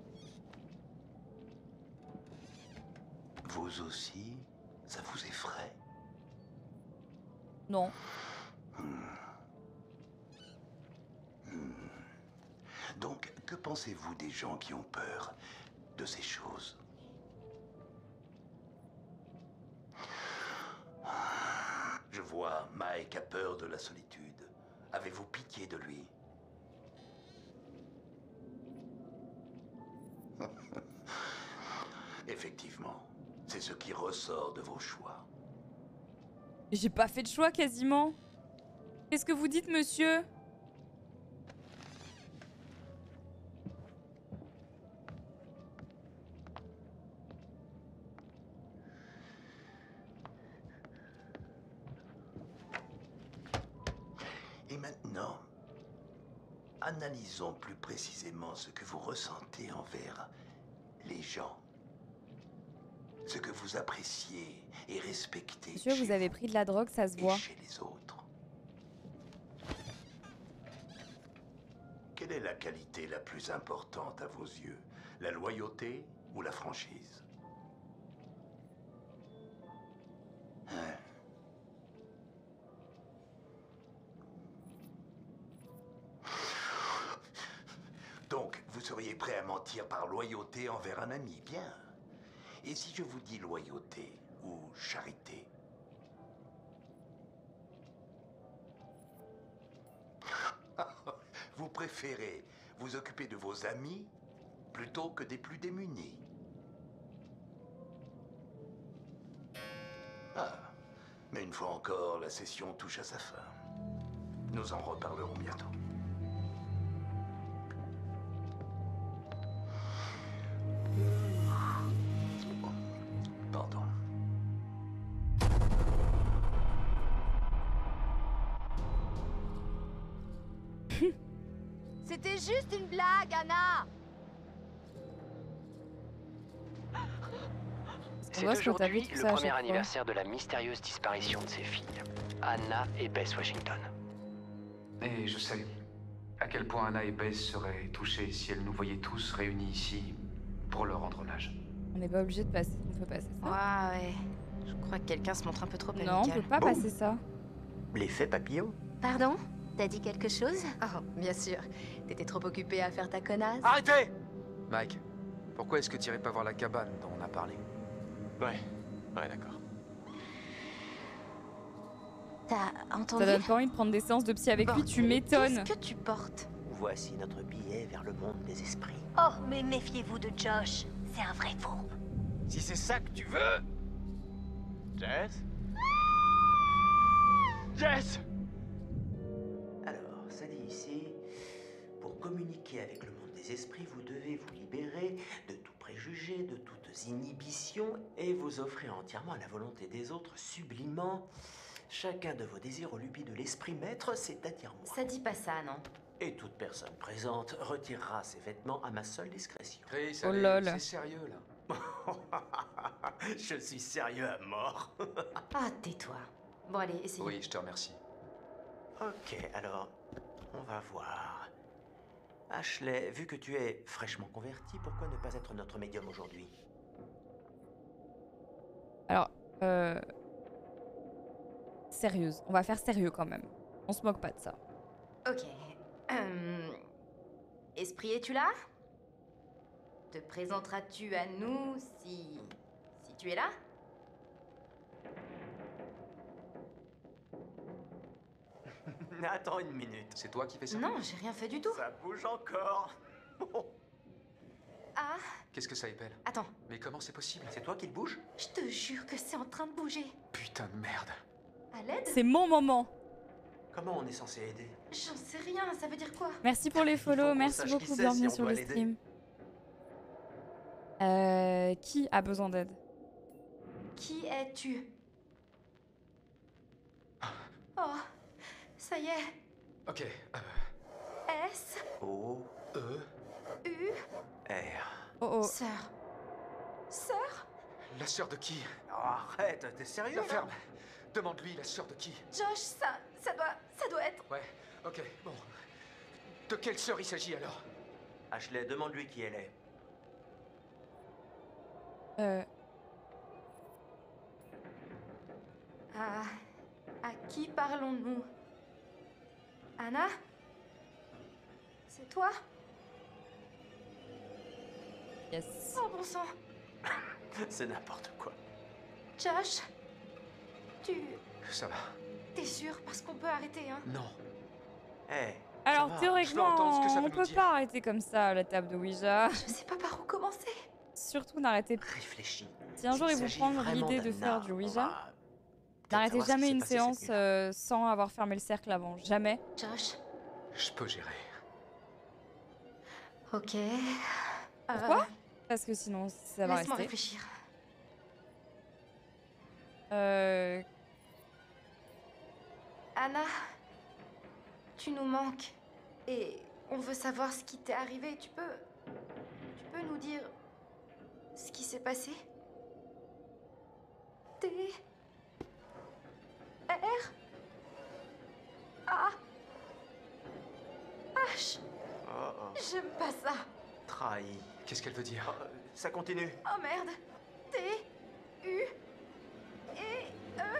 Vous aussi, ça vous effraie? Non. Donc, que pensez-vous des gens qui ont peur de ces choses? Je vois, Mike a peur de la solitude. Avez-vous pitié de lui? Effectivement, c'est ce qui ressort de vos choix. J'ai pas fait de choix quasiment. Qu'est-ce que vous dites, monsieur? Analysons plus précisément ce que vous ressentez envers les gens. Ce que vous appréciez et respectez. Monsieur, vous avez pris de la drogue, ça se voit. Chez les autres. Quelle est la qualité la plus importante à vos yeux? La loyauté ou la franchise? Hein? Donc, vous seriez prêt à mentir par loyauté envers un ami, bien. Et si je vous dis loyauté ou charité? Vous préférez vous occuper de vos amis plutôt que des plus démunis. Ah, mais une fois encore, la session touche à sa fin. Nous en reparlerons bientôt. Pardon. C'était juste une blague, Anna. C'est aujourd'hui le premier anniversaire de la mystérieuse disparition de ses filles, Anna et Bess Washington. Et je sais à quel point Anna et Bess seraient touchées si elles nous voyaient tous réunis ici pour leur rendre hommage. On n'est pas obligé de passer, on peut passer ça. Ouais, ouais. Je crois que quelqu'un se montre un peu trop amical. Non, on peut pas Oh. passer ça. L'effet papillon? Pardon? T'as dit quelque chose? Oh, bien sûr. T'étais trop occupée à faire ta connasse. Arrêtez! Mike, pourquoi est-ce que tu irais pas voir la cabane dont on a parlé? Ouais, ouais, d'accord. T'as entendu? Ça donne pas envie de prendre des séances de psy avec lui, tu m'étonnes. Qu'est-ce que tu portes? Voici notre billet vers le monde des esprits. Oh, mais méfiez-vous de Josh. C'est un vrai fou. Si c'est ça que tu veux... Jess? Jess! Alors, ça dit ici, pour communiquer avec le monde des esprits, vous devez vous libérer de tout préjugé, de toutes inhibitions et vous offrir entièrement à la volonté des autres, sublimant chacun de vos désirs aux lubies de l'esprit maître, c'est-à-dire moi. Ça dit pas ça, non? Et toute personne présente retirera ses vêtements à ma seule discrétion. Chris, Oh allez, lol. c'est sérieux là. Je suis sérieux à mort. Ah, tais-toi. Bon, allez, essayez. Oui, je te remercie. Ok, alors, on va voir. Ashley, vu que tu es fraîchement converti, pourquoi ne pas être notre médium aujourd'hui? Alors, euh... sérieuse, on va faire sérieux quand même. On se moque pas de ça. Ok. Euh... Esprit, es-tu là? Te présenteras-tu à nous si... si tu es là? Attends une minute. C'est toi qui fais ça? Non, j'ai rien fait du tout. Ça bouge encore. Ah, Qu'est-ce que ça épelle? attends. Mais comment c'est possible? C'est toi qui le bouge? Je te jure que c'est en train de bouger. Putain de merde. À l'aide? C'est mon moment. Comment on est censé aider? J'en sais rien, ça veut dire quoi? Merci pour les follow, qu'on merci sache beaucoup, qui c'est, bienvenue si on sur doit le l'aider. stream. Euh, qui a besoin d'aide? Qui es-tu? Oh, ça y est. Ok. Euh, S, O, E, U, R. Oh oh. sœur. Sœur? la sœur de qui? Oh, arrête, t'es sérieux La là? ferme. Demande-lui la sœur de qui? Josh, ça, ça doit, ça doit être... Ouais, ok, bon. De quelle sœur il s'agit alors? Ashley, demande-lui qui elle est. Euh, À... à qui parlons-nous? Anna? C'est toi? yes. Oh bon sang. C'est n'importe quoi. Josh? Tu... Ça va. T'es sûr? Parce qu'on peut arrêter, hein? Non. Hé. Alors va, je théoriquement, veux entendre ce que ça on veut nous peut dire. pas arrêter comme ça à la table de Ouija. Je sais pas par où commencer. Surtout n'arrêtez pas. Réfléchis. Si un jour ils vous s'agit prennent vraiment l'idée de d'Anna, faire du on Ouija, va peut-être n'arrêtez savoir ce qui jamais s'est une passé cette séance nuit-là. euh, sans avoir fermé le cercle avant. Jamais. Josh? Je peux gérer. Ok. Pourquoi? Parce que sinon ça va Laisse-moi rester. réfléchir. Euh... Anna, tu nous manques. Et On veut savoir ce qui t'est arrivé. Tu peux... Tu peux nous dire... ce qui s'est passé? T... R... A... H... Oh, oh. J'aime pas ça. Trahi. Qu'est-ce qu'elle veut dire? Oh, ça continue. Oh merde. T... U... Et... E...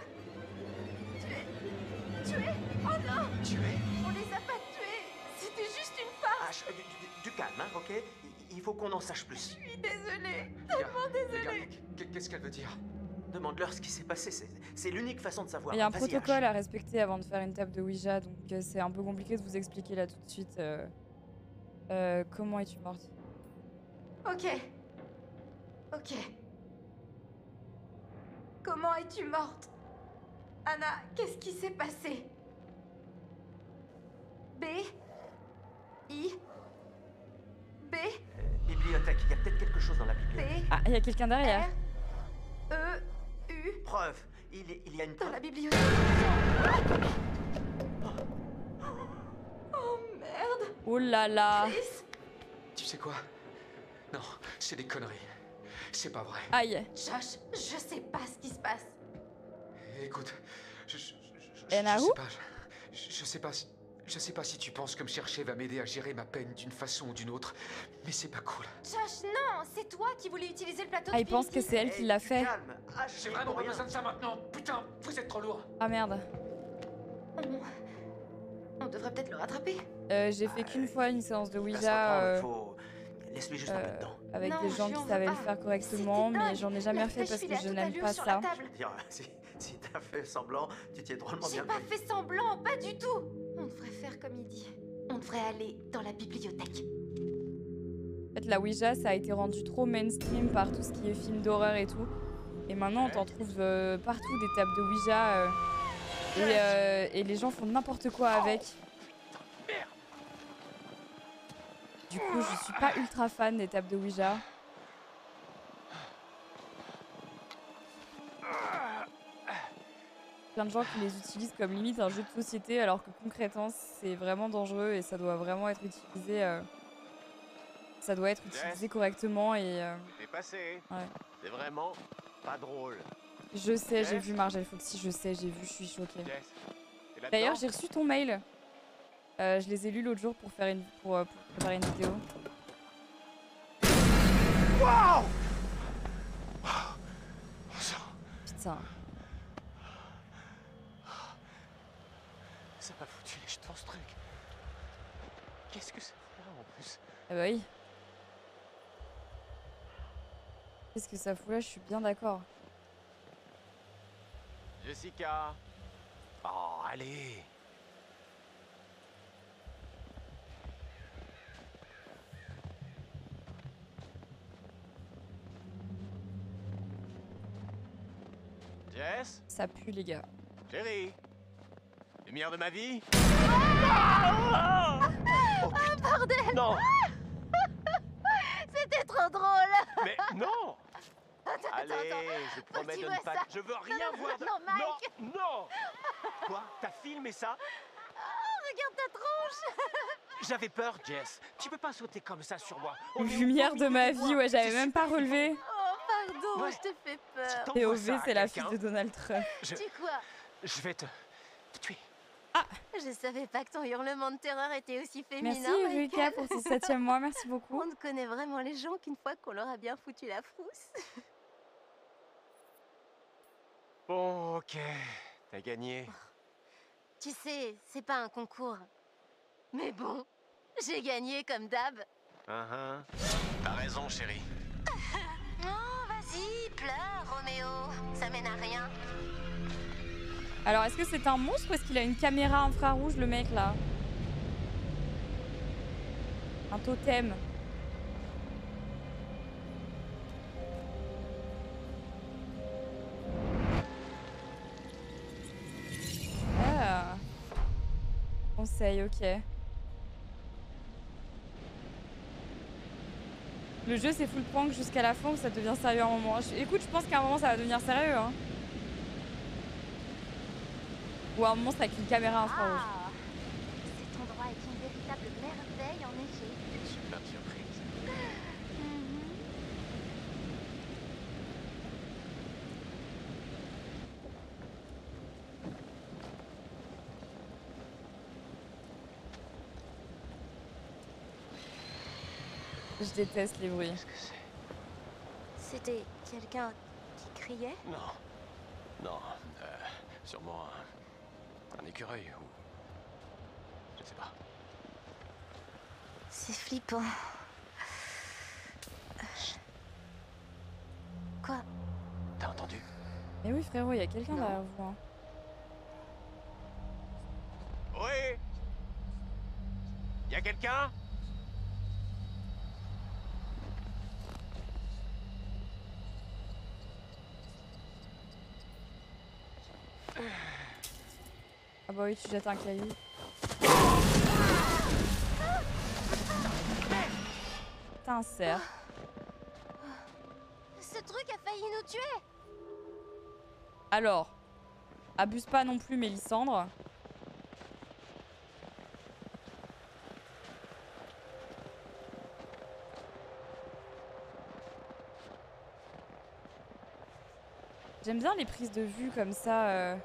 Tué... Tué... Oh non. Tué? On les a pas tués. C'était juste une farce. H, du, du- du calme, hein, ok? Il, il faut qu'on en sache plus. Je suis désolée. Tellement désolée. Qu'est-ce qu'elle veut dire? Demande-leur ce qui s'est passé. C'est, c'est l'unique façon de savoir. Il y a un Vas-y, protocole H. à respecter avant de faire une table de Ouija, donc euh, c'est un peu compliqué de vous expliquer là tout de suite euh, euh, comment es-tu morte. Ok. Ok. Comment es-tu morte? Anna, qu'est-ce qui s'est passé? B... I... B... Bibliothèque, il y a peut-être quelque chose dans la bibliothèque. Ah, il y a quelqu'un derrière. E... U... Preuve. Il, est- il y a une Dans preuve. la bibliothèque. Oh merde. Oh là là. Chris. Tu sais quoi? Non, c'est des conneries. C'est pas vrai. Aïe. Josh, je sais pas ce qui se passe. Écoute, je, je, je, je, Elle a je où sais pas. Je, je sais pas si... Je sais pas si tu penses que me chercher va m'aider à gérer ma peine d'une façon ou d'une autre, mais c'est pas cool. Josh, non, c'est toi qui voulais utiliser le plateau Ah, de il pense que c'est elle qui l'a fait. J'ai vraiment pas besoin de ça maintenant. Putain, vous êtes trop lourd. Ah merde. On, on devrait peut-être le rattraper. Euh, J'ai fait qu'une fois une séance de Il va se Ouija reprendre, euh, il faut... Laisse-lui juste un peu de temps. avec Non, des je gens lui en qui veux savaient le pas. faire correctement, C'était mais dingue. j'en ai jamais La fait flèche parce que filait à je toute n'aime allure pas sur ça. la table. Dire, si, si t'as fait semblant, tu t'y es drôlement J'ai bien pas pris. fait semblant, pas du tout. On devrait faire comme il dit. On devrait aller dans la bibliothèque. En fait, la Ouija, ça a été rendu trop mainstream par tout ce qui est film d'horreur et tout. Et maintenant, on t'en trouve euh, partout des tables de Ouija. euh, et, euh, et les gens font n'importe quoi avec. Du coup, je suis pas ultra fan des tables de Ouija. Plein de gens qui les utilisent comme limite un jeu de société, alors que concrètement, c'est vraiment dangereux et ça doit vraiment être utilisé. euh, Ça doit être utilisé correctement et. euh, T'es passé. Ouais. C'est vraiment pas drôle. Je sais, j'ai Jess vu Margelle Foxy, je sais, j'ai vu, je suis choquée. Jess, t'es là-dedans? D'ailleurs, j'ai reçu ton mail. Euh, je les ai lus l'autre jour pour faire une pour, euh, pour préparer une vidéo. Wow! Putain. Ça m'a foutu les jetons ce truc. Qu'est-ce que c'est là en plus? Ah bah oui. Qu'est-ce que ça fout là? Je suis bien d'accord. Jessica. Oh, allez. Jess? Ça pue, les gars. Chérie? Lumière de ma vie? Ah, bordel! Non! C'était trop drôle! Mais non! Attends, Allez, attends, attends. je promets Tu de vois ne pas... ça? Je veux rien Non, voir de... non, Mike. Non, non! Quoi? T'as filmé ça? Oh, regarde ta tronche! J'avais peur, Jess. Tu peux pas sauter comme ça sur moi. On est au Lumière beau de milieu ma des vie, bois. ouais, j'avais C'est même super pas relevé. Oh, pardon, Ouais. je te fais peur. t'envoies P O ça V, à c'est la quelqu'un. fille de Donald Trump. Je... Tu quoi? Je vais te... tuer. Je savais pas que ton hurlement de terreur était aussi féminin. Merci Michael. Eureka pour ton septième mois, merci beaucoup. On ne connaît vraiment les gens qu'une fois qu'on leur a bien foutu la frousse. Bon, ok. T'as gagné. Tu sais, c'est pas un concours. Mais bon, j'ai gagné comme d'hab. Uh-huh. T'as raison, chérie. Oh, vas-y, pleure, Roméo. Ça mène à rien. Alors, est-ce que c'est un monstre ou est-ce qu'il a une caméra infrarouge, le mec, là? Un totem. Ah. Conseil, ok. Le jeu, c'est full prank jusqu'à la fin ou ça devient sérieux à un moment? Je- Écoute, je pense qu'à un moment, ça va devenir sérieux, hein. Ou un monstre avec une caméra infrarouge. Ah, cet endroit est une véritable véritable merveille enneigée. Je suis plein de surprises. Je déteste les bruits. Qu'est-ce que c'est? C'était quelqu'un qui criait? Non. Non. Euh, sûrement un, un écureuil ou... Je sais pas. C'est flippant. Quoi? T'as entendu? Eh oui frérot, il y a quelqu'un derrière vous. Hein. Oui? Y a quelqu'un? Ah bah oui, tu jettes un caillou. T'as un cerf. Ce truc a failli nous tuer. Alors, abuse pas non plus Mélissandre. J'aime bien les prises de vue comme ça. Euh...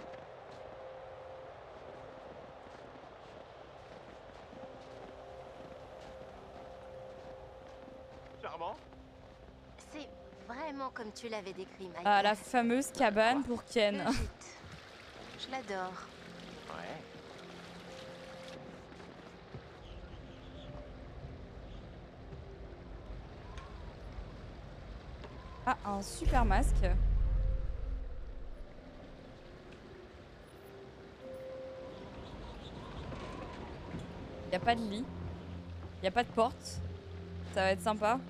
Charmant. C'est vraiment comme tu l'avais décrit, Mike. Ah, la fameuse cabane pour Ken. Le gîte. Je l'adore. Ouais. Ah, un super masque. Y a pas de lit. Y a pas de porte. Ça va être sympa.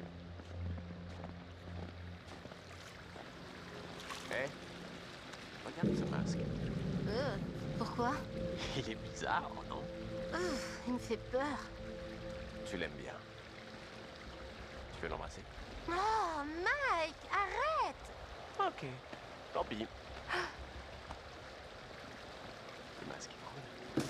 Hé, hey, regarde ce masque. Euh, pourquoi? Il est bizarre, non? Ouf, il me fait peur. Tu l'aimes bien. Tu veux l'embrasser? Oh, Mike, arrête! Ok, tant pis. Le masque est cool.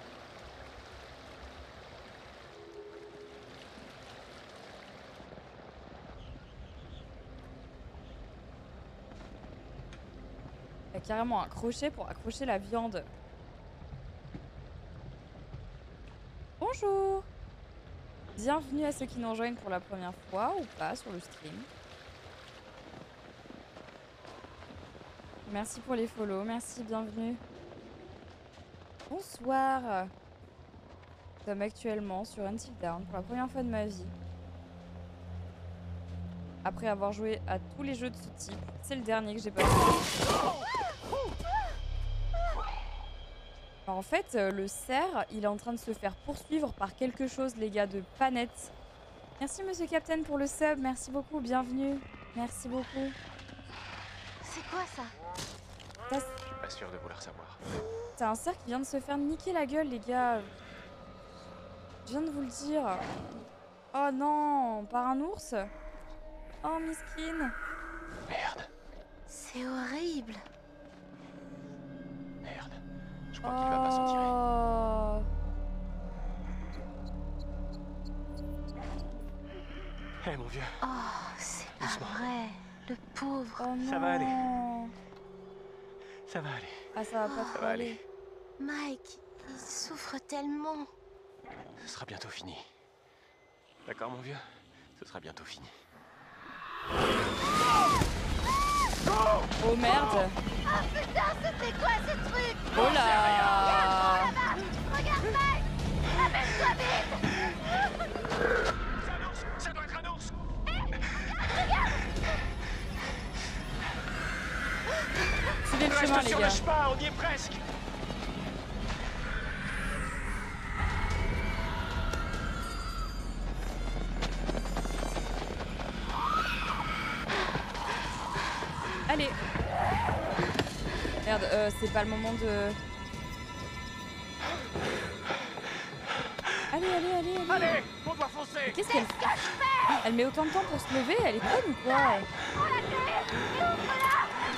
Il y a carrément un crochet pour accrocher la viande. Bonjour! Bienvenue à ceux qui nous rejoignent pour la première fois ou pas sur le stream. Merci pour les follow, merci, bienvenue. Bonsoir. Nous sommes actuellement sur Until Dawn pour la première fois de ma vie. Après avoir joué à tous les jeux de ce type, c'est le dernier que j'ai passé. Alors en fait, euh, le cerf, il est en train de se faire poursuivre par quelque chose, les gars, de Panette. Merci Monsieur Captain pour le sub, merci beaucoup, bienvenue. Merci beaucoup. C'est quoi ça? Je suis pas sûr de vouloir savoir. T'as un cerf qui vient de se faire niquer la gueule, les gars. Je viens de vous le dire. Oh non, par un ours? Oh, miskin. Merde. C'est horrible. Merde. Je crois qu'il va pas s'en tirer. Oh. Hé, hey, mon vieux. Oh, c'est pas vrai. Le pauvre. Oh non. Ça va aller. Ça va aller. Ah, ça va pas Ça trop va aller. aller. Mike, il souffre tellement. Ce sera bientôt fini. D'accord, mon vieux? Ce sera bientôt fini. Oh merde. Oh putain, c'était quoi ce truc? Oh là. Regarde Mike. Amène-toi vite. C'est un ours. Ça doit être un ours. Regarde. Suivez le chemin, Reste les sur gars. le chemin, on y est presque. Allez. Merde, euh, c'est pas le moment de... Allez, allez, allez, allez. Allez, on doit foncer. Qu'est-ce qu'elle fait? Elle met autant de temps pour se lever, elle est conne ou quoi? Prends la clé et ouvre-la.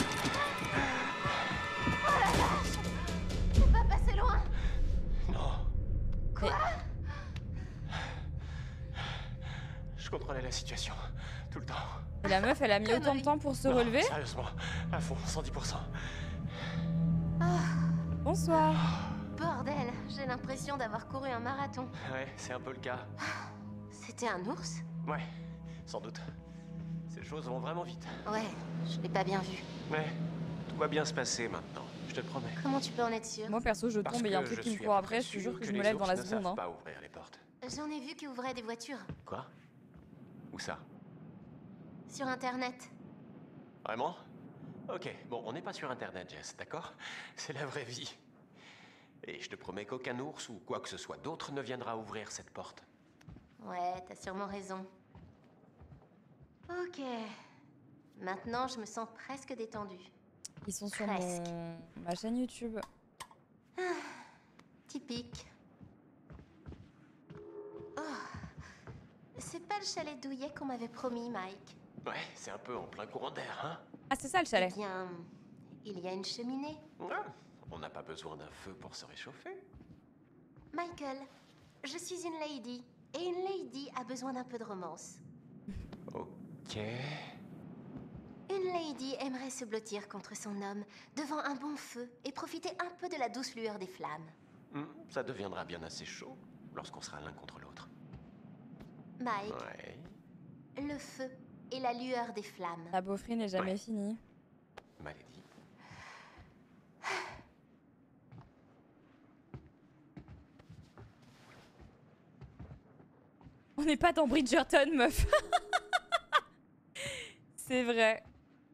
Oh la vache. C'est pas passé loin. Non. Quoi? contrôlais la situation. Tout le temps. Et la meuf, elle a mis autant de temps pour se Non, relever? Sérieusement, à fond, cent dix pour cent. Bonsoir. Bordel, j'ai l'impression d'avoir couru un marathon. Ouais, c'est un peu le cas. C'était un ours? Ouais, sans doute. Ces choses vont vraiment vite. Ouais, je l'ai pas bien vu. Ouais, tout va bien se passer maintenant, je te le promets. Comment tu peux en être sûr? Moi perso, je Parce tombe et y a un que truc je qui me suis court à peu après, près je te jure sûr que je que me les lève dans la ours ne seconde. savent Hein. pas ouvrir les portes. J'en ai vu qui ouvraient des voitures. Quoi? Où ça? Sur internet. Vraiment? Ok, bon, on n'est pas sur internet, Jess, d'accord? C'est la vraie vie. Et je te promets qu'aucun ours ou quoi que ce soit d'autre ne viendra ouvrir cette porte. Ouais, t'as sûrement raison. Ok. Maintenant, je me sens presque détendue. Ils sont sur Presque. mon... ma chaîne YouTube. Ah, typique. Oh. C'est pas le chalet douillet qu'on m'avait promis, Mike. Ouais, c'est un peu en plein courant d'air, hein? Ah, c'est ça le chalet? Eh bien, il y a une cheminée. Ouais, on n'a pas besoin d'un feu pour se réchauffer. Michael, je suis une lady. Et une lady a besoin d'un peu de romance. Ok. Une lady aimerait se blottir contre son homme devant un bon feu et profiter un peu de la douce lueur des flammes. Hmm, ça deviendra bien assez chaud lorsqu'on sera l'un contre l'autre. Mike, Ouais. le feu et la lueur des flammes. La beaufrie n'est jamais finie. Maladie. On n'est pas dans Bridgerton, meuf. C'est vrai.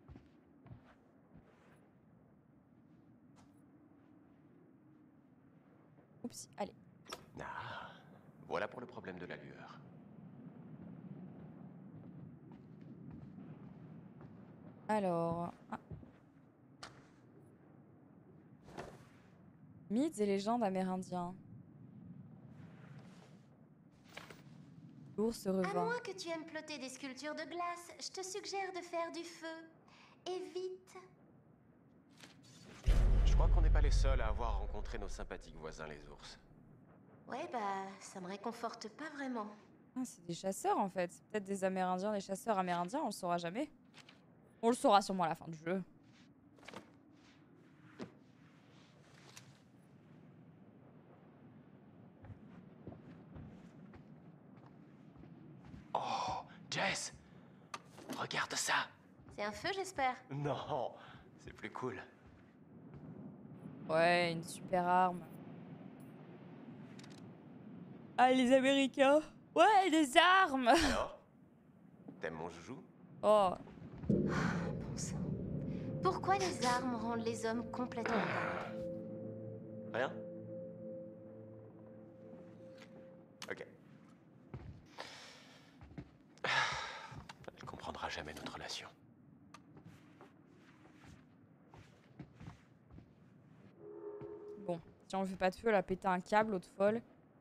Oups, allez. Ah, voilà pour le problème de la lueur. Alors... Ah. Mythes et légendes amérindiens. L'ours À revint. moins que tu aimes plotter des sculptures de glace, je te suggère de faire du feu. Et vite. Je crois qu'on n'est pas les seuls à avoir rencontré nos sympathiques voisins les ours. Ouais, bah, ça me réconforte pas vraiment. Ah, c'est des chasseurs en fait. C'est peut-être des amérindiens, des chasseurs amérindiens, on le saura jamais. On le saura sûrement à la fin du jeu. Oh, Jess! Regarde ça! C'est un feu, j'espère. Non, c'est plus cool. Ouais, une super arme. Ah, les Américains! Ouais, des armes! Alors? T'aimes mon joujou? Oh. Bon sang. Pourquoi les armes rendent les hommes complètement dingues? Rien? Ok. Elle comprendra jamais notre relation. Bon, si on ne fait pas de feu, elle a pété un câble, l'autre folle.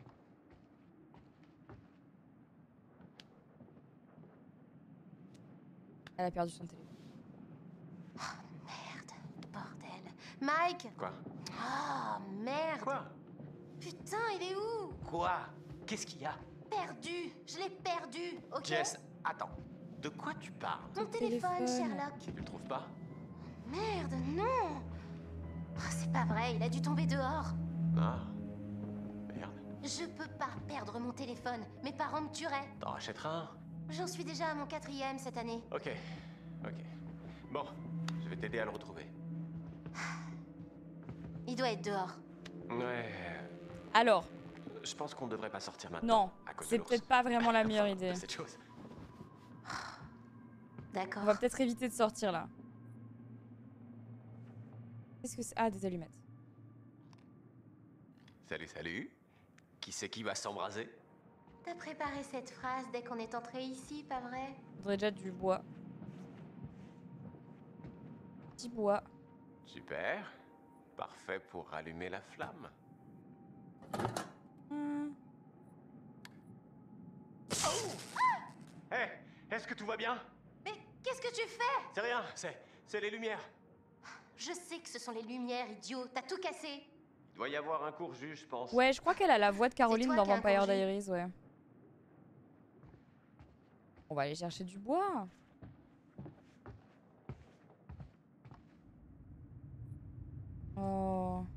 Elle a perdu son téléphone. Oh, merde. Bordel. Mike! Quoi? Oh, merde! Quoi? Putain, il est où? Quoi? Qu'est-ce qu'il y a? Perdu! Je l'ai perdu, ok? Jess, attends. De quoi tu parles? Mon téléphone, téléphone. Sherlock. Tu le trouves pas? Merde, non! Oh, c'est pas vrai, il a dû tomber dehors. Ah. Merde. Je peux pas perdre mon téléphone. Mes parents me tueraient. T'en rachèteras un? J'en suis déjà à mon quatrième cette année. Ok. Ok. Bon, je vais t'aider à le retrouver. Il doit être dehors. Ouais. Alors, Je pense qu'on devrait pas sortir maintenant. non, à cause de c'est l'ours. peut-être pas vraiment la meilleure Enfin, idée. de cette chose. D'accord. On va peut-être éviter de sortir là. Qu'est-ce que c'est? Ah, des allumettes. Salut, salut. Qui c'est qui va s'embraser? T'as préparé cette phrase dès qu'on est entré ici, pas vrai? Faudrait déjà du bois. Petit bois. Super. Parfait pour rallumer la flamme. Hmm. Hé, hey, est-ce que tout va bien? Mais qu'est-ce que tu fais? C'est rien, c'est c'est les lumières. Je sais que ce sont les lumières, idiot. T'as tout cassé. Il doit y avoir un court jus, je pense. Ouais, je crois qu'elle a la voix de Caroline toi dans qui as un Vampire congé. Diaries, ouais. On va aller chercher du bois. Oh.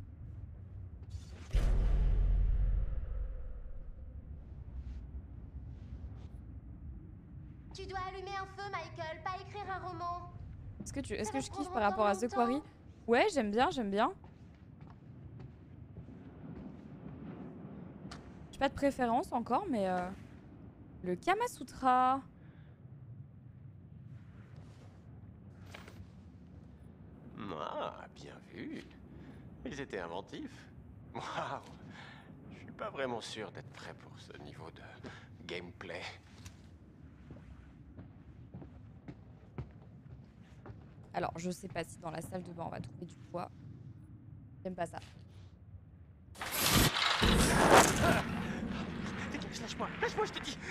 Tu dois allumer un feu, Michael, pas écrire un roman. Est-ce que tu, est-ce que je kiffe par rapport à The Quarry? Ouais, j'aime bien, j'aime bien. J'ai pas de préférence encore, mais euh, le Kama Sutra. Ah, bien vu. Ils étaient inventifs. Waouh. Je suis pas vraiment sûr d'être prêt pour ce niveau de gameplay. Alors, je sais pas si dans la salle de bain on va trouver du bois. J'aime pas ça. Dégage, lâche-moi, lâche-moi, je te dis.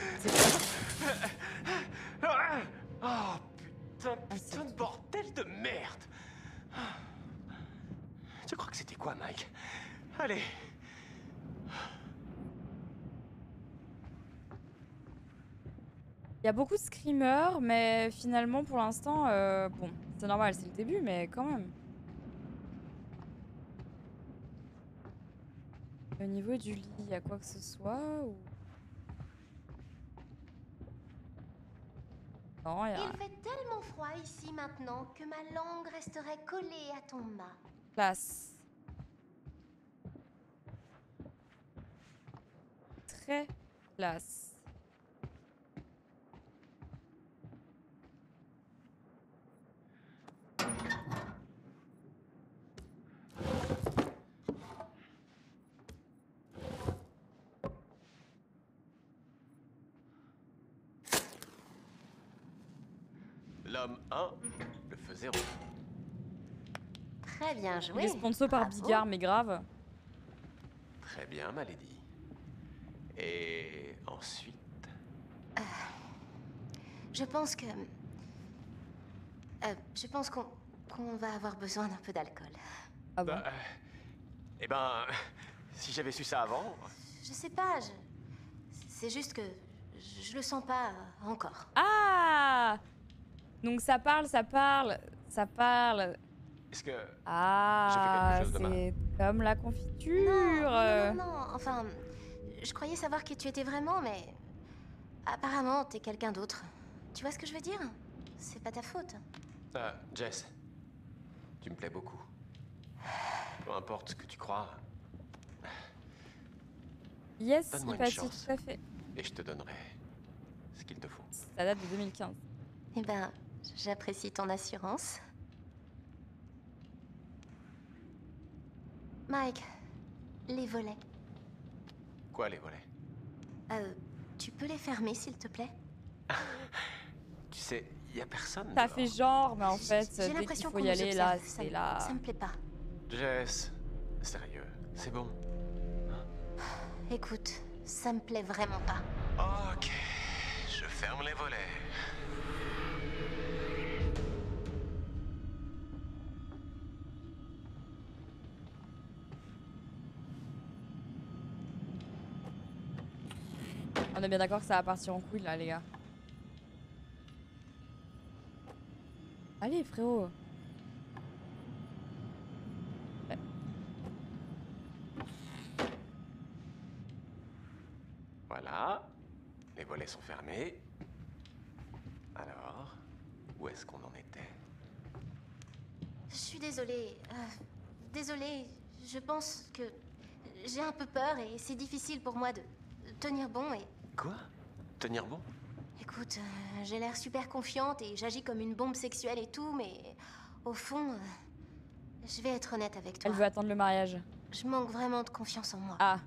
Oh putain, putain de bordel de merde. Tu crois que c'était quoi, Mike? Allez. Il y a beaucoup de screamers, mais finalement pour l'instant, euh, bon, c'est normal, c'est le début, mais quand même. Au niveau du lit, il y a quoi que ce soit ou... Non, il y a... Il fait tellement froid ici maintenant que ma langue resterait collée à ton mât. Classe. Très classe. L'homme un, le feu zéro. Très bien joué. Il est sponsor par Bravo. Bigard, mais grave. Très bien, ma lady. Et ensuite... Euh, je pense que... Euh, je pense qu'on qu'on va avoir besoin d'un peu d'alcool. Ah bon? Bah, euh, eh ben, si j'avais su ça avant... Je sais pas, je... c'est juste que je, je le sens pas euh, encore. Ah! Donc ça parle, ça parle, ça parle. Est-ce que... Ah, j'ai fait quelque chose de mal? c'est comme la confiture. Non, euh. non, non, non, enfin... Je croyais savoir qui tu étais vraiment, mais... Apparemment, t'es quelqu'un d'autre. Tu vois ce que je veux dire? C'est pas ta faute. Euh, Jess, tu me plais beaucoup. Peu importe ce que tu crois, Yes, donne-moi une Hypatie, chance. tout à fait. Et je te donnerai ce qu'il te faut. Ça date de deux mille quinze. Eh ben, j'apprécie ton assurance. Mike, les volets. Quoi, les volets? Euh, tu peux les fermer, s'il te plaît? Tu sais, y a personne. Ça dehors. fait genre, mais en fait, J'ai dès qu'il l'impression faut qu'on y nous aller, observe. là, Ça c'est me- là. Ça me plaît pas. Jess, sérieux, c'est bon. Écoute, ça me plaît vraiment pas. Ok, je ferme les volets. On est bien d'accord que ça va partir en couille, là, les gars. Allez, frérot. Ouais. Voilà, les volets sont fermés. Alors, où est-ce qu'on en était? Je suis désolée. Euh, désolée, je pense que j'ai un peu peur et c'est difficile pour moi de tenir bon et... Quoi? Tenir bon? Écoute, euh, j'ai l'air super confiante et j'agis comme une bombe sexuelle et tout, mais au fond, euh, je vais être honnête avec toi. Elle veut attendre le mariage. Je manque vraiment de confiance en moi. Ah.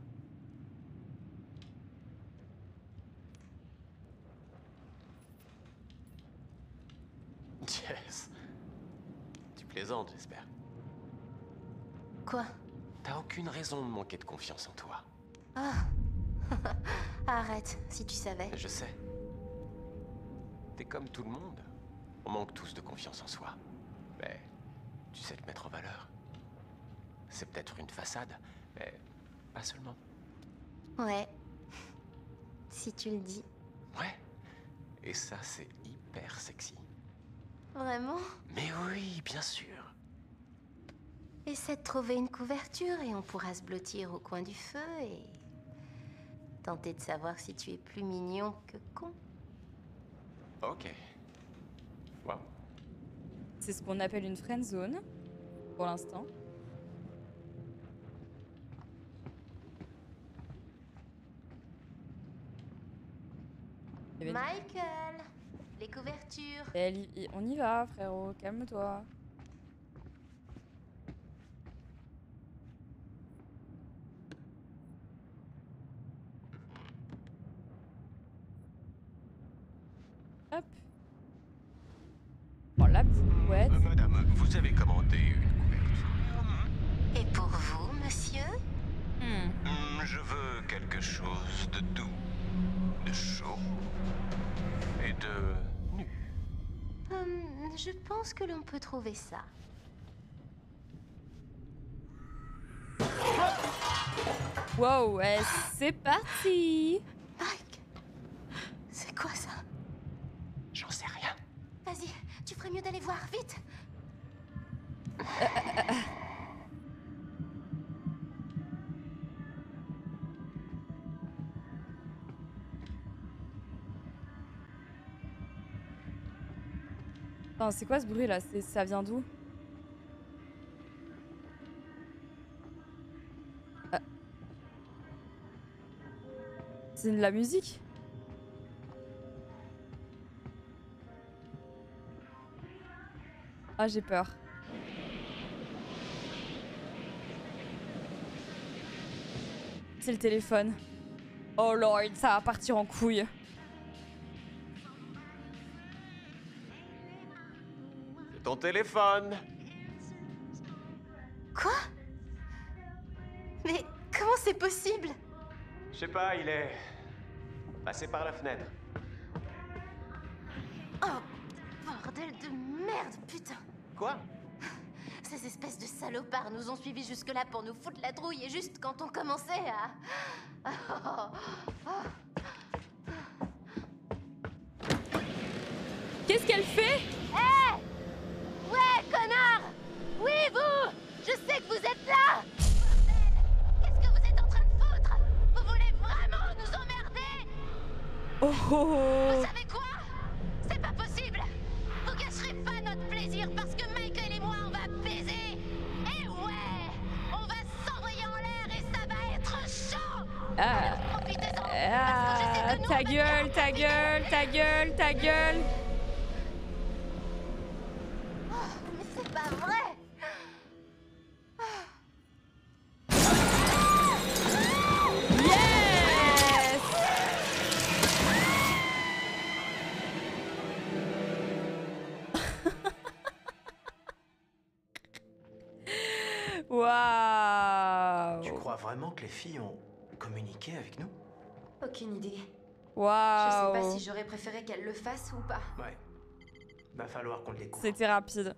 Jess, tu plaisantes, j'espère. Quoi? T'as aucune raison de manquer de confiance en toi. Ah. Arrête, si tu savais. Je sais. T'es comme tout le monde. On manque tous de confiance en soi. Mais tu sais te mettre en valeur. C'est peut-être une façade, mais pas seulement. Ouais. Si tu le dis. Ouais. Et Et ça, c'est hyper sexy. Vraiment? Mais oui, bien sûr. Essaie de trouver une couverture et on pourra se blottir au coin du feu et... tenter de savoir si tu es plus mignon que con. Ok. Wow. C'est ce qu'on appelle une friend zone, pour l'instant. Michael, les couvertures. Elle, on y va, frérot, calme-toi. Hop. Bon, la petite couette. Euh, madame, vous avez commandé une couverture. Et pour vous, monsieur? Hmm. Hmm, je veux quelque chose de doux, de chaud et de nu. Hum, je pense que l'on peut trouver ça. Wow, ouais, c'est parti. Mike, c'est quoi ça? J'en sais rien. Vas-y, tu ferais mieux d'aller voir, vite. Euh, euh, euh. Attends, c'est quoi ce bruit là? Ça vient d'où? euh. C'est de la musique? Ah, j'ai peur. C'est le téléphone. Oh lord, ça va partir en couille. C'est ton téléphone. Quoi? Mais comment c'est possible? Je sais pas, il est passé par la fenêtre. Oh, bordel de merde, putain. Quoi? Ces espèces de salopards nous ont suivis jusque-là pour nous foutre la trouille et juste quand on commençait à... Oh, oh. Qu'est-ce qu'elle fait? Hé hey! Ouais, connard! Oui, vous! Je sais que vous êtes là! Qu'est-ce que vous êtes en train de foutre? Vous voulez vraiment nous emmerder? Oh, oh, oh. Vous savez quoi? C'est pas possible! Vous gâcherez pas notre plaisir parce que Michael et moi, on va baiser! Et ouais! On va s'envoyer en l'air et ça va être chaud! Ah. Alors profitez-en! Ah, ta gueule, ta gueule, ta gueule, ta gueule! Mais c'est pas vrai! Yes! Waouh! Tu crois vraiment que les filles ont communiqué avec nous? Aucune idée. Waouh! Je sais pas si j'aurais préféré qu'elle le fasse ou pas. Ouais. Va falloir qu'on le découvre. C'était rapide.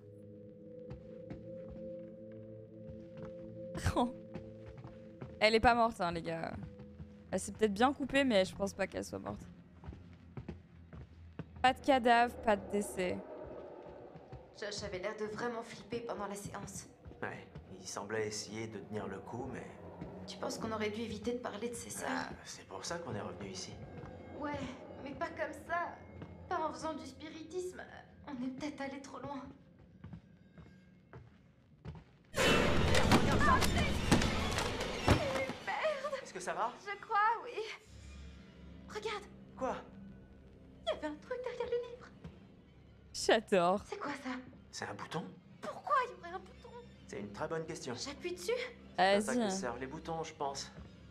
Elle est pas morte, hein, les gars. Elle s'est peut-être bien coupée, mais je pense pas qu'elle soit morte. Pas de cadavre, pas de décès. Josh avait l'air de vraiment flipper pendant la séance. Ouais, il semblait essayer de tenir le coup, mais... Tu penses qu'on aurait dû éviter de parler de ses sœurs? Ah, c'est pour ça qu'on est revenu ici. Ouais, mais pas comme ça. Pas en faisant du spiritisme. On est peut-être allé trop loin. Merde! Est-ce que ça va? Je crois, oui. Regarde! Quoi? Il y avait un truc derrière le livre. J'adore. C'est quoi ça? C'est un bouton? Pourquoi il y aurait un bouton? C'est une très bonne question. J'appuie dessus? C'est à ça Vas-y. que servent les boutons, je pense.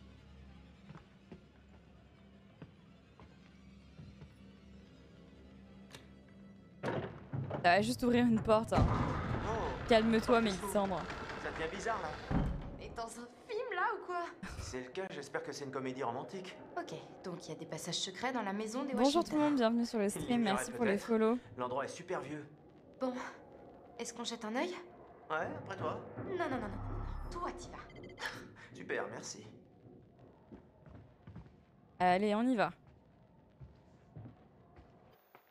Ça va juste ouvrir une porte. Hein. Oh, Calme-toi, Mélissandre. ça devient bizarre, là. On est dans un film, là, ou quoi? Si c'est le cas, j'espère que c'est une comédie romantique. Ok, donc il y a des passages secrets dans la maison des Bonjour Washington. tout le monde, bienvenue sur le Il stream. y Merci aurait pour les peut-être. follow. L'endroit est super vieux. Bon, est-ce qu'on jette un œil? Ouais, après toi. Non, non, non, non, non. Toi, t'y vas. Super, merci. Allez, on y va.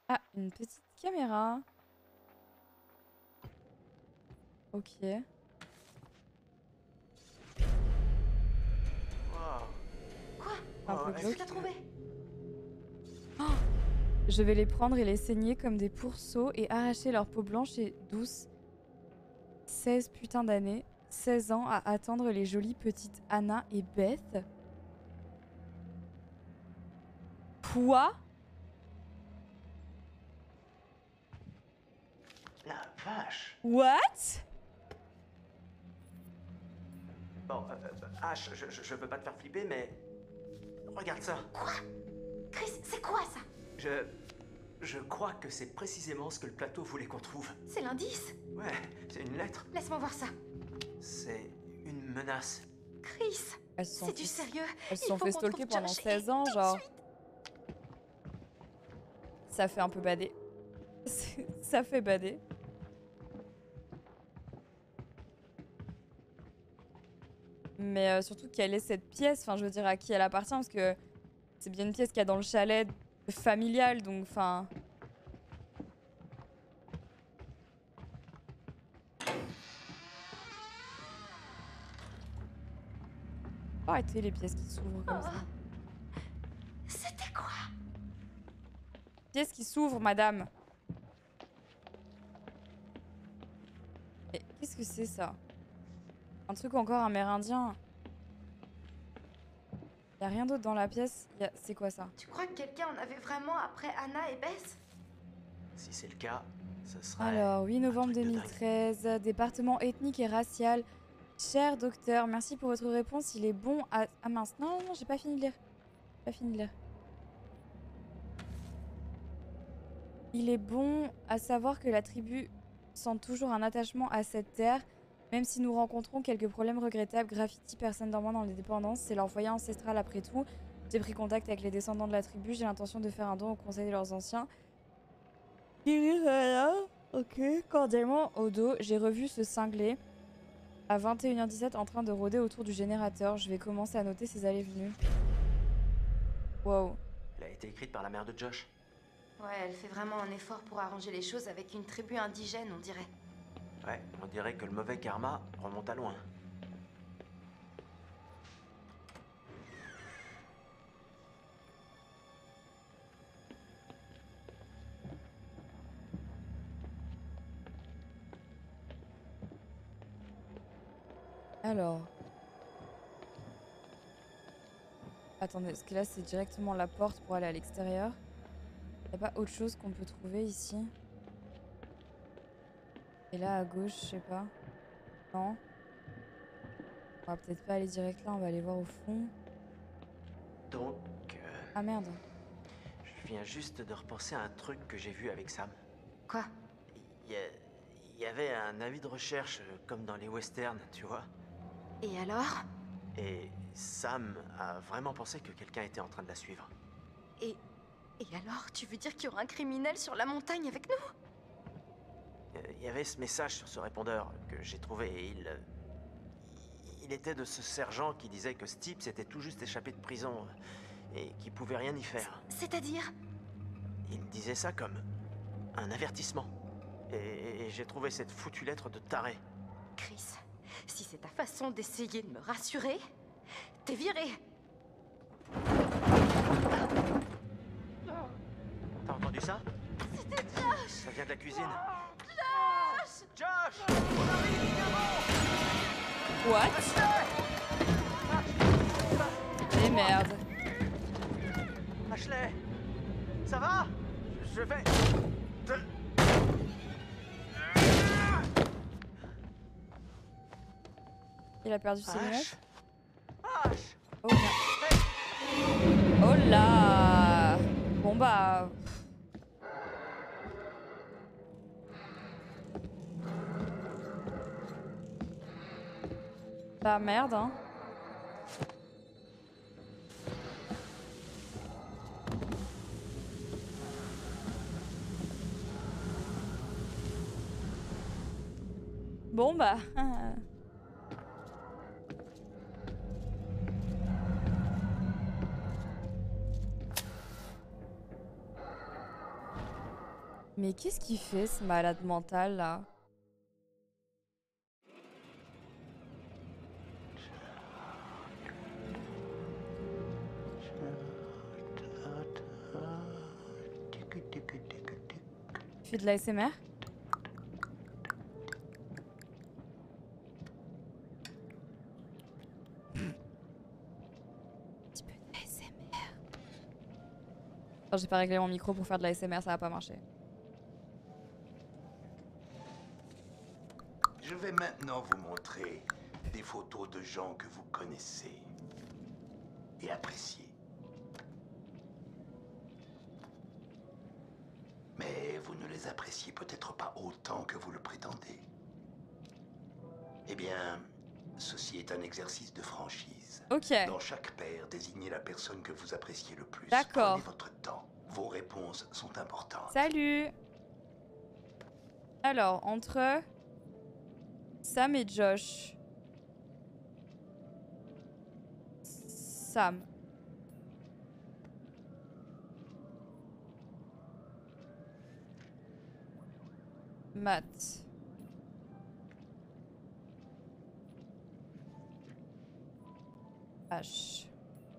Ah, une petite caméra. Ok. Quoi Un peu Qu'est-ce glauque. que t'as trouvé? Oh, je vais les prendre et les saigner comme des pourceaux et arracher leur peau blanche et douce. seize putains d'années. seize ans à attendre les jolies petites Anna et Beth. Quoi? La vache. What? Bon, euh, euh, Ash, je, je, je veux pas te faire flipper, mais... Regarde ça. Quoi? Chris, c'est quoi ça? Je... Je crois que c'est précisément ce que le plateau voulait qu'on trouve. C'est l'indice? Ouais, c'est une lettre. Laisse-moi voir ça. C'est une menace. Chris, Elles se sont c'est du fait- sérieux. Elles se Il sont faut fait qu'on stalker trouve pendant Josh seize et ans, tout de genre. suite. Ça fait un peu bader. Ça fait bader. Mais euh, surtout quelle est cette pièce, enfin je veux dire à qui elle appartient, parce que c'est bien une pièce qu'il y a dans le chalet familial, donc enfin... Faut arrêter les pièces qui s'ouvrent comme ça. C'était quoi? Pièce qui s'ouvre, madame. Et qu'est-ce que c'est ça? Un truc encore amérindien. Y a rien d'autre dans la pièce. Y a... C'est quoi ça? Tu crois que quelqu'un en avait vraiment après Anna et Beth? Si c'est le cas, ce sera... Alors, huit novembre deux mille treize, département ethnique et racial. Cher docteur, merci pour votre réponse. Il est bon à... Ah mince, non, non, j'ai pas fini de lire. J'ai pas fini de lire. Il est bon à savoir que la tribu sent toujours un attachement à cette terre, même si nous rencontrons quelques problèmes regrettables. Graffiti, personnes dormant dans les dépendances, c'est leur foyer ancestral après tout. J'ai pris contact avec les descendants de la tribu, j'ai l'intention de faire un don au conseil de leurs anciens. Ok. Cordialement, au dos, j'ai revu ce cinglé à vingt et une heures dix-sept en train de rôder autour du générateur. Je vais commencer à noter ses allées-venues. Wow. Elle a été écrite par la mère de Josh. Ouais, elle fait vraiment un effort pour arranger les choses avec une tribu indigène, on dirait. Ouais, on dirait que le mauvais karma remonte à loin. Alors. Attendez, parce que là c'est directement la porte pour aller à l'extérieur. Y a pas autre chose qu'on peut trouver ici? Et là à gauche, je sais pas. Non. On va peut-être pas aller direct là, on va aller voir au fond. Donc... euh, Ah merde. je viens juste de repenser à un truc que j'ai vu avec Sam. Quoi? Il y, a- il y avait un avis de recherche, euh, comme dans les westerns, tu vois. Et alors? Et Sam a vraiment pensé que quelqu'un était en train de la suivre. Et... Et alors, tu veux dire qu'il y aura un criminel sur la montagne avec nous? Euh, Il y avait ce message sur ce répondeur que j'ai trouvé et il... euh, Il était de ce sergent qui disait que ce type s'était tout juste échappé de prison euh, et qu'il pouvait rien y faire. C'est-à-dire? Il disait ça comme un avertissement. Et, et j'ai trouvé cette foutue lettre de taré. Chris, si c'est ta façon d'essayer de me rassurer, t'es viré. T'as entendu ça? C'était Josh! Ça vient de la cuisine. Josh! Josh! What? Et merde. Ashley! Ça va? Je vais... te- Il a perdu ses Ash. lunettes. Ash! Oh là. Oh là. Bon bah. Bah merde hein. Bon bah. Mais qu'est-ce qu'il fait ce malade mental là? Tu fais de l'A S M R? Oh, j'ai pas réglé mon micro pour faire de l'A S M R, ça va pas marcher. Je vais maintenant vous montrer des photos de gens que vous connaissez et appréciez. Mais vous ne les appréciez peut-être pas autant que vous le prétendez. Eh bien, ceci est un exercice de franchise. Ok. Dans chaque paire, désignez la personne que vous appréciez le plus. D'accord. Prenez votre temps. Vos réponses sont importantes. Salut. Alors, entre Sam et Josh. Sam. Matt. H.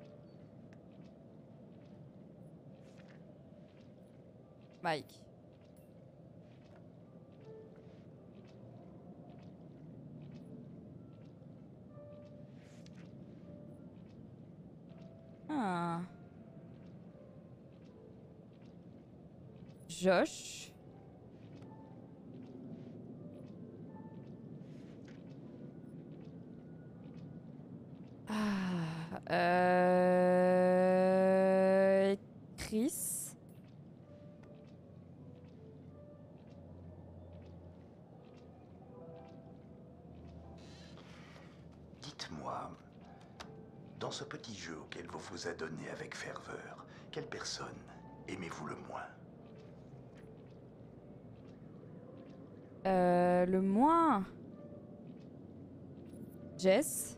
Mike. Ah. Josh. Ah. Euh... Chris. Dites-moi, dans ce petit jeu auquel vous vous adonnez avec ferveur, quelle personne aimez-vous le moins? Euh, le moins. Jess.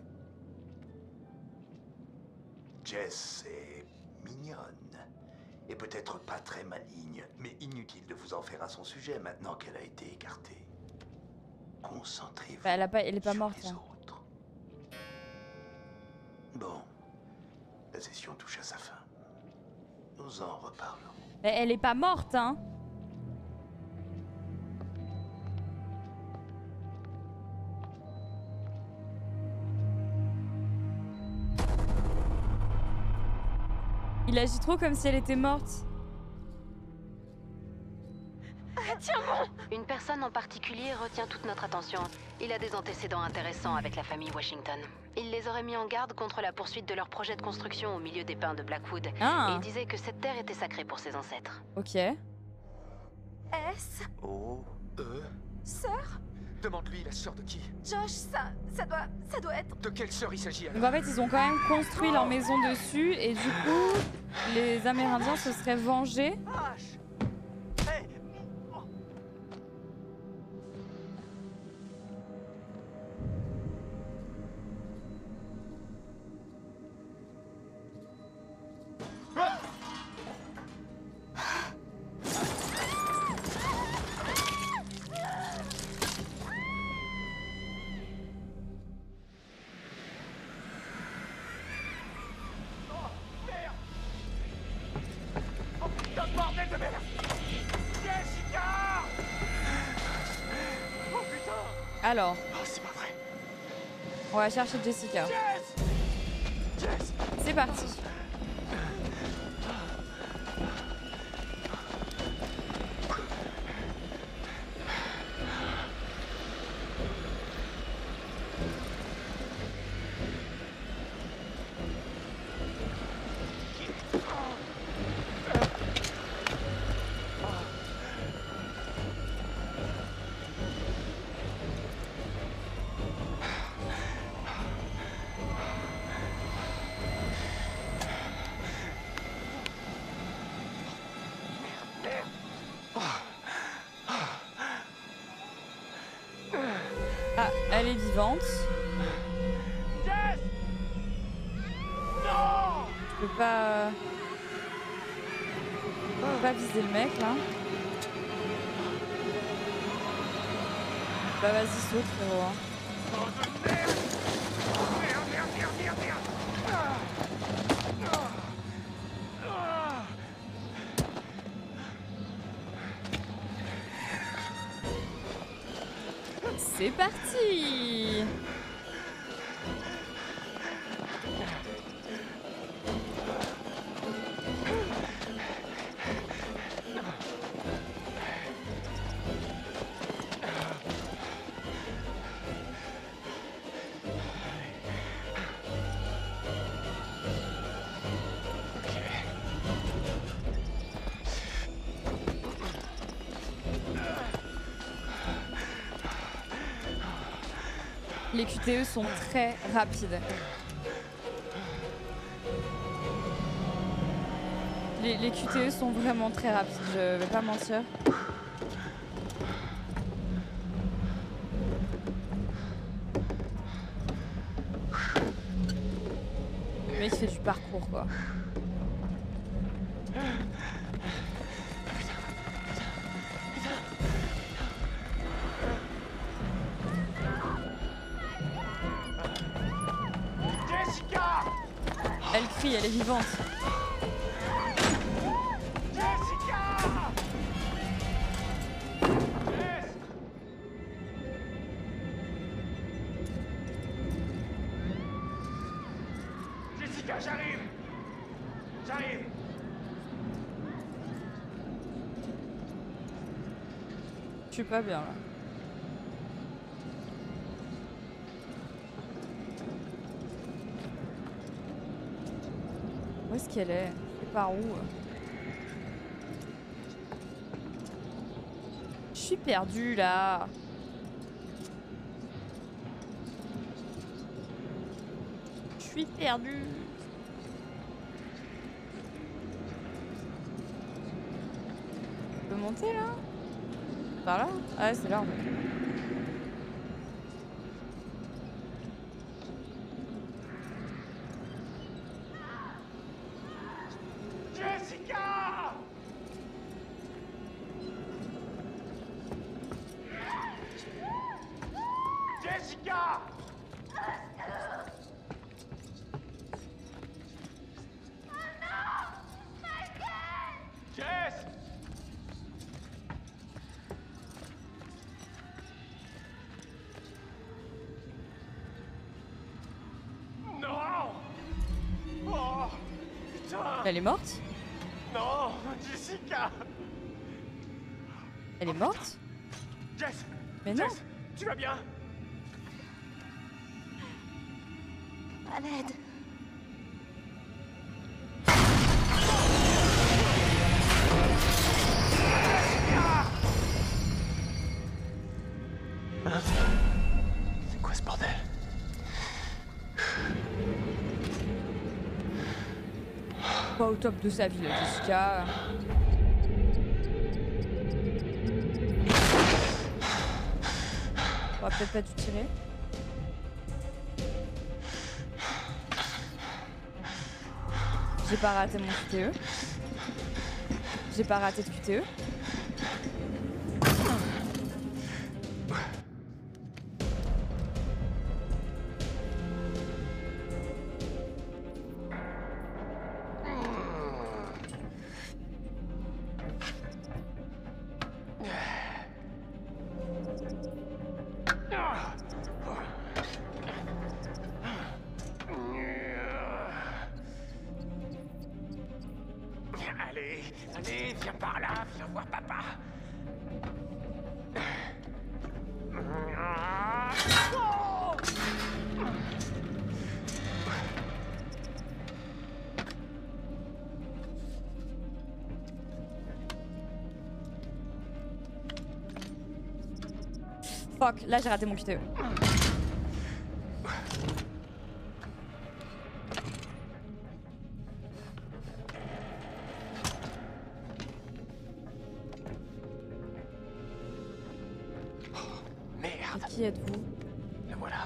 Jess est mignonne. Et peut-être pas très maligne, mais inutile de vous en faire à son sujet maintenant qu'elle a été écartée. Concentrez-vous. Bah, elle, a pas, elle est pas morte. Là. Bon, la session touche à sa fin. Nous en reparlerons. Mais elle est pas morte, hein. Il agit trop comme si elle était morte. Tiens bon! Une personne en particulier retient toute notre attention. Il a des antécédents intéressants avec la famille Washington. Il les aurait mis en garde contre la poursuite de leur projet de construction au milieu des pins de Blackwood. Ah. Et il disait que cette terre était sacrée pour ses ancêtres. Ok. S. Oh. Euh Sœur? Demande-lui la sœur de qui? Josh, ça, ça doit, ça doit être... De quelle sœur il s'agit alors? Donc en fait, ils ont quand même construit leur maison dessus et du coup, les Amérindiens se seraient vengés. Alors, oh, c'est pas vrai. On va chercher Jessica. C'est parti. Ah, elle est vivante. Je peux pas... Je peux pas viser le mec là. Bah vas-y, saute, frérot. Hein. C'est parti! Les Q T E sont très rapides. Les, les Q T E sont vraiment très rapides, je vais pas mentir. Le mec fait du parcours quoi. Elle crie, elle est vivante. Jessica! Jess! Jessica, j'arrive! J'arrive! Je suis pas bien là. Où est-ce qu'elle est? C'est par où? Je suis perdue là. Je suis perdue. Je peux monter là? Par là? Ah ouais, c'est là en fait. Elle est morte? Non, Jessica! Elle est morte? Jess! Mais non! Jess, tu vas bien? À l'aide! C'est quoi ce bordel? Pas au top de sa vie, là, Jessica. On va peut-être pas dû tirer. J'ai pas raté mon Q T E. J'ai pas raté de Q T E. Allez, allez, viens par là, viens voir papa. Oh! Fuck, là j'ai raté mon Q T E. Merde. Qui êtes-vous? Le voilà.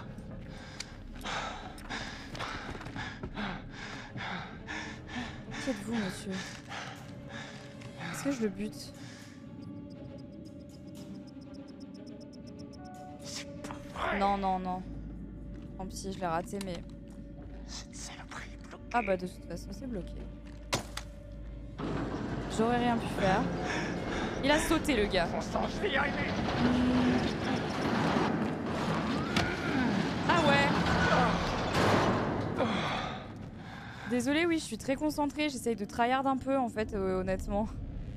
Qui êtes-vous, monsieur? Est-ce que je le bute? Non, non, non. Tant pis, je l'ai raté, mais... Cette saloperie est bloquée. Ah bah de toute façon, c'est bloqué. J'aurais rien pu faire. Il a sauté, le gars. Je vais y arriver. Ah ouais. Désolée, oui, je suis très concentrée. J'essaye de tryhard un peu, en fait, euh, honnêtement.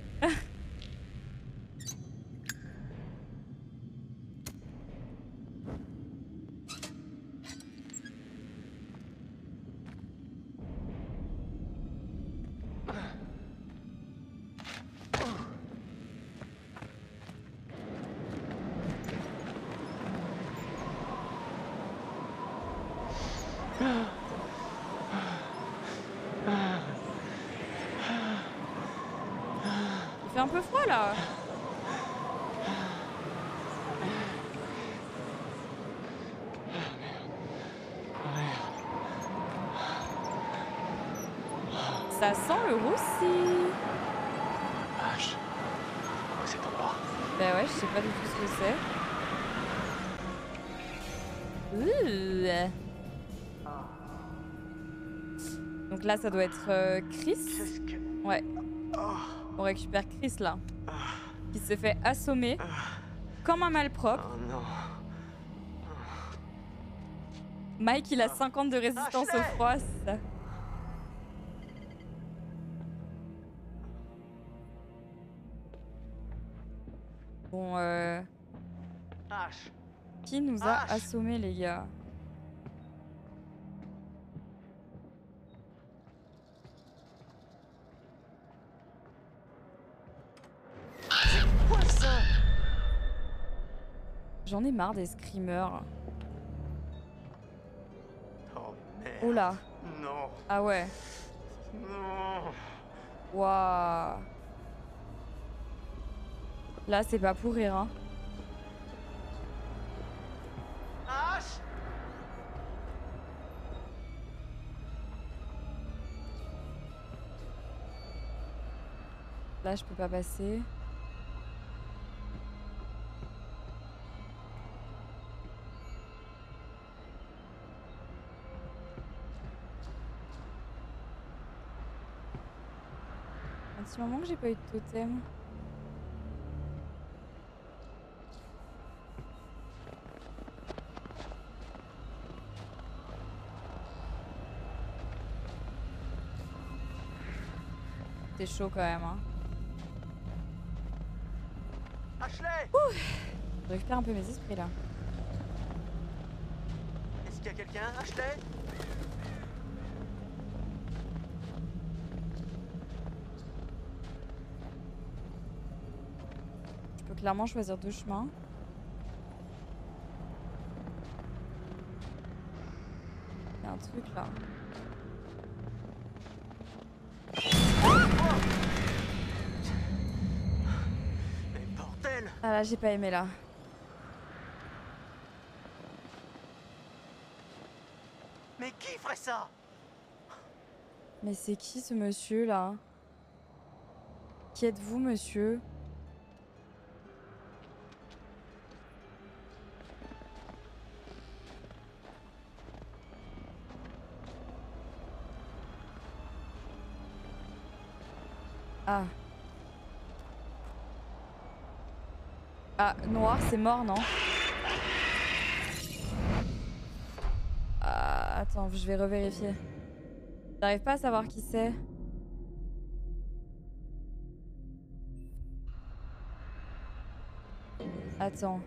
Il fait un peu froid là. Ça sent le roussi. Vache. C'est cet endroit. Bah ouais, je sais pas du tout ce que c'est. Ouh. Donc là, ça doit être euh, Chris. Ouais. On récupère Chris là. Qui s'est fait assommer comme un malpropre. Oh non. Mike, il a cinquante de résistance au froid, c'est ça. Bon, euh... qui nous a assommés, les gars? C'est quoi ça? J'en ai marre des screamers. Oh merde. Oh là. Non. Ah ouais. Non. Waouh. Là, c'est pas pour rire, hein. Ash. Là, je peux pas passer. Un petit moment que j'ai pas eu de totem. C'est chaud quand même, hein. Ashley. Ouh. Je récupère un peu mes esprits là. Est-ce qu'il y a quelqu'un, Ashley? Je peux clairement choisir deux chemins. Il y a un truc là. Ah là, j'ai pas aimé là. Mais qui ferait ça? Mais c'est qui ce monsieur là? Qui êtes-vous, monsieur? Ah. Ah, noir, c'est mort, non? Ah, attends, je vais revérifier. J'arrive pas à savoir qui c'est. Attends.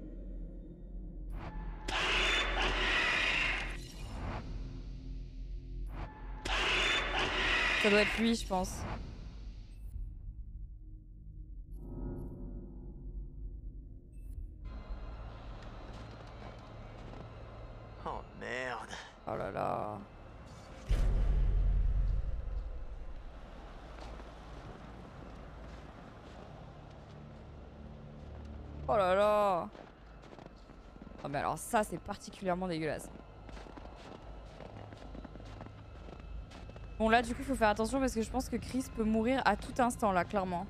Ça doit être lui, je pense. Oh merde. Oh là là. Oh là là. Oh mais alors ça c'est particulièrement dégueulasse. Bon là du coup faut faire attention parce que je pense que Chris peut mourir à tout instant là clairement.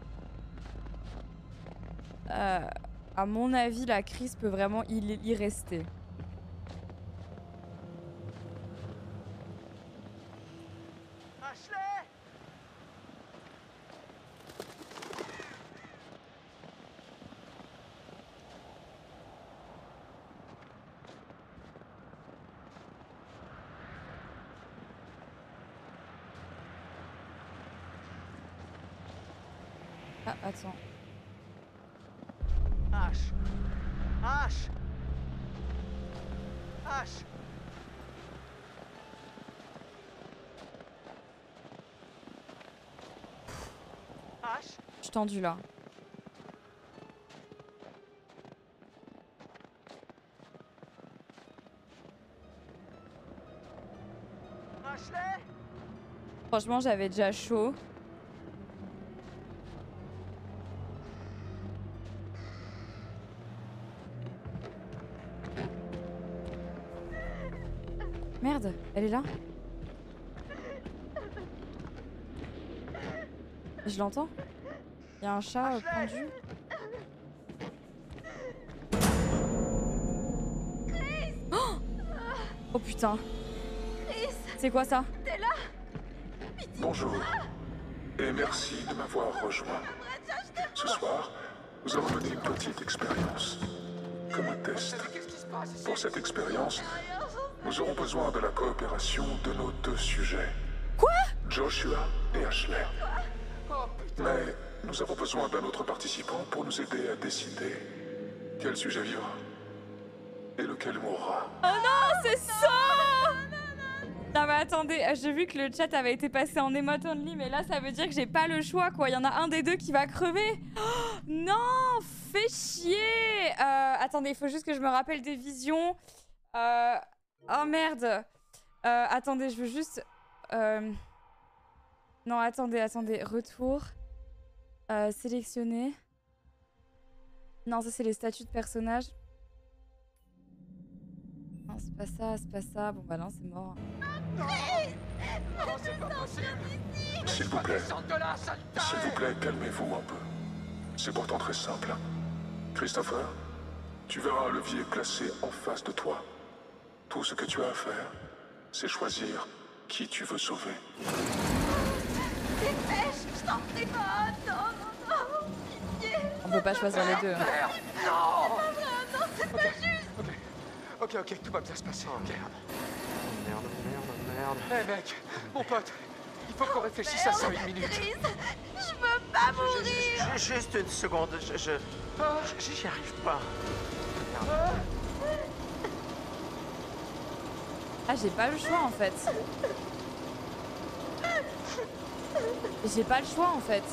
Euh, à mon avis la Chris peut vraiment y, y rester. Ah, attends. Ash. Ash. Ash. Ash. Je suis tendue là. Ashley. Franchement, j'avais déjà chaud. Merde, elle est là? Je l'entends? Il y a un chat euh, pendu. Oh, oh putain. C'est quoi ça? T'es là? Bonjour, et merci de m'avoir rejoint. Ce soir, nous allons mener une petite expérience, comme un test. Pour cette expérience, nous aurons besoin de la coopération de nos deux sujets. Quoi? Joshua et Ashley. Mais nous avons besoin d'un autre participant pour nous aider à décider quel sujet vivra et lequel mourra. Oh non, c'est ça! Non mais attendez, j'ai vu que le chat avait été passé en emote only, mais là ça veut dire que j'ai pas le choix quoi, il y en a un des deux qui va crever. Oh, non, fais chier. euh, Attendez, il faut juste que je me rappelle des visions. Euh... Oh merde. euh, Attendez, je veux juste... Euh... Non, attendez, attendez, retour. Euh, sélectionner. Non, ça c'est les statuts de personnages. Non, c'est pas ça, c'est pas ça. Bon bah non, c'est mort. Non, non, c'est pas possible. S'il vous plaît, s'il vous plaît, calmez-vous un peu. C'est pourtant très simple. Christopher, tu verras un levier placé en face de toi. Tout ce que tu as à faire, c'est choisir qui tu veux sauver. Dépêche, je t'en prie pas. Non, non, non, pitié. On peut pas choisir les deux. Merde, C'est non. pas vrai, non, c'est pas juste. Ok, ok, tout va bien se passer. Oh merde. Merde, merde, Hé hey, mec, mon pote, il faut qu'on réfléchisse à ça une minute. Chris, je veux pas mourir. Juste une seconde, je... je... J'y arrive pas. Ah, j'ai pas le choix en fait. J'ai pas le choix en fait.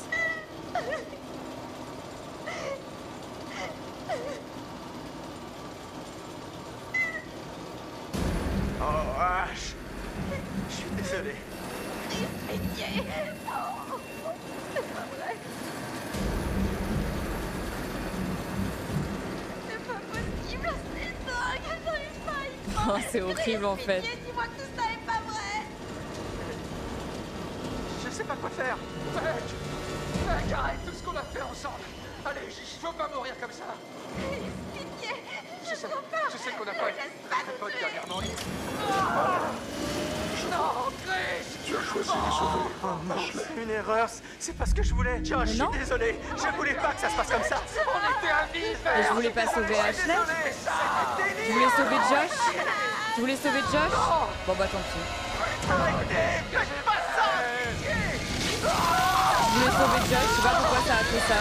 Oh, Ash. Je suis désolé. Pitié. Oh, c'est pas vrai. C'est pas possible, c'est dingue. J'arrive pas à y croire. Oh, c'est horrible en fait. Pitié, dis-moi que tout ça est pas vrai. Je sais pas quoi faire. Mec, mec, arrête tout ce qu'on a fait ensemble. Allez, je veux pas mourir comme ça. Pitié, Je sais, comprends pas. je sais qu'on n'a pas été très potes dernièrement. Oh non, Chris! Tu as choisi de sauver Oh non, Ashley. c'est une erreur. C'est pas ce que je voulais. Josh, je suis désolé. Je voulais pas que ça se passe comme ça. On était amis, frère. Et je voulais pas sauver Ashley. Je voulais sauver Josh. Je voulais sauver Josh. Bon bah tant pis. Arrêtez, faites pas ça. Je voulais sauver Josh, je sais pas pourquoi ça a fait ça.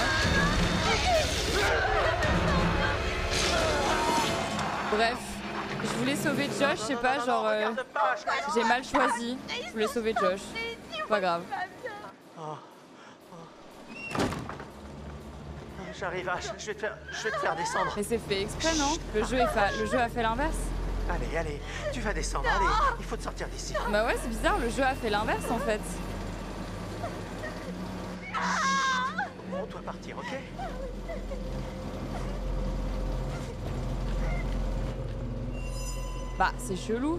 Bref, je voulais sauver Josh, je sais pas, genre euh, j'ai mal choisi. Je voulais sauver Josh. Pas grave. Oh. Oh. J'arrive, Ash. Je vais te faire, je vais te faire descendre. Mais c'est fait exprès, non? Le jeu est fa... le jeu a fait l'inverse. Allez, allez, tu vas descendre. Allez, il faut te sortir d'ici. Bah ouais, c'est bizarre, le jeu a fait l'inverse en fait. On doit partir, ok? Bah, c'est chelou.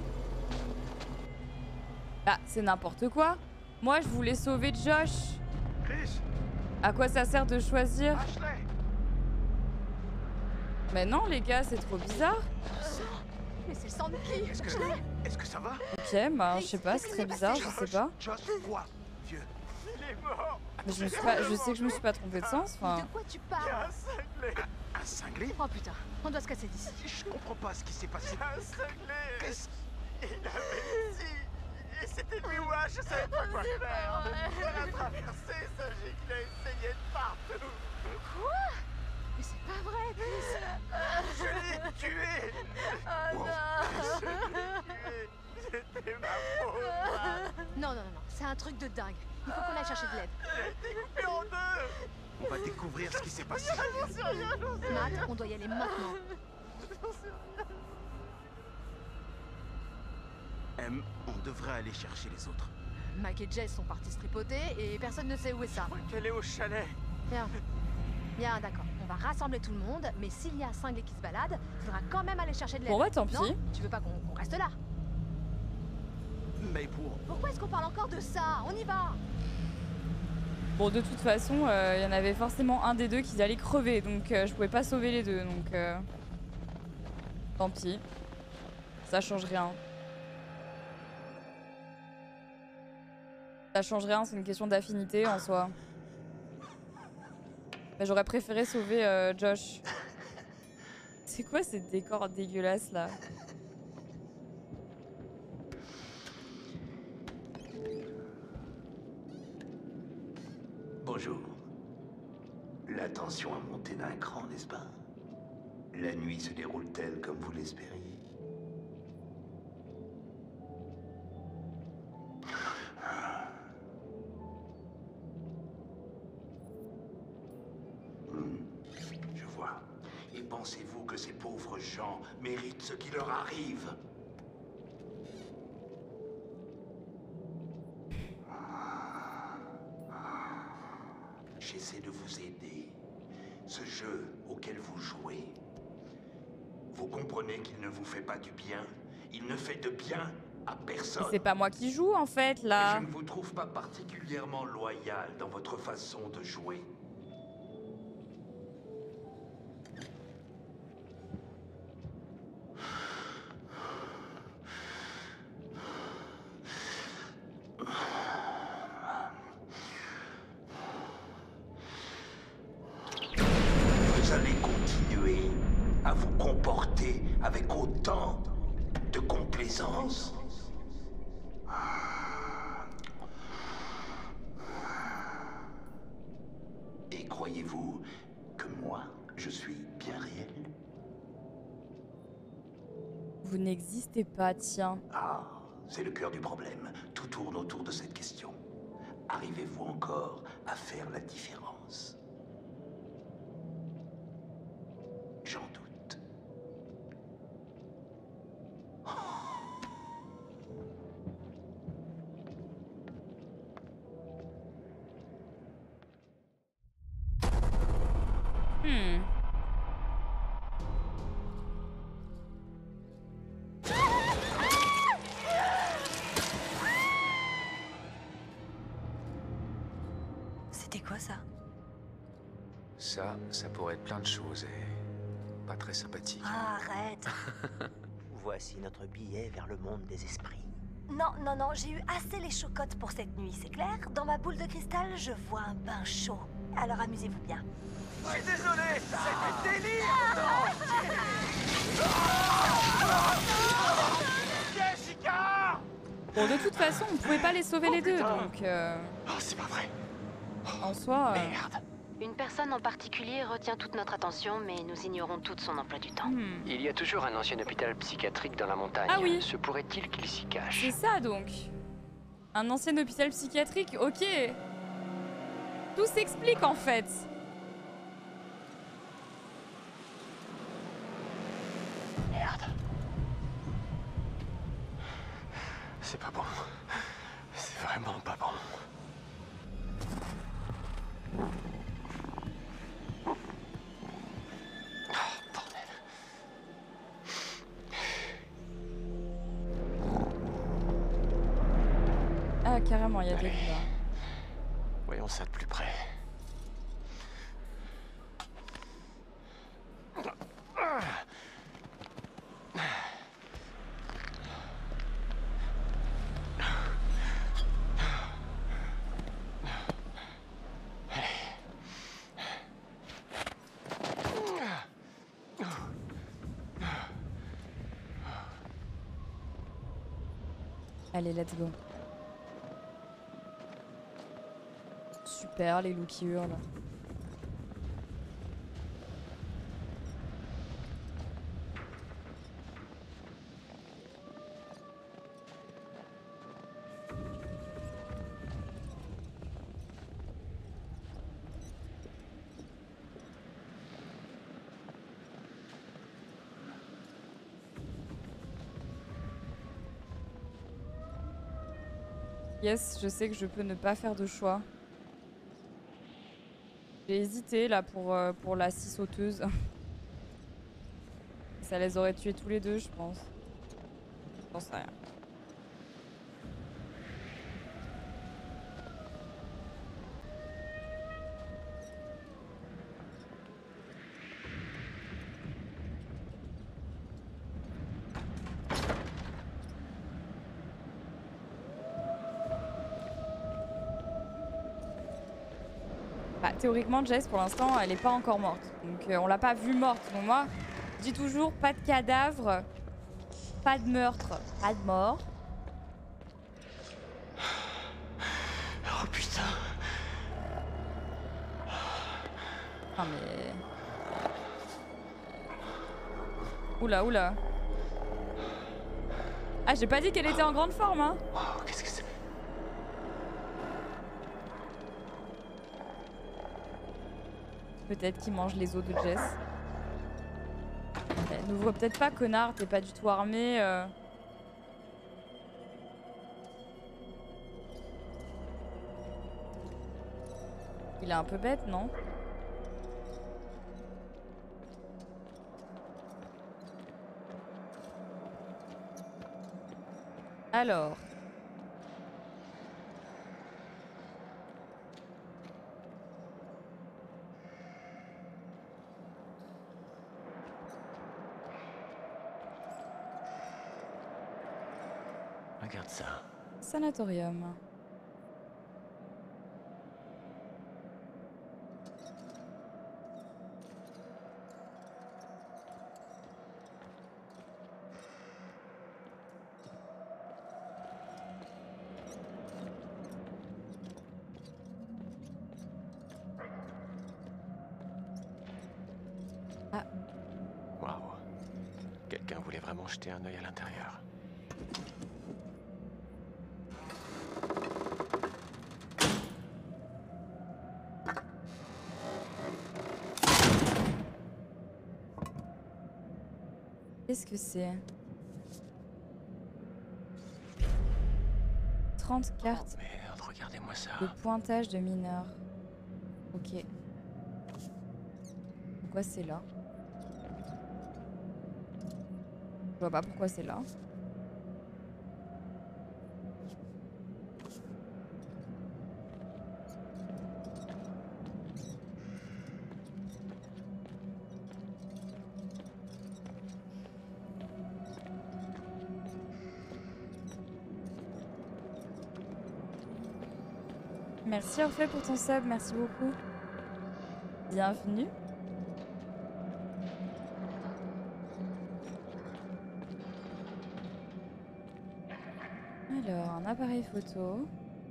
Bah, c'est n'importe quoi. Moi, je voulais sauver Josh. Chris. À quoi ça sert de choisir? Ashley. Mais non, les gars, c'est trop bizarre. Mais c'est le sang de qui? Est-ce que, est-ce que ça va? Ok, bah, je sais pas, c'est très bizarre, je sais pas. Josh, quoi, vieux? Il est mort. Mais je, me suis pas, je sais que je me suis pas trompée de sens, enfin... De quoi tu parles? Un cinglé. Un cinglé? Oh putain, on doit se casser d'ici. Je comprends pas ce qui s'est passé. Un cinglé. Qu'est-ce qu'il avait dit? Et c'était lui, moi, je savais pas quoi faire. Elle a traversé ce gîte, il a essayé de partout. Quoi? Mais c'est pas vrai, Chris. Je l'ai tué. Oh non. Je l'ai tué. C'était ma faute. Non, non, non, non, c'est un truc de dingue. Il faut qu'on aille chercher de l'aide. J'ai été coupé en deux. On va découvrir ce qui s'est passé. J'en sais rien, j'en sais rien. Matt, on doit y aller maintenant. J'en sais rien. M, on devrait aller chercher les autres. Mike et Jess sont partis se tripoter et personne ne sait où est ça. Qu'elle est au chalet. Bien. Bien, d'accord. On va rassembler tout le monde, mais s'il y a un cinglé qui se balade, il faudra quand même aller chercher de l'aide. Bon bah tant pis. Non, tu veux pas qu'on qu'on reste là? Mais pour... Pourquoi est-ce qu'on parle encore de ça? On y va! Bon, de toute façon, il euh, y en avait forcément un des deux qui allait crever, donc euh, je pouvais pas sauver les deux, donc euh... tant pis. Ça change rien. Ça change rien, c'est une question d'affinité en soi. Mais j'aurais préféré sauver euh, Josh. C'est quoi ces décors dégueulasses là? Bonjour. La tension a monté d'un cran, n'est-ce pas? La nuit se déroule-t-elle comme vous l'espériez? Hmm, je vois. Et pensez-vous que ces pauvres gens méritent ce qui leur arrive? J'essaie de vous aider. Ce jeu auquel vous jouez, vous comprenez qu'il ne vous fait pas du bien? Il ne fait de bien à personne. C'est pas moi qui joue en fait là. Et je ne vous trouve pas particulièrement loyal dans votre façon de jouer. Vous allez continuer à vous comporter avec autant de complaisance. Et croyez-vous que moi, je suis bien réel? Vous n'existez pas, tiens. Ah, c'est le cœur du problème. Tout tourne autour de cette question. Arrivez-vous encore à faire la différence? J'en doute. Hmm. C'était quoi ça? Ça, ça pourrait être plein de choses et pas très sympathique. Ah, arrête. Voici notre billet vers le monde des esprits. Non, non, non, j'ai eu assez les chocottes pour cette nuit, c'est clair? Dans ma boule de cristal, je vois un bain chaud. Alors amusez-vous bien. Je suis désolé, c'était délire. Jessica! Bon, de toute façon, on pouvait pas les sauver les deux, donc... Euh... Oh, c'est pas vrai. En soi... Euh... Merde. Une personne en particulier retient toute notre attention, mais nous ignorons tout son emploi du temps. Hmm. Il y a toujours un ancien hôpital psychiatrique dans la montagne. Ah oui. Se pourrait-il qu'il s'y cache? C'est ça donc. Un ancien hôpital psychiatrique, ok. Tout s'explique en fait. Merde. C'est pas bon. C'est vraiment pas bon. Ah carrément, il y a des là. Voyons ça de plus près. Allez, let's go. Super, les loups qui hurlent. Yes, je sais que je peux ne pas faire de choix. J'ai hésité là pour, euh, pour la scie sauteuse. Ça les aurait tués tous les deux, je pense. J'en sais rien. Bah, théoriquement, Jess, pour l'instant, elle est pas encore morte. Donc, euh, on l'a pas vue morte. Donc, moi, je dis toujours pas de cadavre, pas de meurtre, pas de mort. Oh putain. Ah, mais. Oula, oula. Ah, j'ai pas dit qu'elle était en grande forme, hein. Oh, qu'est-ce que c'est? Peut-être qu'il mange les os de Jess. Elle n'ouvre peut-être pas, connard, t'es pas du tout armé. Euh... Il est un peu bête, non? Alors... Regarde ça. Sanatorium. Ah. Waouh. Quelqu'un voulait vraiment jeter un œil à l'intérieur. Qu'est-ce que c'est? trente cartes. Oh merde, regardez-moi ça. De pointage de mineurs. Ok. Pourquoi c'est là? Je vois pas pourquoi c'est là. Merci Orphée pour ton sub, merci beaucoup. Bienvenue. Alors, un appareil photo.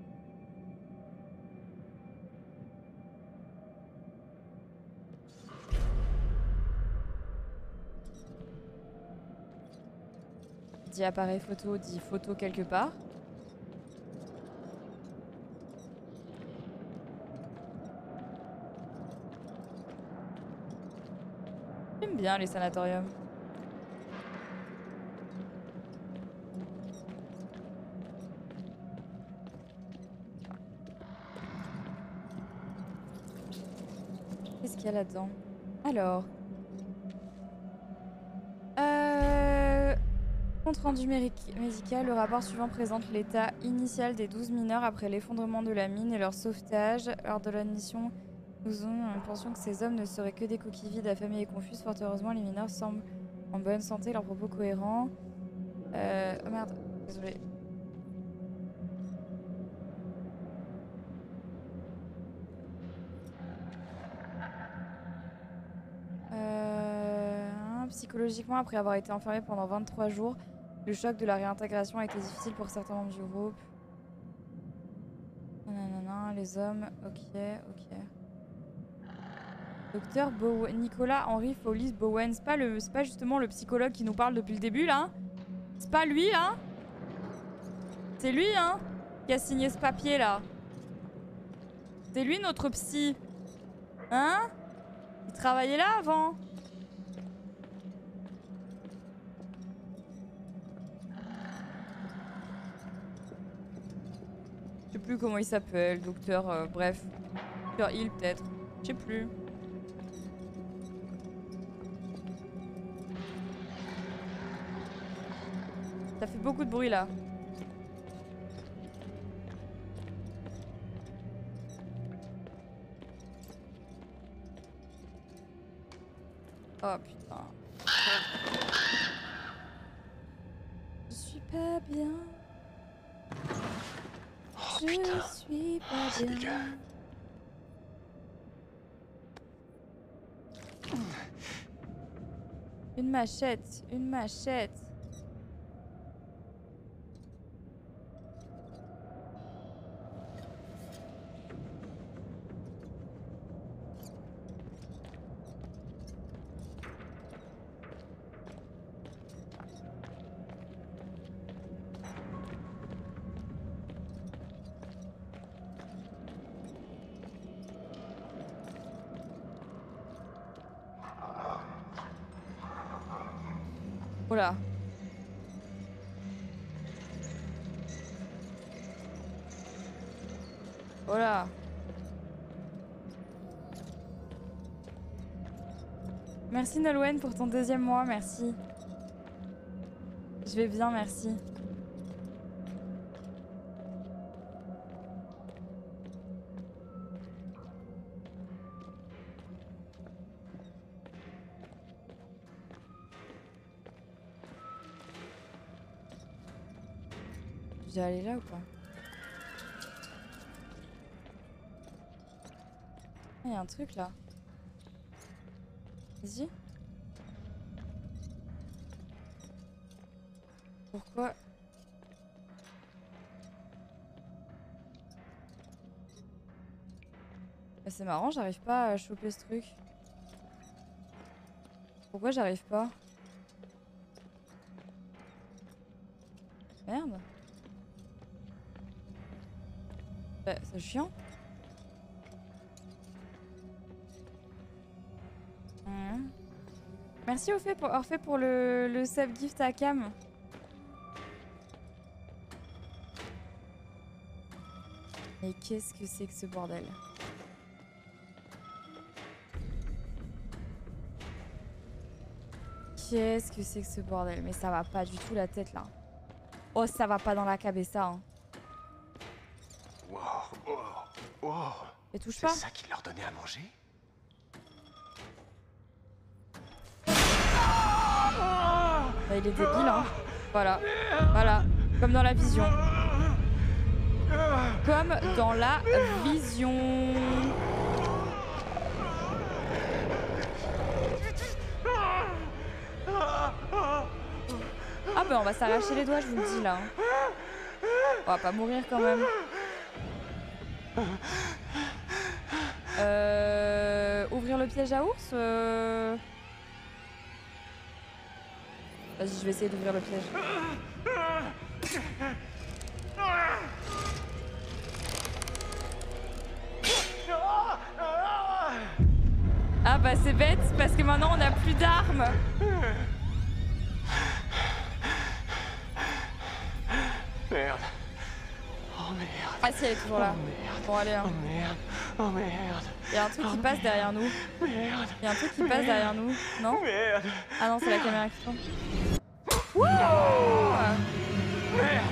Dit appareil photo, dit photo quelque part. J'aime bien les sanatoriums. Qu'est-ce qu'il y a là-dedans? Alors. Euh... Compte rendu médical, le rapport suivant présente l'état initial des douze mineurs après l'effondrement de la mine et leur sauvetage. Lors de la mission, nous avons pensions que ces hommes ne seraient que des coquilles vides, affamés et confuses. Fort heureusement, les mineurs semblent en bonne santé, leurs propos cohérents. Euh... Oh merde, désolé. Euh... Psychologiquement, après avoir été enfermé pendant vingt-trois jours, le choc de la réintégration a été difficile pour certains membres du groupe. Nanana, Hein, les hommes, ok, ok. Docteur Bowen, Nicolas Henry Follis Bowen, c'est pas, le, c'est pas justement le psychologue qui nous parle depuis le début là? C'est pas lui là? C'est lui hein qui a signé ce papier là. C'est lui notre psy. Hein? Il travaillait là avant. Je sais plus comment il s'appelle, docteur, euh, bref. Docteur Hill peut-être. Je sais plus. Ça fait beaucoup de bruit là. Oh putain. Je suis pas bien. Oh, Je putain. suis pas Oh, c'est bien. dégueu. Une machette, une machette. Oula. Oula. Merci Nolwenn pour ton deuxième mois, merci. Je vais bien, merci. Je dois aller là ou pas? Il y a un truc là. Vas-y. Pourquoi? Bah, c'est marrant, j'arrive pas à choper ce truc. Pourquoi j'arrive pas? Merde. Bah, c'est chiant. Mmh. Merci Orphée pour, Orphée pour le, le sub gift à Cam. Et qu'est-ce que c'est que ce bordel? Qu'est-ce que c'est que ce bordel? Mais ça va pas du tout la tête là. Oh, ça va pas dans la cabessa. Hein. Wow, wow, wow. Et touche pas. C'est ça qu'il leur donnait à manger? Bah, il est débile, hein. Voilà. Voilà. Comme dans la vision. Comme dans la vision. Ah bah on va s'arracher les doigts, je vous le dis là. On va pas mourir quand même. Euh... Ouvrir le piège à ours euh... Vas-y, je vais essayer d'ouvrir le piège. Ah bah c'est bête, parce que maintenant on a plus d'armes. Merde. Oh merde. Ah si, elle est toujours là. Oh merde. Bon allez hein. Oh merde. Oh merde. Il y a un truc oh, qui passe merde. derrière nous. Merde. Il y a un truc qui passe derrière nous. Non? Merde. Ah non, c'est la caméra qui tourne. Wouh! Merde.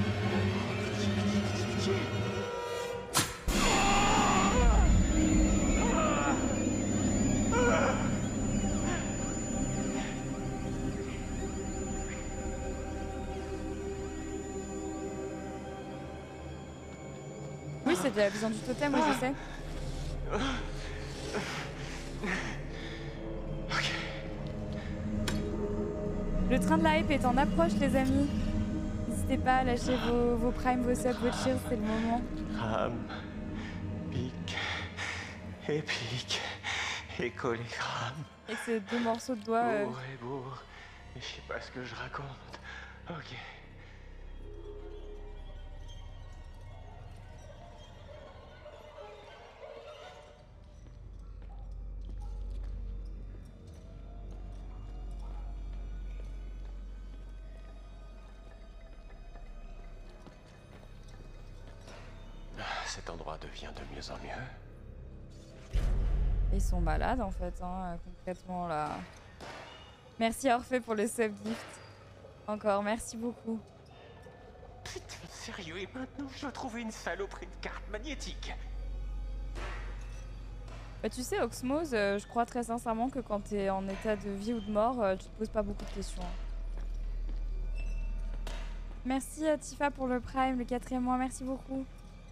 Oui, c'est de la vision du totem, oui, je sais. Le train de la hype est en approche, les amis. N'hésitez pas à lâcher vos, vos primes, vos subs, vos cheers, c'est le moment. Ram, épique et collégramme. Et que ces deux morceaux de doigts. Euh... Bourre et bourre. Et je sais pas ce que je raconte. Ok. Cet endroit devient de mieux en mieux. Ils sont malades en fait, hein, concrètement là. Merci Orphée pour le sub gift. Encore, merci beaucoup. Putain, sérieux, et maintenant je dois trouver une saloperie de carte magnétique. Bah, tu sais, Oxmose, euh, je crois très sincèrement que quand t'es en état de vie ou de mort, euh, tu te poses pas beaucoup de questions. Merci à Tifa pour le Prime, le quatrième mois, merci beaucoup.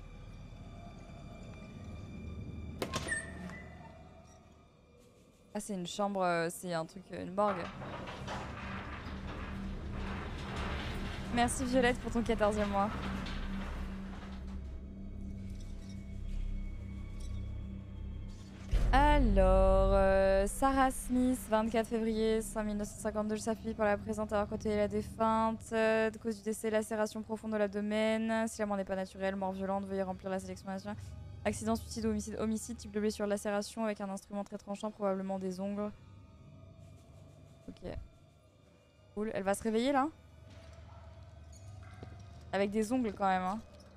Ah, c'est une chambre, euh, c'est un truc, une morgue. Merci Violette pour ton quatorzième mois. Alors, euh, Sarah Smith, vingt-quatre février mille neuf cent cinquante-deux, je s'appuie pour la présente avoir côté la défunte. Euh, de cause du décès, lacération profonde de l'abdomen. Si la mort n'est pas naturelle, mort violente, veuillez remplir la sélection nationale. Accident, suicide, homicide, homicide, type de blessure, lacération avec un instrument très tranchant, probablement des ongles. Ok. Cool. Elle va se réveiller là? Avec des ongles quand même, hein.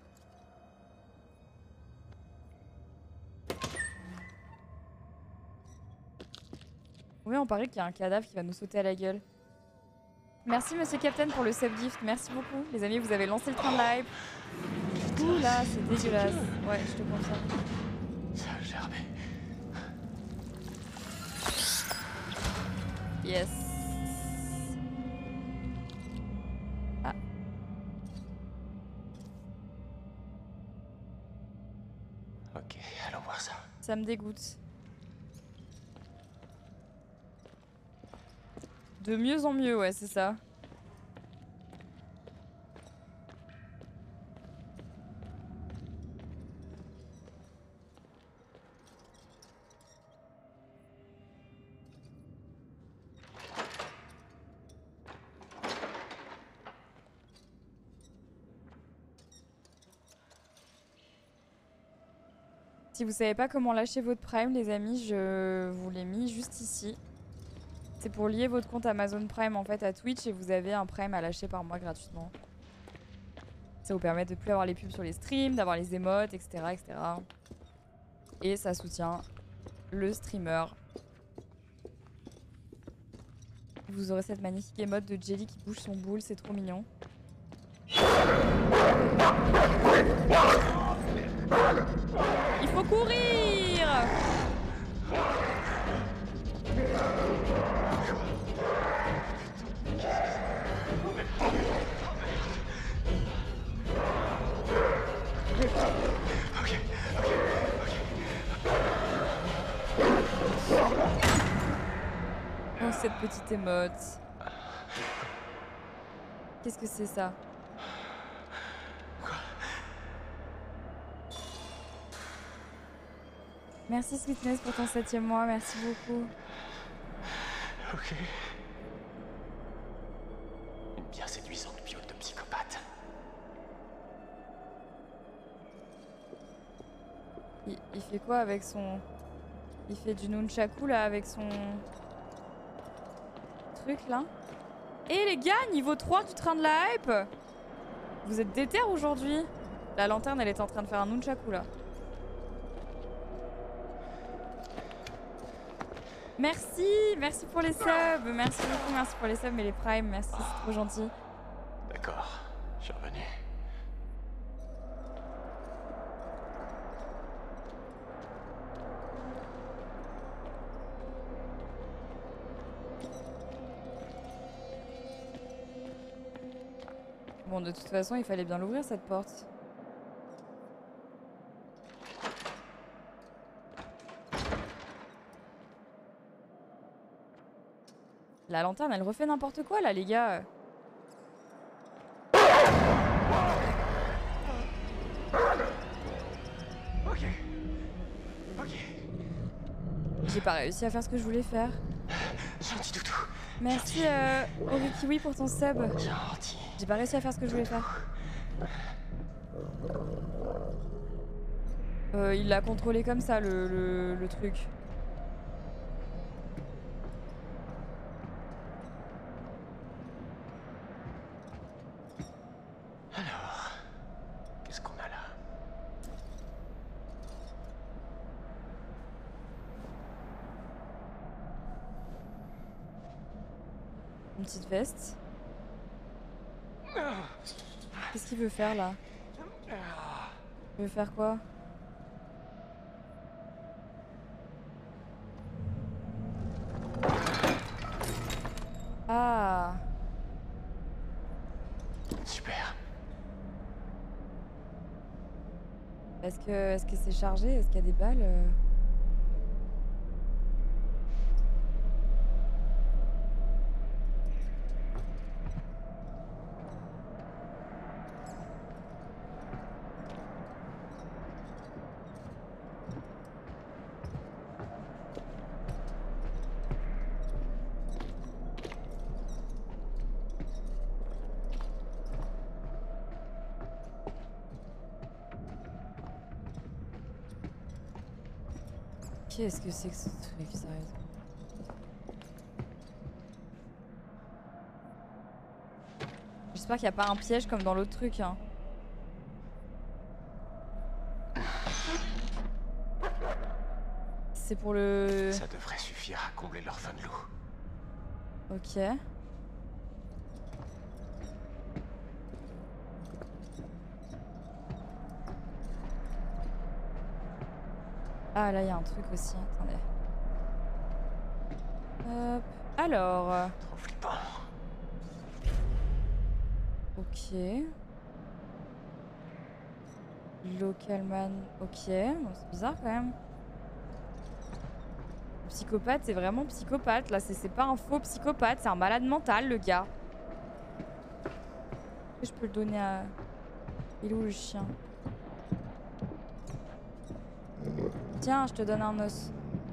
Oui, on paraît qu'il y a un cadavre qui va nous sauter à la gueule. Merci Monsieur Captain pour le sub gift, merci beaucoup. Les amis, vous avez lancé le train de live. Ouh là, c'est dégueulasse. Ouais, je te confirme. Ça a gerbé. Yes. Ah. Ok, allons voir ça. Ça me dégoûte. De mieux en mieux, ouais, c'est ça. Si vous savez pas comment lâcher votre Prime, les amis, je vous l'ai mis juste ici. C'est pour lier votre compte Amazon Prime en fait à Twitch et vous avez un Prime à lâcher par mois gratuitement. Ça vous permet de plus avoir les pubs sur les streams, d'avoir les émotes, et cetera, et cetera. Et ça soutient le streamer. Vous aurez cette magnifique émote de Jelly qui bouge son boule, c'est trop mignon. Il faut courir! Ok, ok, Oh, cette petite émote. Qu'est-ce que c'est ça? Merci Sweetness pour ton septième mois, merci beaucoup. Ok. Une bien séduisante piole de psychopathe. Il, il fait quoi avec son... Il fait du nunchaku là avec son... truc là. Et les gars, niveau trois du train de la hype. Vous êtes déter aujourd'hui? La lanterne elle est en train de faire un nunchaku là. Merci, merci pour les subs, merci beaucoup, merci pour les subs et les primes, merci, c'est trop gentil. D'accord, je suis revenu. Bon, de toute façon, il fallait bien l'ouvrir cette porte. La lanterne, elle refait n'importe quoi là, les gars. Ok. Ok. pas réussi à faire ce que je voulais faire. Gentil toutou. Merci euh, Orikiwi pour ton sub. Gentil. J'ai pas réussi à faire ce que je voulais faire. Euh, il l'a contrôlé comme ça le, le, le truc. Alors, qu'est-ce qu'on a là? Une petite veste. Qu'est-ce qu'il veut faire là? Il veut faire quoi? Ah. Super. Est-ce que est-ce que c'est chargé? Est-ce qu'il y a des balles? euh Qu'est-ce que c'est que ce truc, sérieusement? J'espère qu'il n'y a pas un piège comme dans l'autre truc, hein. C'est pour le... Ça devrait suffire à combler leur fin de loup. Ok. Ah là il y a un truc aussi, attendez. Hop. Alors. Trop flippant. Ok. Localman, ok. Bon, c'est bizarre quand même. Le psychopathe, c'est vraiment psychopathe. Là, c'est pas un faux psychopathe, c'est un malade mental, le gars. Je peux le donner à... Il est où le chien? Tiens, je te donne un os.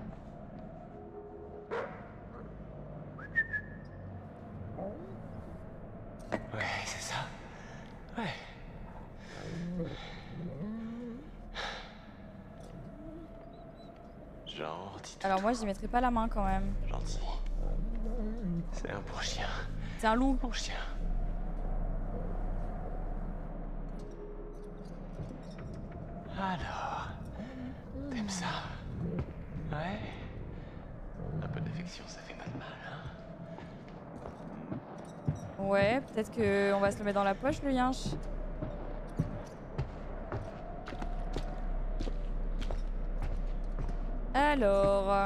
Ouais, c'est ça. Ouais. Gentil. Alors moi, j'y mettrai pas la main quand même. Gentil. C'est un bon chien. C'est un loup. Bon chien. Alors, t'aimes ça? Ouais. Un peu d'affection, ça fait pas de mal, hein? Ouais, peut-être que on va se le mettre dans la poche, le yinche. Alors... euh,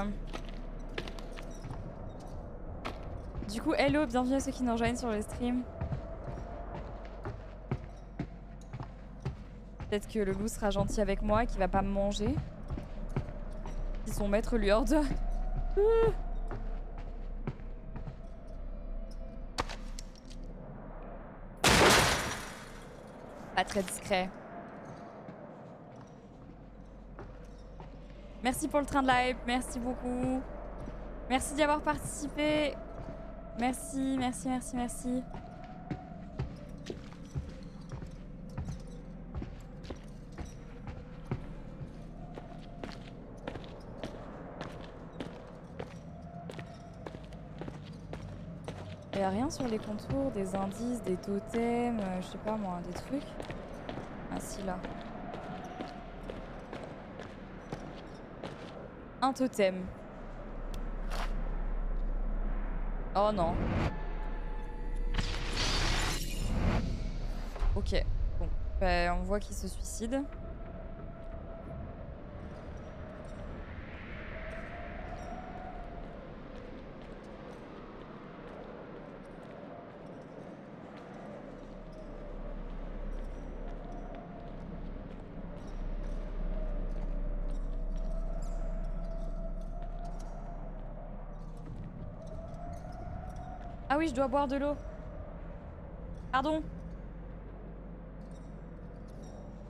Du coup, hello, bienvenue à ceux qui nous rejoignent sur le stream. Peut-être que le loup sera gentil avec moi et qu'il va pas me manger. Si son maître lui ordonne. Ouh. Pas très discret. Merci pour le train de live, merci beaucoup. Merci d'y avoir participé. Merci, merci, merci, merci. Il n'y a rien sur les contours, des indices, des totems, euh, je sais pas moi, des trucs. Ah si, là. Un totem. Oh non. Ok, bon. Ben, on voit qu'il se suicide. Ah oui, je dois boire de l'eau. Pardon.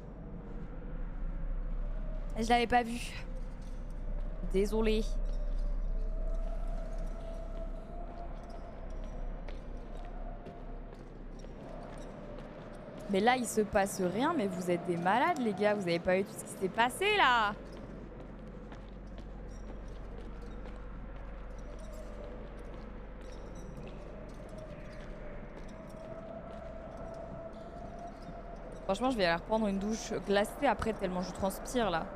Je l'avais pas vu. Désolée. Mais là, il se passe rien, mais vous êtes des malades, les gars. Vous avez pas eu tout ce qui s'est passé, là. Franchement, je vais aller reprendre une douche glacée après, tellement je transpire, là.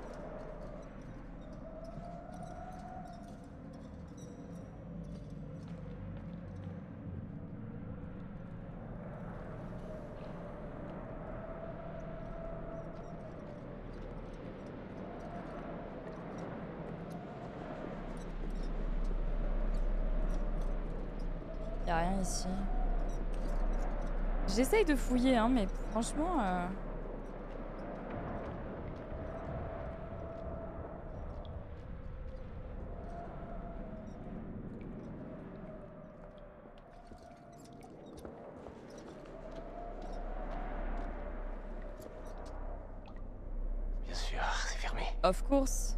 Y'a rien ici. J'essaye de fouiller, hein, mais franchement... Euh... Bien sûr, c'est fermé. Of course.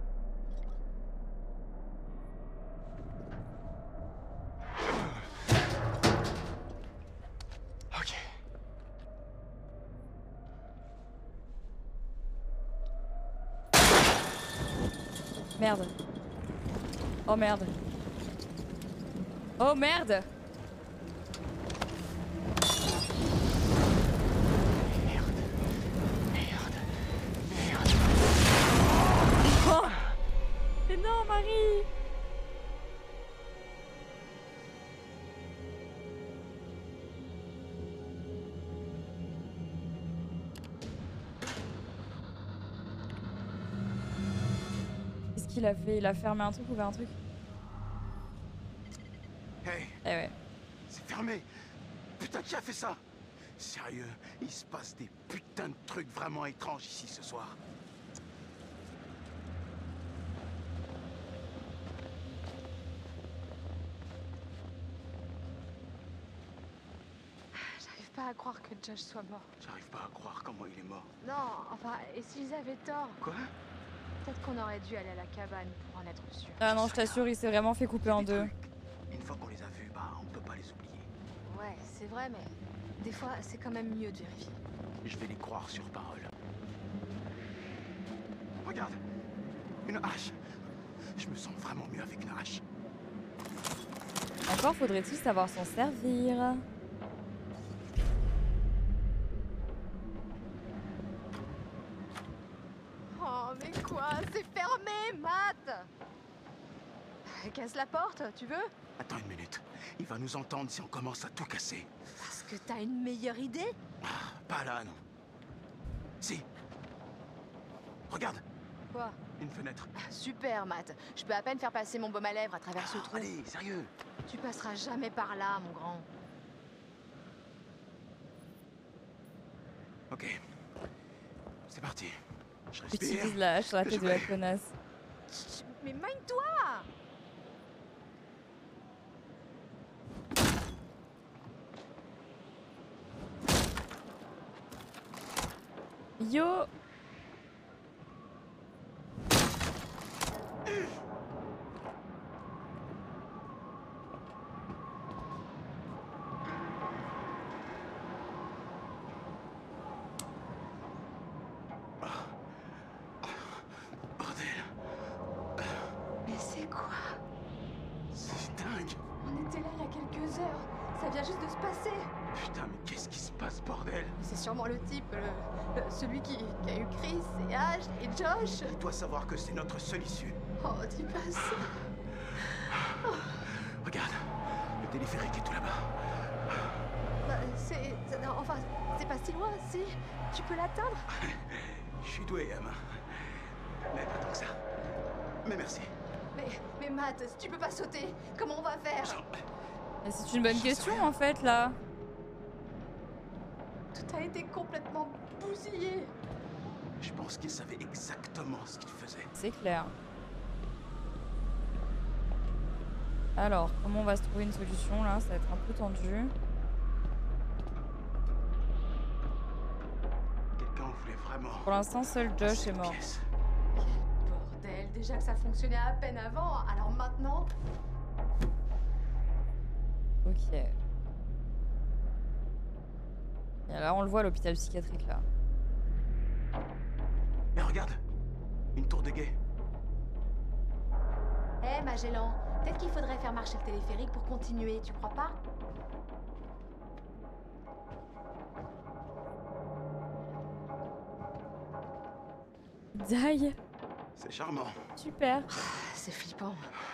Merde. Oh merde. Oh merde. Merde. Merde. Merde. Oh. Mais non, Marie. Il a fait, il a fermé un truc, ouvert un truc. Hey, eh ouais. C'est fermé. Putain, qui a fait ça? Sérieux, il se passe des putains de trucs vraiment étranges ici ce soir. J'arrive pas à croire que Josh soit mort. J'arrive pas à croire comment il est mort. Non, enfin, et s'ils avaient tort? Quoi? Peut-être qu'on aurait dû aller à la cabane pour en être sûr. Ah non, je t'assure, il s'est vraiment fait couper en deux. Une fois qu'on les a vus, bah on peut pas les oublier. Ouais, c'est vrai, mais des fois, c'est quand même mieux de vérifier. Je vais les croire sur parole. Regarde, une hache. Je me sens vraiment mieux avec une hache. Encore faudrait-il savoir s'en servir. Oh, mais quoi? C'est fermé, Matt! Casse la porte, tu veux? Attends une minute. Il va nous entendre si on commence à tout casser. Parce que t'as une meilleure idée? Ah, pas là, non. Si. Regarde. Quoi? Une fenêtre. Super, Matt. Je peux à peine faire passer mon baume à lèvres à travers ah, ce trou. Allez, sérieux. Tu passeras jamais par là, mon grand. Ok. C'est parti. Je respire. Utilise la hache sur la tête de la connasse. Mais mine-toi! Yo! Mais c'est quoi? C'est dingue. On était là il y a quelques heures. Ça vient juste de se passer. Putain, mais qu'est-ce qui se passe, bordel? C'est sûrement le type, le, le- celui qui, qui a eu Chris et Ash et Josh. Il doit savoir que c'est notre seule issue. Oh, dis pas ça. Oh. Regarde, le téléphérique est tout là-bas. Bah, c'est... c'est- non, enfin, c'est pas si loin, si. Tu peux l'atteindre? Je suis doué, Emma. Mais pas tant que ça. Mais merci. Mais, mais Matt, si tu peux pas sauter, comment on va faire? Mais c'est une bonne question en fait là. Tout a été complètement bousillé. Je pense qu'il savait exactement ce qu'il faisait. C'est clair. Alors, comment on va se trouver une solution là? Ça va être un peu tendu. Quelqu'un voulait vraiment. Pour l'instant, seul Josh est mort. Bordel, déjà que ça fonctionnait à peine avant, alors maintenant... Ok. Et là, on le voit à l'hôpital psychiatrique, là. Mais regarde, une tour de guet. Hé, hey, Magellan, peut-être qu'il faudrait faire marcher le téléphérique pour continuer, tu crois pas? Die. C'est charmant. Super. C'est flippant.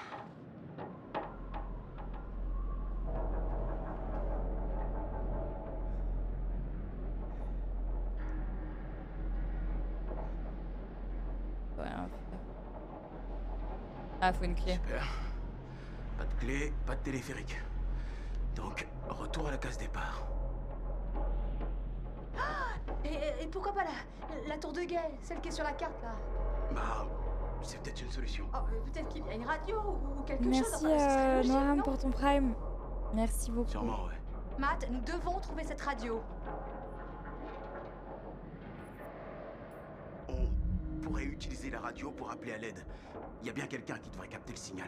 Ah, faut une clé. Super. Pas de clé, pas de téléphérique. Donc, retour à la case départ. Ah, et, et pourquoi pas la, la tour de guet, celle qui est sur la carte, là? Bah, c'est peut-être une solution. Oh, peut-être qu'il y a une radio ou, ou quelque Merci, chose. Merci, euh, logique, Noam, non? pour ton prime. Merci beaucoup. Sûrement, ouais. Matt, nous devons trouver cette radio. On pourrait utiliser la radio pour appeler à l'aide. Il y a bien quelqu'un qui devrait capter le signal.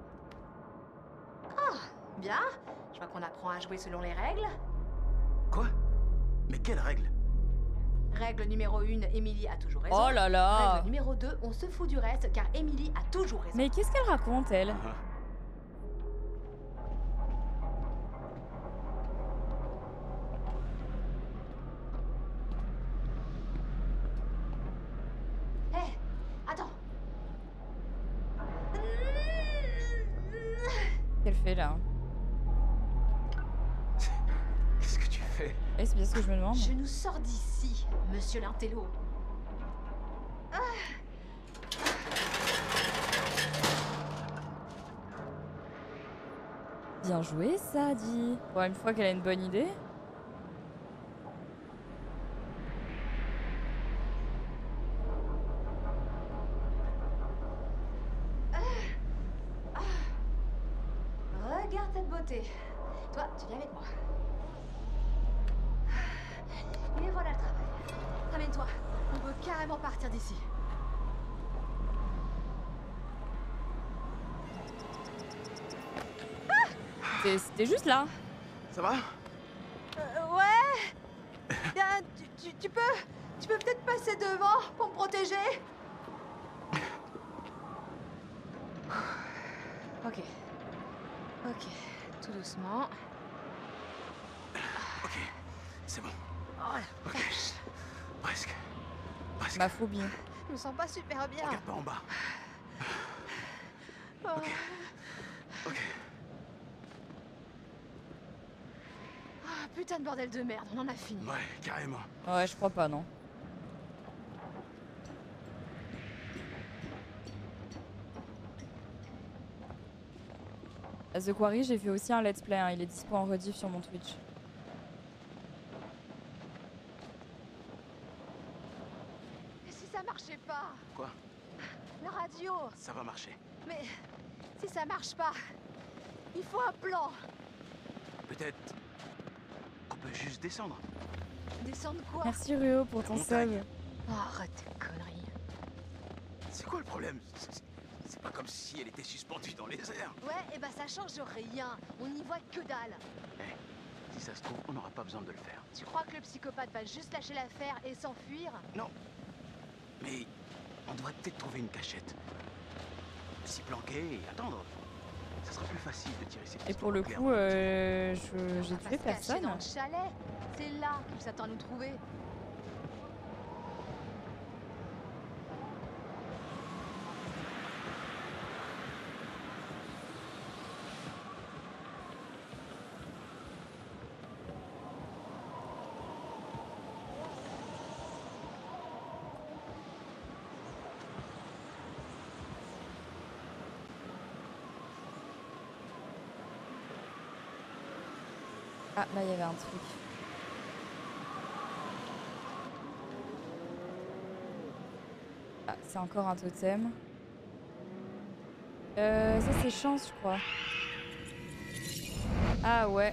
Ah, bien. Je vois qu'on apprend à jouer selon les règles. Quoi? Mais quelle règle? Règle numéro une, Emily a toujours raison. Oh là là. Règle numéro deux, on se fout du reste car Emily a toujours raison. Mais qu'est-ce qu'elle raconte, elle? Ah. Qu'elle fait là? Qu'est-ce que tu fais? Eh, c'est bien ce que je me demande. Je nous sors d'ici, monsieur l'intello. Ah. Bien joué, ça, dit. Pour une fois qu'elle a une bonne idée. Regarde cette beauté. Toi, tu viens avec moi. Et voilà le travail. Ramène-toi. On peut carrément partir d'ici. C'était juste là. Ça va? Euh, ouais. Bien, tu, tu, tu peux, tu peux peut-être passer devant pour me protéger. Ok. Ok. Tout doucement. Ok. C'est bon. Oh la Ok. Presque. Presque. Ma phobie. Je me sens pas super bien. Regarde pas en bas. Oh. Ok. Ok. Ah, putain de bordel de merde, on en a fini. Ouais, carrément. Ouais, je crois pas, non. À The Quarry, j'ai fait aussi un let's play, hein. Il est dispo en rediff sur mon Twitch. Et si ça marchait pas? Quoi? La radio. Ça va marcher. Mais si ça marche pas, il faut un plan. Peut-être qu'on peut juste descendre. Descendre quoi? Merci Ruo pour ton sub. Oh, arrête tes conneries. C'est quoi le problème? C'est pas comme si elle était suspendue dans les airs. Ouais, et bah ça change rien. On n'y voit que dalle. Eh, si ça se trouve, on n'aura pas besoin de le faire. Tu crois que le psychopathe va juste lâcher l'affaire et s'enfuir? Non. Mais on devrait peut-être trouver une cachette. S'y planquer et attendre. Ça sera plus facile de tirer ses Et pour le coup, euh, je- j'ai tué personne. Dans le chalet, c'est là qu'il s'attend à nous trouver. Ah, là, il y avait un truc. Ah, c'est encore un totem. Euh, ça, c'est chance, je crois. Ah, ouais.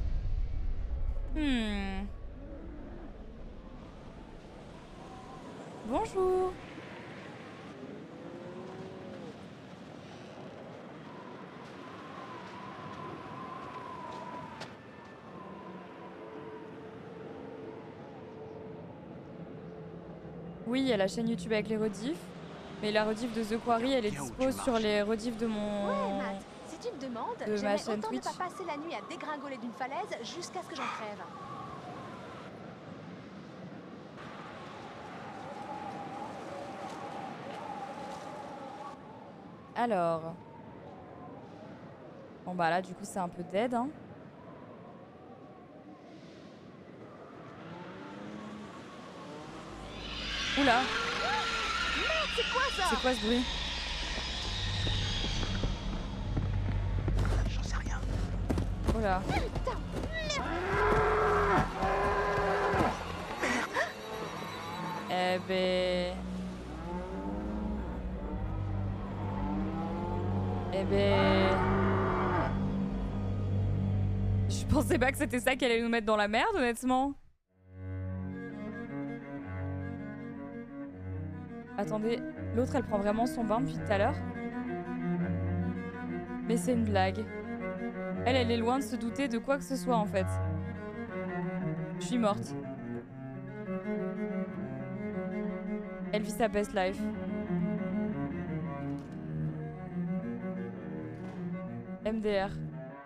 Hmm. Bonjour. Oui, il y a la chaîne YouTube avec les rediffs. Mais la rediff de The Quarry, elle est dispo sur les rediffs de mon... Ouais, Matt, si tu me demandes, de ma j'aimerais chaîne autant Twitch. ne pas passer la nuit à dégringoler d'une falaise jusqu'à ce que j'en crève. Alors... Bon bah là, du coup, c'est un peu dead, hein. Oula! C'est quoi ça? C'est quoi ce bruit? J'en sais rien. Oh là. Eh ben... Eh ben... Je pensais pas que c'était ça qui allait nous mettre dans la merde, honnêtement. Attendez, l'autre elle prend vraiment son bain depuis tout à l'heure. Mais c'est une blague. Elle, elle est loin de se douter de quoi que ce soit en fait. Je suis morte. Elle vit sa best life. M D R.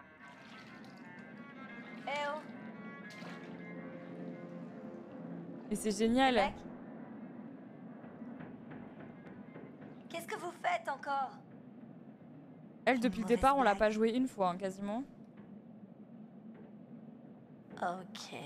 Eh oh. Et c'est génial. Mec, qu'est-ce que vous faites encore? Elle, depuis le départ, on l'a pas joué une fois, hein, quasiment. Ok.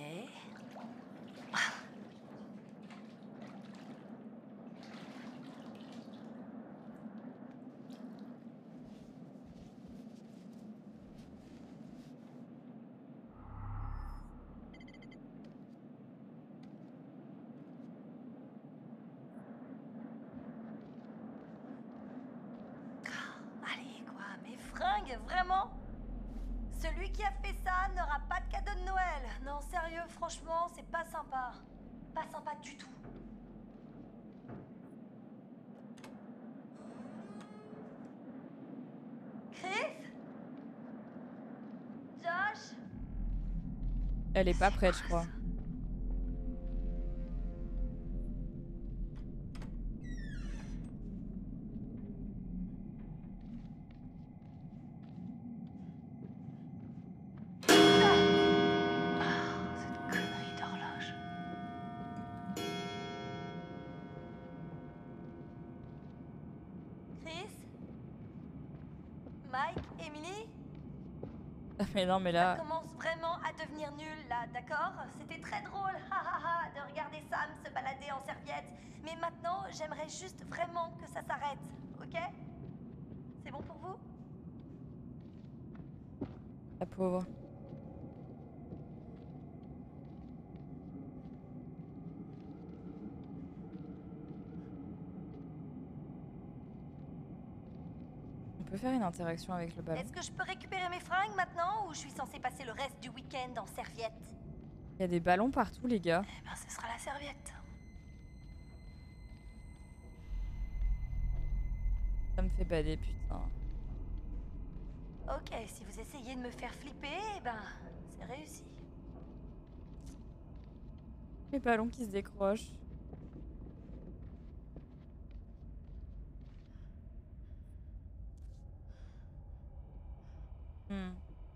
Allez, quoi, mes fringues, vraiment? Celui qui a fait ça n'aura pas de cadeau de Noël. Non, sérieux, franchement, c'est pas sympa. Pas sympa du tout. Chris? Josh? Elle est pas prête, je crois. Mais non, mais là... Ça commence vraiment à devenir nul, là, d'accord? C'était très drôle, ha ha ha, de regarder Sam se balader en serviette. Mais maintenant, j'aimerais juste vraiment que ça s'arrête, ok? C'est bon pour vous? La pauvre. On peut faire une interaction avec le ballon. Est-ce que je peux récupérer mes fringues maintenant ou je suis censée passer le reste du week-end en serviette? Il y a des ballons partout, les gars. Eh ben, ce sera la serviette. Ça me fait bader, putain. Ok, si vous essayez de me faire flipper, eh ben, c'est réussi. Les ballons qui se décrochent. Hmm.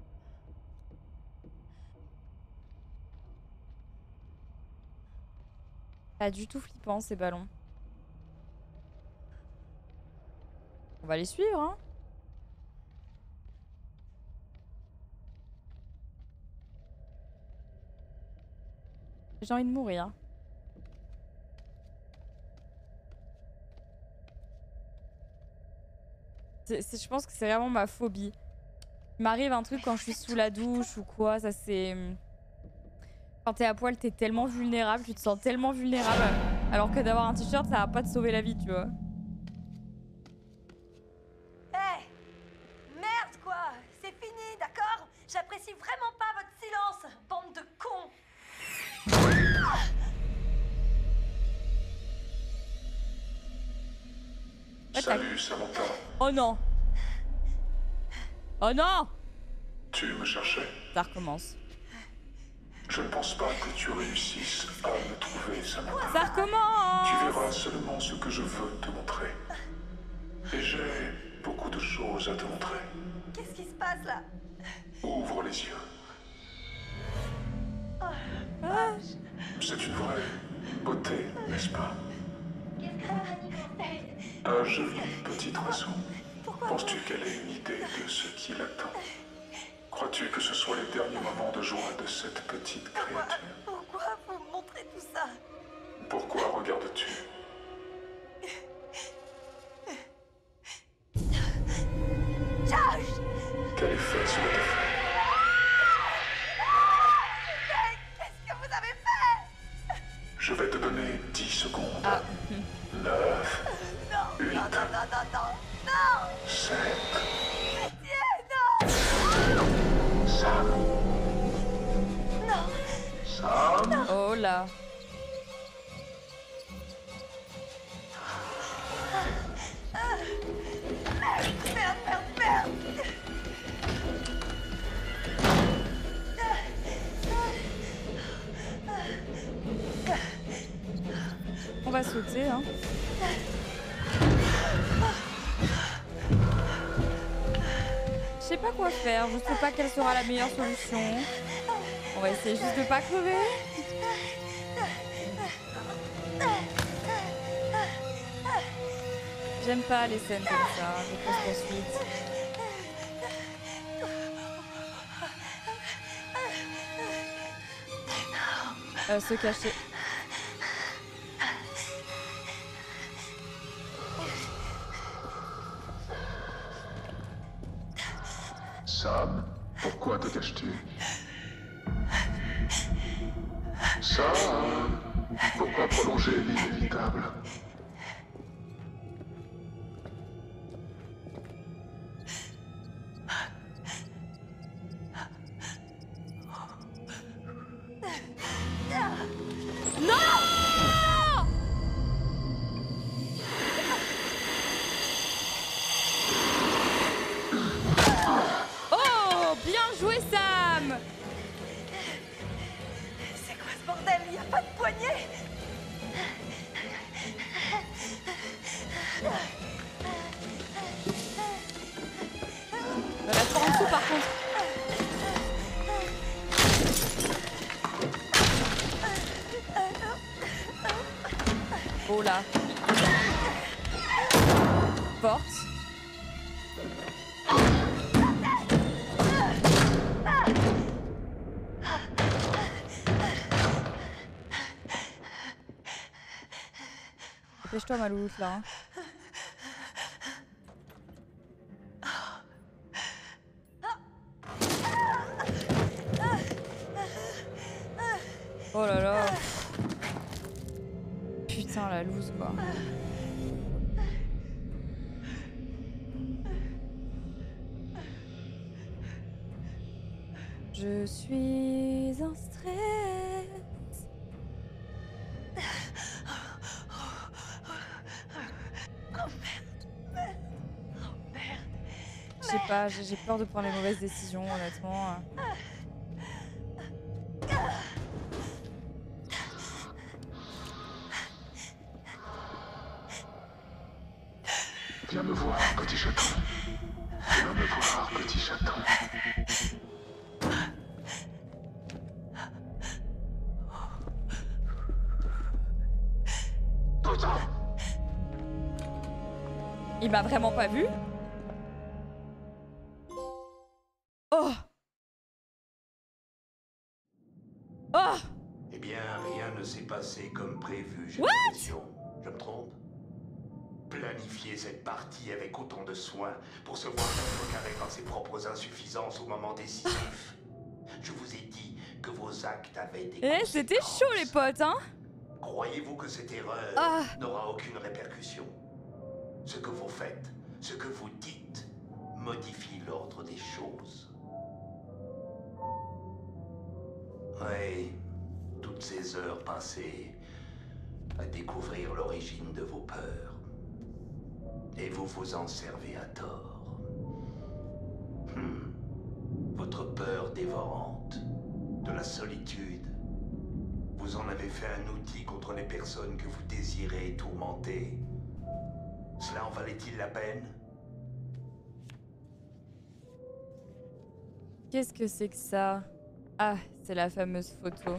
Pas du tout flippant ces ballons. On va les suivre, hein. J'ai envie de mourir. C'est, c'est, je pense que c'est vraiment ma phobie. Il m'arrive un truc quand je suis sous la douche ou quoi, ça c'est... Quand t'es à poil, t'es tellement vulnérable, tu te sens tellement vulnérable. Alors que d'avoir un t-shirt, ça va pas te sauver la vie, tu vois. Hé hey, merde quoi, c'est fini, d'accord? J'apprécie vraiment pas votre silence, bande de cons. Salut, Samantha. Oh non. Oh non. Tu me cherchais? Ça recommence. Je ne pense pas que tu réussisses à me trouver, Samantha. Ça recommence! Tu verras seulement ce que je veux te montrer. Et j'ai beaucoup de choses à te montrer. Qu'est-ce qui se passe là? Ouvre les yeux. Ah. C'est une vraie beauté, n'est-ce pas? Qu'est-ce que Annie conseille? Un joli petit oiseau. Penses-tu qu'elle ait une idée de ce qui l'attend? Crois-tu que ce soit les derniers moments de joie de cette petite créature? Pourquoi vous me montrez tout ça? Pourquoi regardes-tu? Josh! Quel effet cela te fait? Qu'est-ce que vous avez fait? Je vais te donner dix secondes. Ah. neuf. Non, huit. non, non, non, non, non, non! sept. Pitié, non! Sam. Non! Sam. Oh là. Merde, merde, merde, merde! On va sauter, hein. Je sais pas quoi faire, je sais pas quelle sera la meilleure solution. On va essayer juste de pas crever. J'aime pas les scènes comme ça, les courses-poursuites. Euh, se cacher. Sam, pourquoi te caches-tu? Sam, pourquoi prolonger l'inévitable? Oh, bien joué, Sam! C'est quoi ce bordel? Il n'y a pas de poignée! Reste en dessous, par contre. Oh là. Porte. Dépêche-toi, ma louloute, là. Hein. Oh là là. Putain, la loose, quoi. Je suis un stress. Oh merde, merde, oh merde. Je sais pas, j'ai peur de prendre les mauvaises décisions, honnêtement. Viens me voir, petit chaton. Viens me voir, petit chaton. Il m'a vraiment pas vu? Oh! Oh! Eh bien, rien ne s'est passé comme prévu, j'ai l'impression. Je me trompe? Planifier cette partie avec autant de soin pour se voir contrecarré par ses propres insuffisances au moment décisif. Je vous ai dit que vos actes avaient des Eh, c'était chaud, les potes, hein? Croyez-vous que cette erreur ah. n'aura aucune répercussion? Ce que vous faites, ce que vous dites, modifie l'ordre des choses. Oui, toutes ces heures passées à découvrir l'origine de vos peurs. Et vous vous en servez à tort. Hmm. Votre peur dévorante. de la solitude. Vous en avez fait un outil contre les personnes que vous désirez tourmenter. Cela en valait-il la peine? Qu'est-ce que c'est que ça? Ah, c'est la fameuse photo.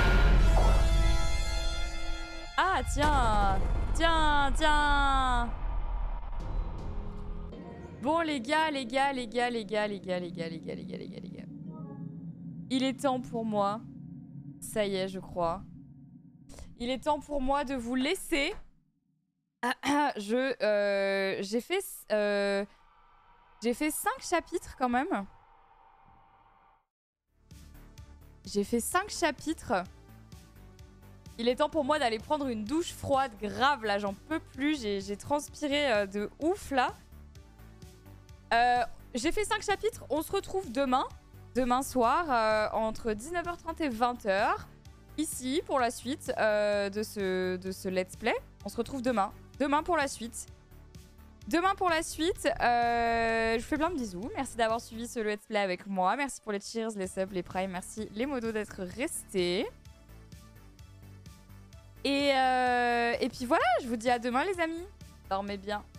Ah, tiens! Tiens, tiens! Bon, les gars, les gars, les gars, les gars, les gars, les gars, les gars, les gars, les gars, les gars. Il est temps pour moi. Ça y est, je crois. Il est temps pour moi de vous laisser. Je, euh, j'ai fait, euh, j'ai fait cinq chapitres quand même. J'ai fait cinq chapitres. Il est temps pour moi d'aller prendre une douche froide grave. Là, j'en peux plus. J'ai transpiré euh, de ouf là. Euh, j'ai fait cinq chapitres. On se retrouve demain. Demain soir, euh, entre dix-neuf heures trente et vingt heures. Ici, pour la suite euh, de, ce, de ce let's play. On se retrouve demain. Demain pour la suite. Demain pour la suite. Euh, je vous fais plein de bisous. Merci d'avoir suivi ce let's play avec moi. Merci pour les cheers, les subs, les primes. Merci les modos d'être restés. Et, euh, et puis voilà, je vous dis à demain les amis. Dormez bien.